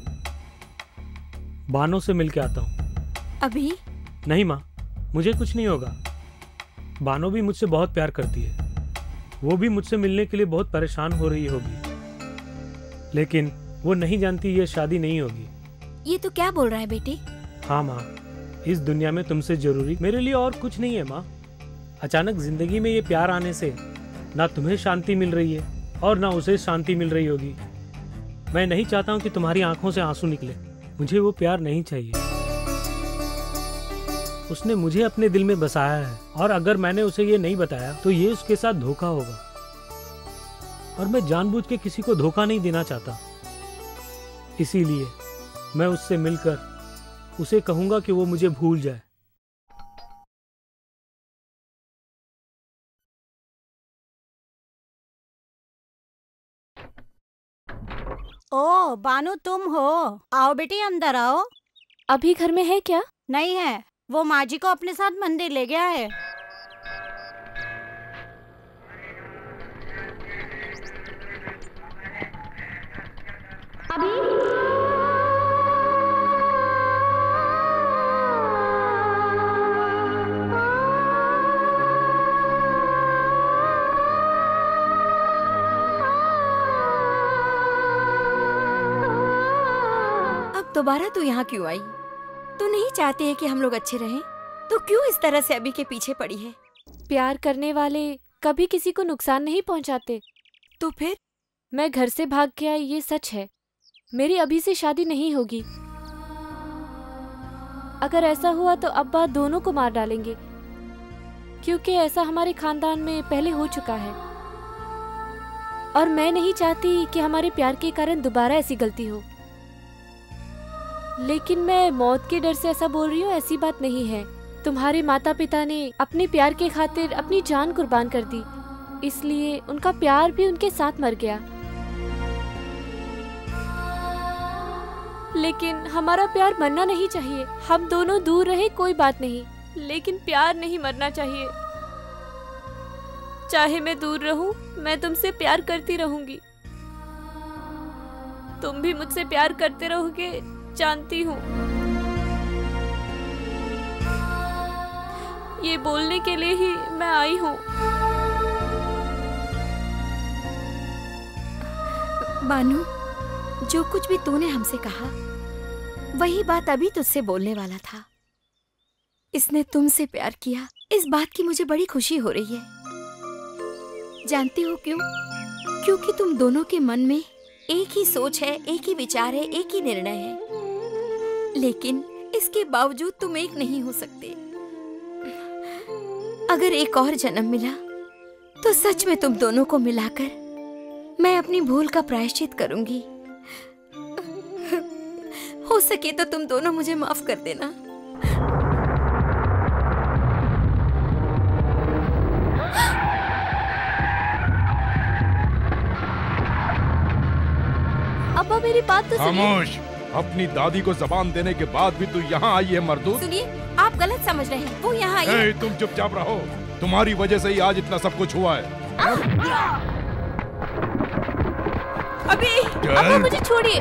बानो से मिल के आता हूँ। अभी? नहीं माँ, मुझे कुछ नहीं होगा। बानो भी मुझसे बहुत प्यार करती है, वो भी मुझसे मिलने के लिए बहुत परेशान हो रही होगी, लेकिन वो नहीं जानती ये शादी नहीं होगी। ये तो क्या बोल रहा है बेटी? हाँ माँ, इस दुनिया में तुमसे जरूरी मेरे लिए और कुछ नहीं है माँ। अचानक जिंदगी में ये प्यार आने से ना तुम्हें शांति मिल रही है और ना उसे शांति मिल रही होगी। मैं नहीं चाहता हूँ कि तुम्हारी आंखों से आंसू निकले। मुझे वो प्यार नहीं चाहिए। उसने मुझे अपने दिल में बसाया है और अगर मैंने उसे ये नहीं बताया तो ये उसके साथ धोखा होगा, और मैं जानबूझ के किसी को धोखा नहीं देना चाहता। इसीलिए मैं उससे मिलकर उसे कहूंगा कि वो मुझे भूल जाए। ओ बानो, तुम हो? आओ बेटी, अंदर आओ। अभी घर में है क्या? नहीं है, वो माँ जी को अपने साथ मंदिर ले गया है। अभी दोबारा तू यहाँ क्यों आई? तू नहीं चाहती है कि हम लोग अच्छे रहें? तो क्यों इस तरह से अभी के पीछे पड़ी है? प्यार करने वाले कभी किसी को नुकसान नहीं पहुँचाते। तो फिर? मैं घर से भाग के आई, ये सच है। मेरी अभी से शादी नहीं होगी। अगर ऐसा हुआ तो अब्बा दोनों को मार डालेंगे, क्योंकि ऐसा हमारे खानदान में पहले हो चुका है और मैं नहीं चाहती कि हमारे प्यार के कारण दोबारा ऐसी गलती हो। लेकिन मैं मौत के डर से ऐसा बोल रही हूँ, ऐसी बात नहीं है। तुम्हारे माता पिता ने अपने प्यार के खातिर अपनी जान कुर्बान कर दी, इसलिए उनका प्यार भी उनके साथ मर गया। लेकिन हमारा प्यार मरना नहीं चाहिए। हम दोनों दूर रहे कोई बात नहीं, लेकिन प्यार नहीं मरना चाहिए। चाहे मैं दूर रहूं, मैं तुमसे प्यार करती रहूंगी। तुम भी मुझसे प्यार करते रहोगे, जानती हूँ। ये बोलने के लिए ही मैं आई हूँ। बानू, जो कुछ भी तूने हमसे कहा वही बात अभी तुझसे बोलने वाला था। इसने तुमसे प्यार किया, इस बात की मुझे बड़ी खुशी हो रही है। जानती हो क्यों? क्योंकि तुम दोनों के मन में एक ही सोच है, एक ही विचार है, एक ही निर्णय है, लेकिन इसके बावजूद तुम एक नहीं हो सकते। अगर एक और जन्म मिला तो सच में तुम दोनों को मिलाकर मैं अपनी भूल का प्रायश्चित करूंगी। हो सके तो तुम दोनों मुझे माफ कर देना। अब्बा मेरी बात तो सुनिए। खामोश! अपनी दादी को जबान देने के बाद भी तू यहाँ आई है मर्दूद। सुनिए, आप गलत समझ रहे हैं। वो यहाँ आई है। ए, तुम चुपचाप रहो। तुम्हारी वजह से ही आज इतना सब कुछ हुआ है। अभी अब्बा मुझे छोड़िए।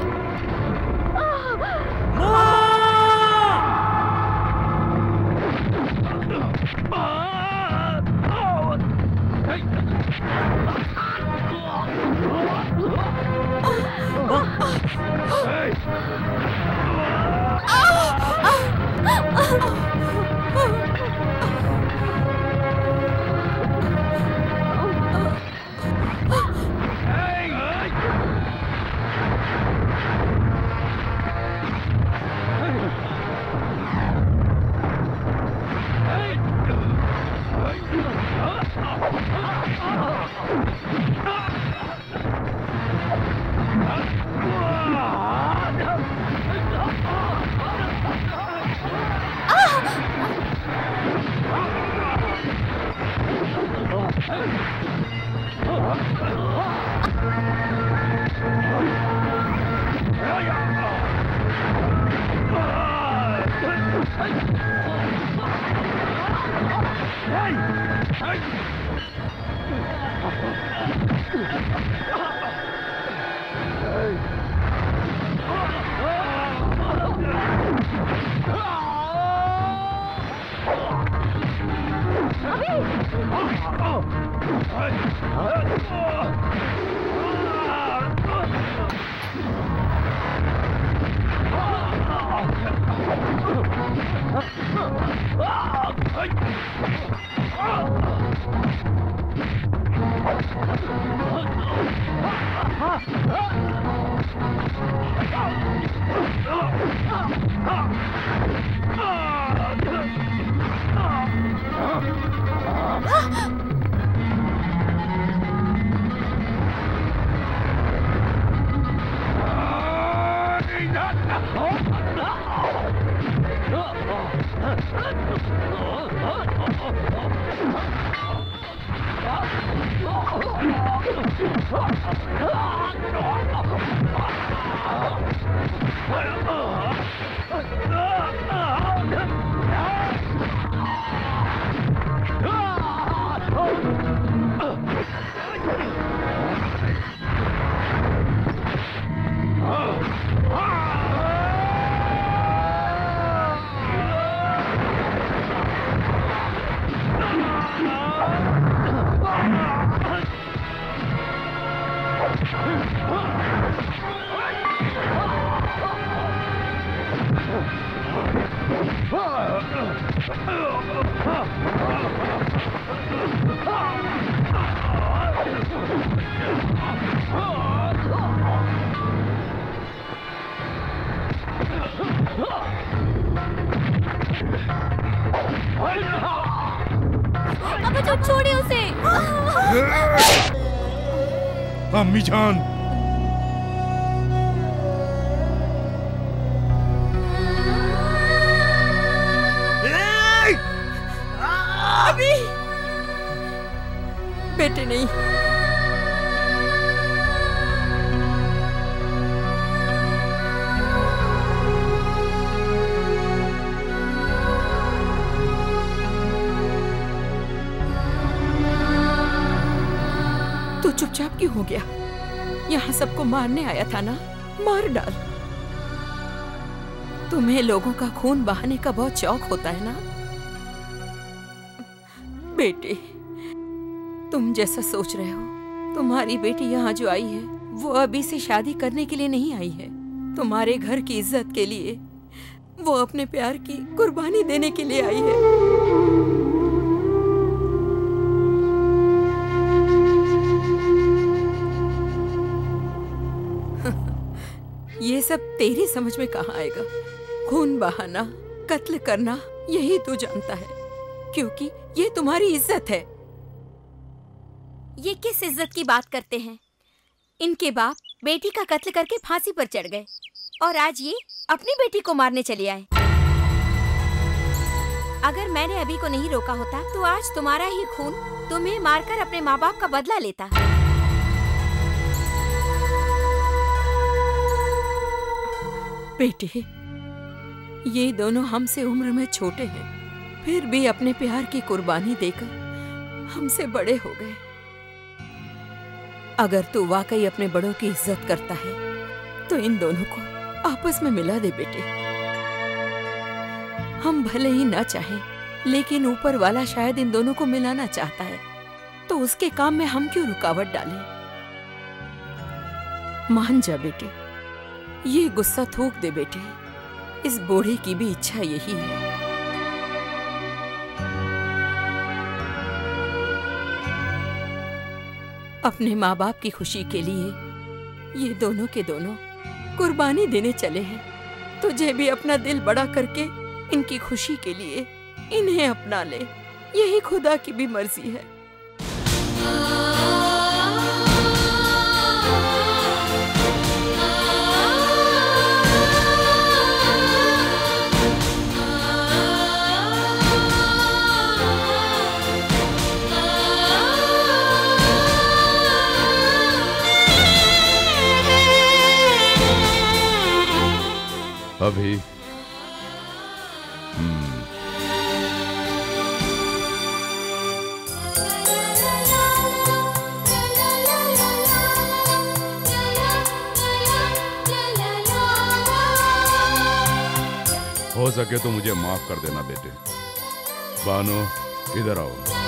अब जो छोड़िए उसे। अम्मी जान, अभी बेटे नहीं। तू चुपचाप क्यों हो गया? यहाँ सबको मारने आया था ना, मार डाल। तुम्हें लोगों का खून बहाने का बहुत शौक होता है ना बेटे। तुम जैसा सोच रहे हो, तुम्हारी बेटी यहाँ जो आई है वो अभी से शादी करने के लिए नहीं आई है, तुम्हारे घर की इज्जत के लिए। वो अपने प्यार की कुर्बानी देने के लिए आई है। ये सब तेरी समझ में कहाँ आएगा? खून बहाना, कत्ल करना, यही तू जानता है, क्योंकि ये तुम्हारी इज्जत है। ये किस इज्जत की बात करते हैं? इनके बाप बेटी का कत्ल करके फांसी पर चढ़ गए और आज ये अपनी बेटी को मारने चले आए। अगर मैंने अभी को नहीं रोका होता तो आज तुम्हारा ही खून तुम्हें मारकर अपने माँ बाप का बदला लेता। बेटे, ये दोनों हमसे उम्र में छोटे हैं, फिर भी अपने प्यार की कुर्बानी देकर हमसे बड़े हो गए। अगर तू वाकई अपने बड़ों की इज्जत करता है तो इन दोनों को आपस में मिला दे बेटे। हम भले ही ना चाहें, लेकिन ऊपर वाला शायद इन दोनों को मिलाना चाहता है, तो उसके काम में हम क्यों रुकावट डालें? मान जा बेटे, ये गुस्सा थूक दे बेटे। इस बूढ़े की भी इच्छा यही है। अपने माँ बाप की खुशी के लिए ये दोनों के दोनों कुर्बानी देने चले हैं। तुझे भी अपना दिल बड़ा करके इनकी खुशी के लिए इन्हें अपना ले, यही खुदा की भी मर्जी है। अभी हम्म हो सके तो मुझे माफ कर देना बेटे। बानो, इधर आओ।